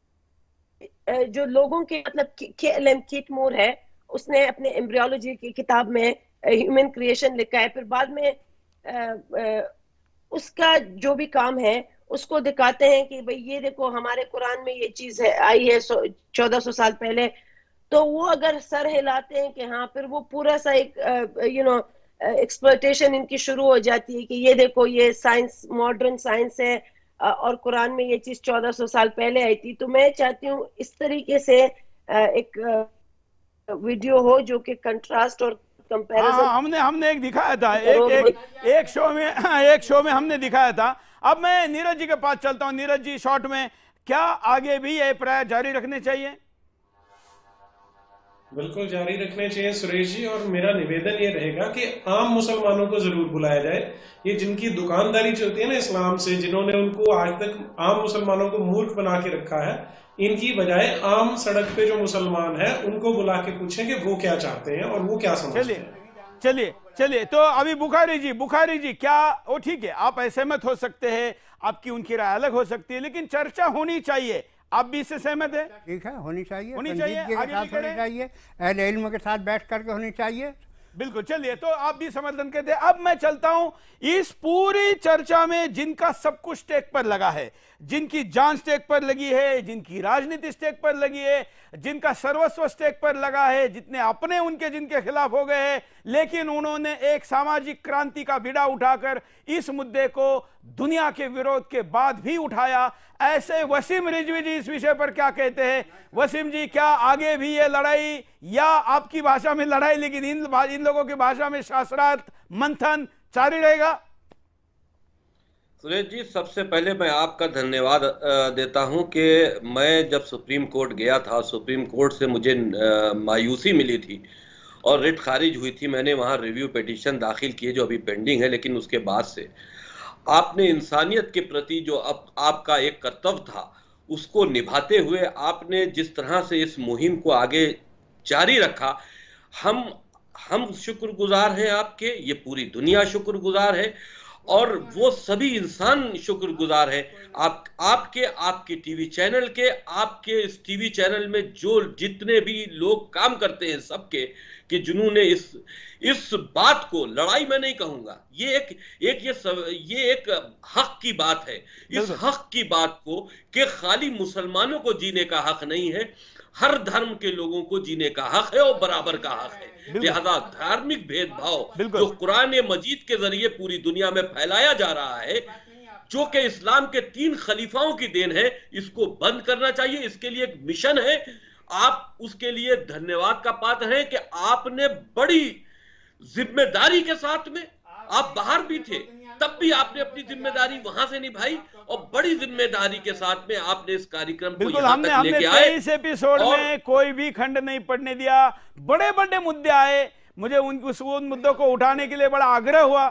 जो लोगों के मतलब के एल एम कीटमोर है, उसने अपने एम्ब्रियोलॉजी की किताब में ह्यूमन क्रिएशन लिखा है, फिर बाद में आ, आ, उसका जो भी काम है उसको दिखाते हैं कि भाई ये देखो हमारे कुरान में ये चीज है आई है चौदह सौ साल पहले। तो वो अगर सर हिलाते हैं कि हाँ, फिर वो पूरा सा एक यू नो एक्सप्लॉयटेशन इनकी शुरू हो जाती है कि ये देखो ये साइंस मॉडर्न साइंस है और कुरान में ये चीज चौदह सौ साल पहले आई थी। तो मैं चाहती हूँ इस तरीके से एक वीडियो हो जो कि कंट्रास्ट और कंपैरिजन। हाँ, हमने हमने एक दिखाया था एक एक एक शो में एक शो में हमने दिखाया था। अब मैं नीरज जी के पास चलता हूँ। नीरज जी, शॉर्ट में क्या आगे भी ये प्रयास जारी रखने चाहिए? बिल्कुल जारी रखने चाहिए सुरेश जी, और मेरा निवेदन ये रहेगा कि आम मुसलमानों को जरूर बुलाया जाए। ये जिनकी दुकानदारी चलती है ना इस्लाम से, जिन्होंने उनको आज तक आम मुसलमानों को मूर्ख बना के रखा है, इनकी बजाय आम सड़क पे जो मुसलमान है उनको बुला के पूछें कि वो क्या चाहते हैं और वो क्या समझते हैं। चलिए चलिए, तो अभी बुखारी जी, बुखारी जी क्या वो ठीक है, आप असहमत हो सकते हैं, आपकी उनकी राय अलग हो सकती है, लेकिन चर्चा होनी चाहिए। आप भी इससे सहमत है? ठीक है, होनी चाहिए, होनी चाहिए, आगे होनी चाहिए, अहले इल्म के साथ बैठ करके होनी चाहिए। बिल्कुल, चलिए, तो आप भी समर्थन करते हैं। अब मैं चलता हूं इस पूरी चर्चा में जिनका सब कुछ स्टेक पर लगा है, जिनकी जान स्टेक पर लगी है, जिनकी राजनीति स्टेक पर लगी है, जिनका सर्वस्व स्टेक पर लगा है, जितने अपने उनके जिनके खिलाफ हो गए हैं, लेकिन उन्होंने एक सामाजिक क्रांति का बीड़ा उठाकर इस मुद्दे को दुनिया के विरोध के बाद भी उठाया। ऐसे वसीम रिजवी जी इस विषय पर क्या कहते हैं? वसीम जी, क्या आगे भी ये लड़ाई, या आपकी भाषा में लड़ाई लेकिन इन इन लोगों की भाषा में शास्त्रार्थ मंथन जारी रहेगा? सुरेश जी, सबसे पहले मैं आपका धन्यवाद देता हूं कि मैं जब सुप्रीम कोर्ट गया था, सुप्रीम कोर्ट से मुझे मायूसी मिली थी और रिट खारिज हुई थी। मैंने वहां रिव्यू पिटीशन दाखिल किए जो अभी पेंडिंग है, लेकिन उसके बाद से आपने इंसानियत के प्रति जो अब आपका एक कर्तव्य था उसको निभाते हुए आपने जिस तरह से इस मुहिम को आगे जारी रखा, हम हम शुक्रगुजार हैं आपके, ये पूरी दुनिया शुक्रगुजार है और वो सभी इंसान शुक्रगुजार है आप आपके आपके टीवी चैनल के, आपके इस टीवी चैनल में जो जितने भी लोग काम करते हैं सबके, कि जिन्होंने इस इस बात को, लड़ाई मैं नहीं कहूंगा, ये एक एक ये सब, ये एक हक की बात है, इस हक की बात को कि खाली मुसलमानों को जीने का हक नहीं है, हर धर्म के लोगों को जीने का हक है और बराबर का हक है। लिहाजा धार्मिक भेदभाव जो कुरान मजीद के जरिए पूरी दुनिया में फैलाया जा रहा है, जो कि इस्लाम के तीन खलीफाओं की देन है, इसको बंद करना चाहिए। इसके लिए एक मिशन है, आप उसके लिए धन्यवाद का पात्र हैं कि आपने बड़ी जिम्मेदारी के साथ में, आप बाहर भी थे तब भी आपने अपनी जिम्मेदारी वहां से निभाई और बड़ी जिम्मेदारी के साथ में आपने इस कार्यक्रम को यहां हमने, तक लेके आए। इस एपिसोड में कोई भी खंड नहीं पड़ने दिया, बड़े बड़े मुद्दे आए, मुझे उन उन मुद्दों को उठाने के लिए बड़ा आग्रह हुआ।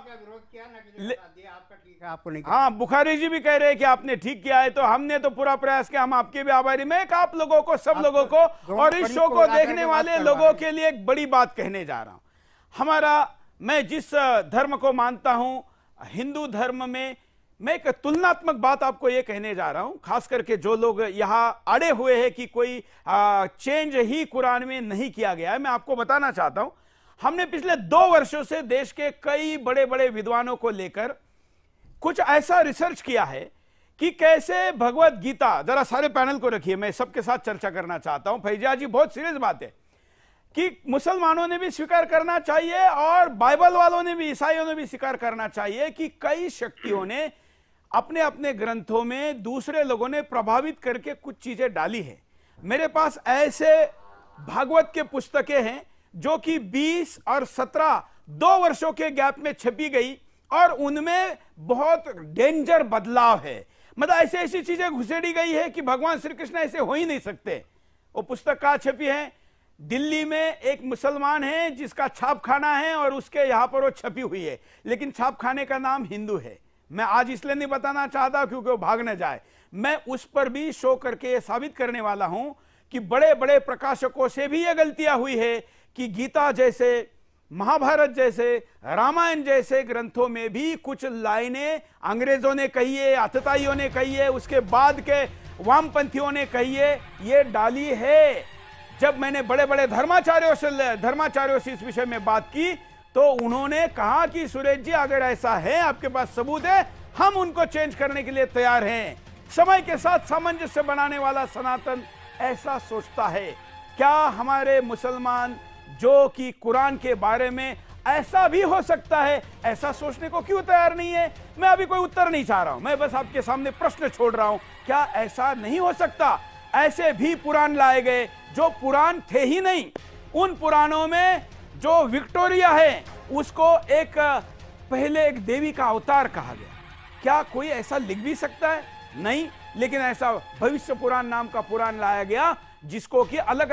हाँ, बुखारी जी भी कह रहे हैं कि आपने ठीक किया है, तो हमने तो पूरा प्रयास किया, हम आपके भी आभारी। मैं आप लोगों को, सब लोगों को और इस शो को देखने वाले लोगों के लिए एक बड़ी बात कहने जा रहा हूं। हमारा, मैं जिस धर्म को मानता हूं, हिंदू धर्म में, मैं एक तुलनात्मक बात आपको यह कहने जा रहा हूं, खास करके जो लोग यहां अड़े हुए हैं कि कोई आ, चेंज ही कुरान में नहीं किया गया है। मैं आपको बताना चाहता हूं, हमने पिछले दो वर्षों से देश के कई बड़े बड़े विद्वानों को लेकर कुछ ऐसा रिसर्च किया है कि कैसे भगवत गीता, जरा सारे पैनल को रखिए, मैं सबके साथ चर्चा करना चाहता हूं। फैजिया जी, बहुत सीरियस बात है कि मुसलमानों ने भी स्वीकार करना चाहिए और बाइबल वालों ने भी, ईसाइयों ने भी स्वीकार करना चाहिए कि कई शक्तियों ने अपने अपने ग्रंथों में दूसरे लोगों ने प्रभावित करके कुछ चीजें डाली है। मेरे पास ऐसे भागवत के पुस्तकें हैं जो कि बीस और सत्रह दो वर्षों के गैप में छपी गई और उनमें बहुत डेंजर बदलाव है। मतलब ऐसे ऐसी चीजें घुसेड़ी गई है कि भगवान श्री कृष्ण ऐसे हो ही नहीं सकते। वो पुस्तक कहाँ छपी है? दिल्ली में एक मुसलमान है जिसका छापखाना है और उसके यहां पर वो छपी हुई है, लेकिन छापखाने का नाम हिंदू है। मैं आज इसलिए नहीं बताना चाहता क्योंकि वो भाग न जाए। मैं उस पर भी शो करके साबित करने वाला हूं कि बड़े बड़े प्रकाशकों से भी यह गलतियां हुई है कि गीता जैसे, महाभारत जैसे, रामायण जैसे ग्रंथों में भी कुछ लाइनें अंग्रेजों ने कही है, अतताइयों ने कही है, उसके बाद के वामपंथियों ने कही है, ये डाली है। जब मैंने बड़े बड़े धर्माचार्यों से धर्माचार्यों से इस विषय में बात की तो उन्होंने कहा कि सुरेश जी, अगर ऐसा है, आपके पास सबूत है, हम उनको चेंज करने के लिए तैयार हैं। समय के साथ सामंजस्य बनाने वाला सनातन ऐसा सोचता है। क्या हमारे मुसलमान जो कि कुरान के बारे में ऐसा भी हो सकता है, ऐसा सोचने को क्यों तैयार नहीं है? मैं अभी कोई उत्तर नहीं चाह रहा हूं, मैं बस आपके सामने प्रश्न छोड़ रहा हूं। क्या ऐसा नहीं हो सकता? ऐसे भी पुराण लाए गए जो पुराण थे ही नहीं। उन पुराणों में जो विक्टोरिया है उसको एक पहले एक देवी का अवतार कहा गया। क्या कोई ऐसा लिख भी सकता है? नहीं। लेकिन ऐसा भविष्य पुराण नाम का पुराण लाया गया जिसको कि अलग अलग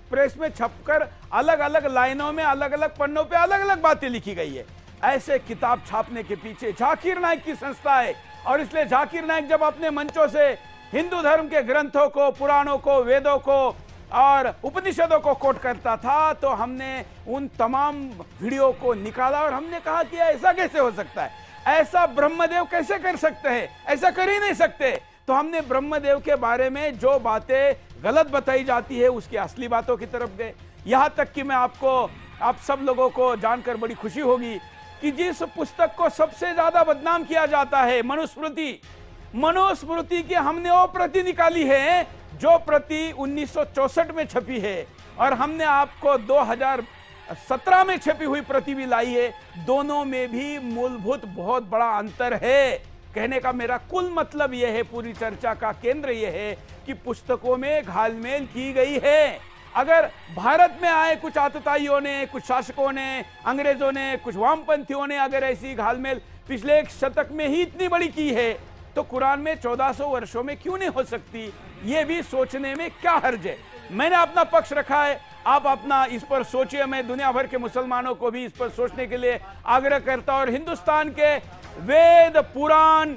प्रेस में छपकर अलग अलग लाइनों में अलग अलग पन्नों पे अलग अलग बातें लिखी गई है। ऐसे किताब छापने के पीछे झाकिर नाइक की संस्था है, और इसलिए झाकिर नाइक जब अपने मंचों से हिंदू धर्म के ग्रंथों को, पुराणों को, वेदों को और उपनिषदों को कोट करता था, तो हमने उन तमाम वीडियो को निकाला और हमने कहा कि ऐसा कैसे हो सकता है, ऐसा ब्रह्मदेव कैसे कर सकते हैं, ऐसा कर ही नहीं सकते। तो हमने ब्रह्मदेव के बारे में जो बातें गलत बताई जाती है उसकी असली बातों की तरफ गए। यहां तक कि मैं आपको, आप सब लोगों को जानकर बड़ी खुशी होगी कि जिस पुस्तक को सबसे ज्यादा बदनाम किया जाता है, मनुस्मृति, मनुस्मृति की हमने वो प्रति निकाली है जो प्रति उन्नीस सौ चौसठ में छपी है, और हमने आपको दो हज़ार सत्रह में छपी हुई प्रति भी लाई है। दोनों में भी मूलभूत बहुत बड़ा अंतर है। कहने का मेरा कुल मतलब यह है, पूरी चर्चा का केंद्र यह है कि पुस्तकों में घालमेल की गई है। अगर भारत में आए कुछ आतताइयों ने, कुछ शासकों ने, अंग्रेजों ने, कुछ वामपंथियों ने अगर ऐसी घालमेल पिछले एक शतक में ही इतनी बड़ी की है, तो कुरान में चौदह सौ वर्षों में क्यों नहीं हो सकती? ये भी सोचने में क्या हर्ज है। मैंने अपना पक्ष रखा है, आप अपना इस पर सोचिए। मैं दुनिया भर के मुसलमानों को भी इस पर सोचने के लिए आग्रह करता हूं, और हिंदुस्तान के वेद, पुराण,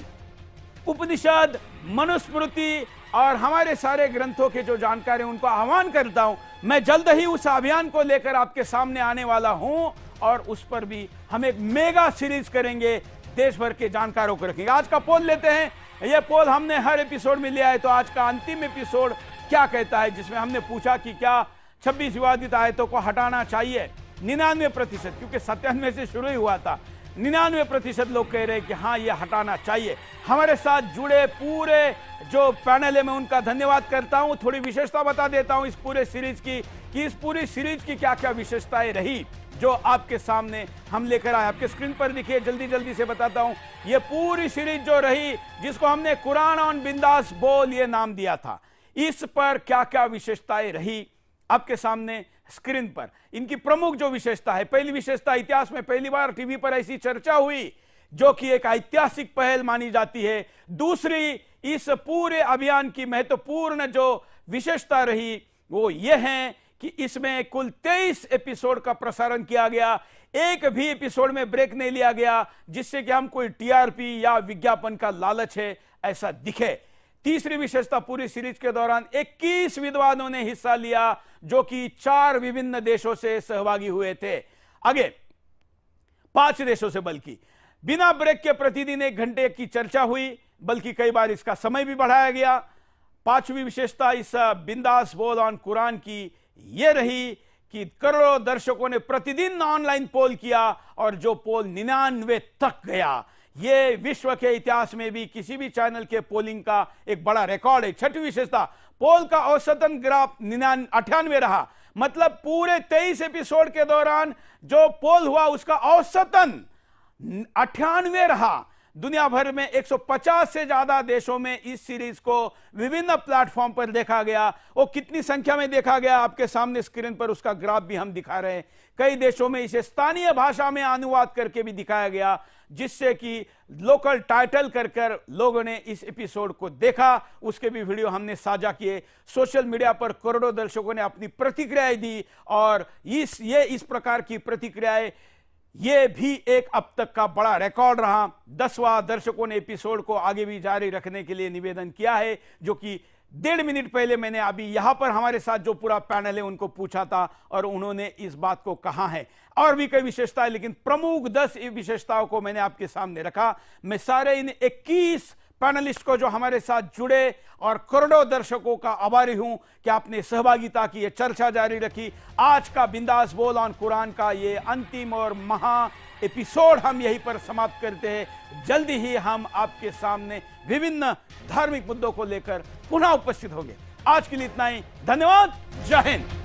उपनिषद, मनुस्मृति और हमारे सारे ग्रंथों के जो जानकार हैं उनको आह्वान करता हूं। मैं जल्द ही उस अभियान को लेकर आपके सामने आने वाला हूं, और उस पर भी हम एक मेगा सीरीज करेंगे, देश भर के जानकारों को रखेंगे। आज का पोल लेते हैं। यह पोल हमने हर एपिसोड में लिया है, तो आज का अंतिम एपिसोड क्या कहता है, जिसमें हमने पूछा कि क्या छब्बीस विवादित आयतों को हटाना चाहिए। निन्यानवे प्रतिशत, क्योंकि सत्तानवे से शुरू ही हुआ था, निन्यानवे प्रतिशत लोग कह रहे हैं कि हाँ, ये हटाना चाहिए। हमारे साथ जुड़े पूरे जो पैनल है, मैं उनका धन्यवाद करता हूं। थोड़ी विशेषता बता देता हूं इस पूरे सीरीज की, कि इस पूरी सीरीज की क्या क्या विशेषताएं रही जो आपके सामने हम लेकर आए। आपके स्क्रीन पर दिखिए, जल्दी जल्दी से बताता हूं। ये पूरी सीरीज जो रही, जिसको हमने कुरान ऑन बिंदास बोल ये नाम दिया था, इस पर क्या क्या विशेषताएं रही आपके सामने स्क्रीन पर। इनकी प्रमुख जो विशेषता है, पहली विशेषता, इतिहास में पहली बार टीवी पर ऐसी चर्चा हुई जो कि एक ऐतिहासिक पहल मानी जाती है। दूसरी, इस पूरे अभियान की महत्वपूर्ण जो विशेषता रही वो ये है कि इसमें कुल तेईस एपिसोड का प्रसारण किया गया। एक भी एपिसोड में ब्रेक नहीं लिया गया जिससे कि हम कोई टीआरपी या विज्ञापन का लालच है ऐसा दिखे। तीसरी विशेषता, पूरी सीरीज के दौरान इक्कीस विद्वानों ने हिस्सा लिया जो कि चार विभिन्न देशों से सहभागी हुए थे। आगे पांच देशों से, बल्कि बिना ब्रेक के प्रतिदिन एक घंटे की चर्चा हुई, बल्कि कई बार इसका समय भी बढ़ाया गया। पांचवी विशेषता इस बिंदास बोल ऑन कुरान की यह रही कि करोड़ों दर्शकों ने प्रतिदिन ऑनलाइन पोल किया, और जो पोल निन्यानवे तक गया। यह विश्व के इतिहास में भी किसी भी चैनल के पोलिंग का एक बड़ा रिकॉर्ड है। छठी विशेषता, पोल का औसतन ग्राफ निन्यान अट्ठानवे रहा, मतलब पूरे तेईस एपिसोड के दौरान जो पोल हुआ उसका औसतन अट्ठानवे रहा। दुनिया भर में एक सौ पचास से ज्यादा देशों में इस सीरीज को विभिन्न प्लेटफॉर्म पर देखा गया। वो कितनी संख्या में देखा गया आपके सामने स्क्रीन पर उसका ग्राफ भी हम दिखा रहे हैं। कई देशों में इसे स्थानीय भाषा में अनुवाद करके भी दिखाया गया, जिससे कि लोकल टाइटल कर कर लोगों ने इस एपिसोड को देखा। उसके भी वीडियो हमने साझा किए। सोशल मीडिया पर करोड़ों दर्शकों ने अपनी प्रतिक्रियाएं दी, और इस ये इस प्रकार की प्रतिक्रियाएं ये भी एक अब तक का बड़ा रिकॉर्ड रहा। दसवां, दर्शकों ने एपिसोड को आगे भी जारी रखने के लिए निवेदन किया है, जो कि डेढ़ मिनट पहले मैंने अभी यहां पर हमारे साथ जो पूरा पैनल है उनको पूछा था, और उन्होंने इस बात को कहा है। और भी कई विशेषताएं, लेकिन प्रमुख दस विशेषताओं को मैंने आपके सामने रखा। मैं सारे इन इक्कीस पैनलिस्ट को जो हमारे साथ जुड़े और करोड़ों दर्शकों का आभारी हूं कि आपने सहभागिता की, ये चर्चा जारी रखी। आज का बिंदास बोल ऑन कुरान का ये अंतिम और महा एपिसोड हम यहीं पर समाप्त करते हैं। जल्दी ही हम आपके सामने विभिन्न धार्मिक मुद्दों को लेकर पुनः उपस्थित होंगे। आज के लिए इतना ही। धन्यवाद। जय हिंद।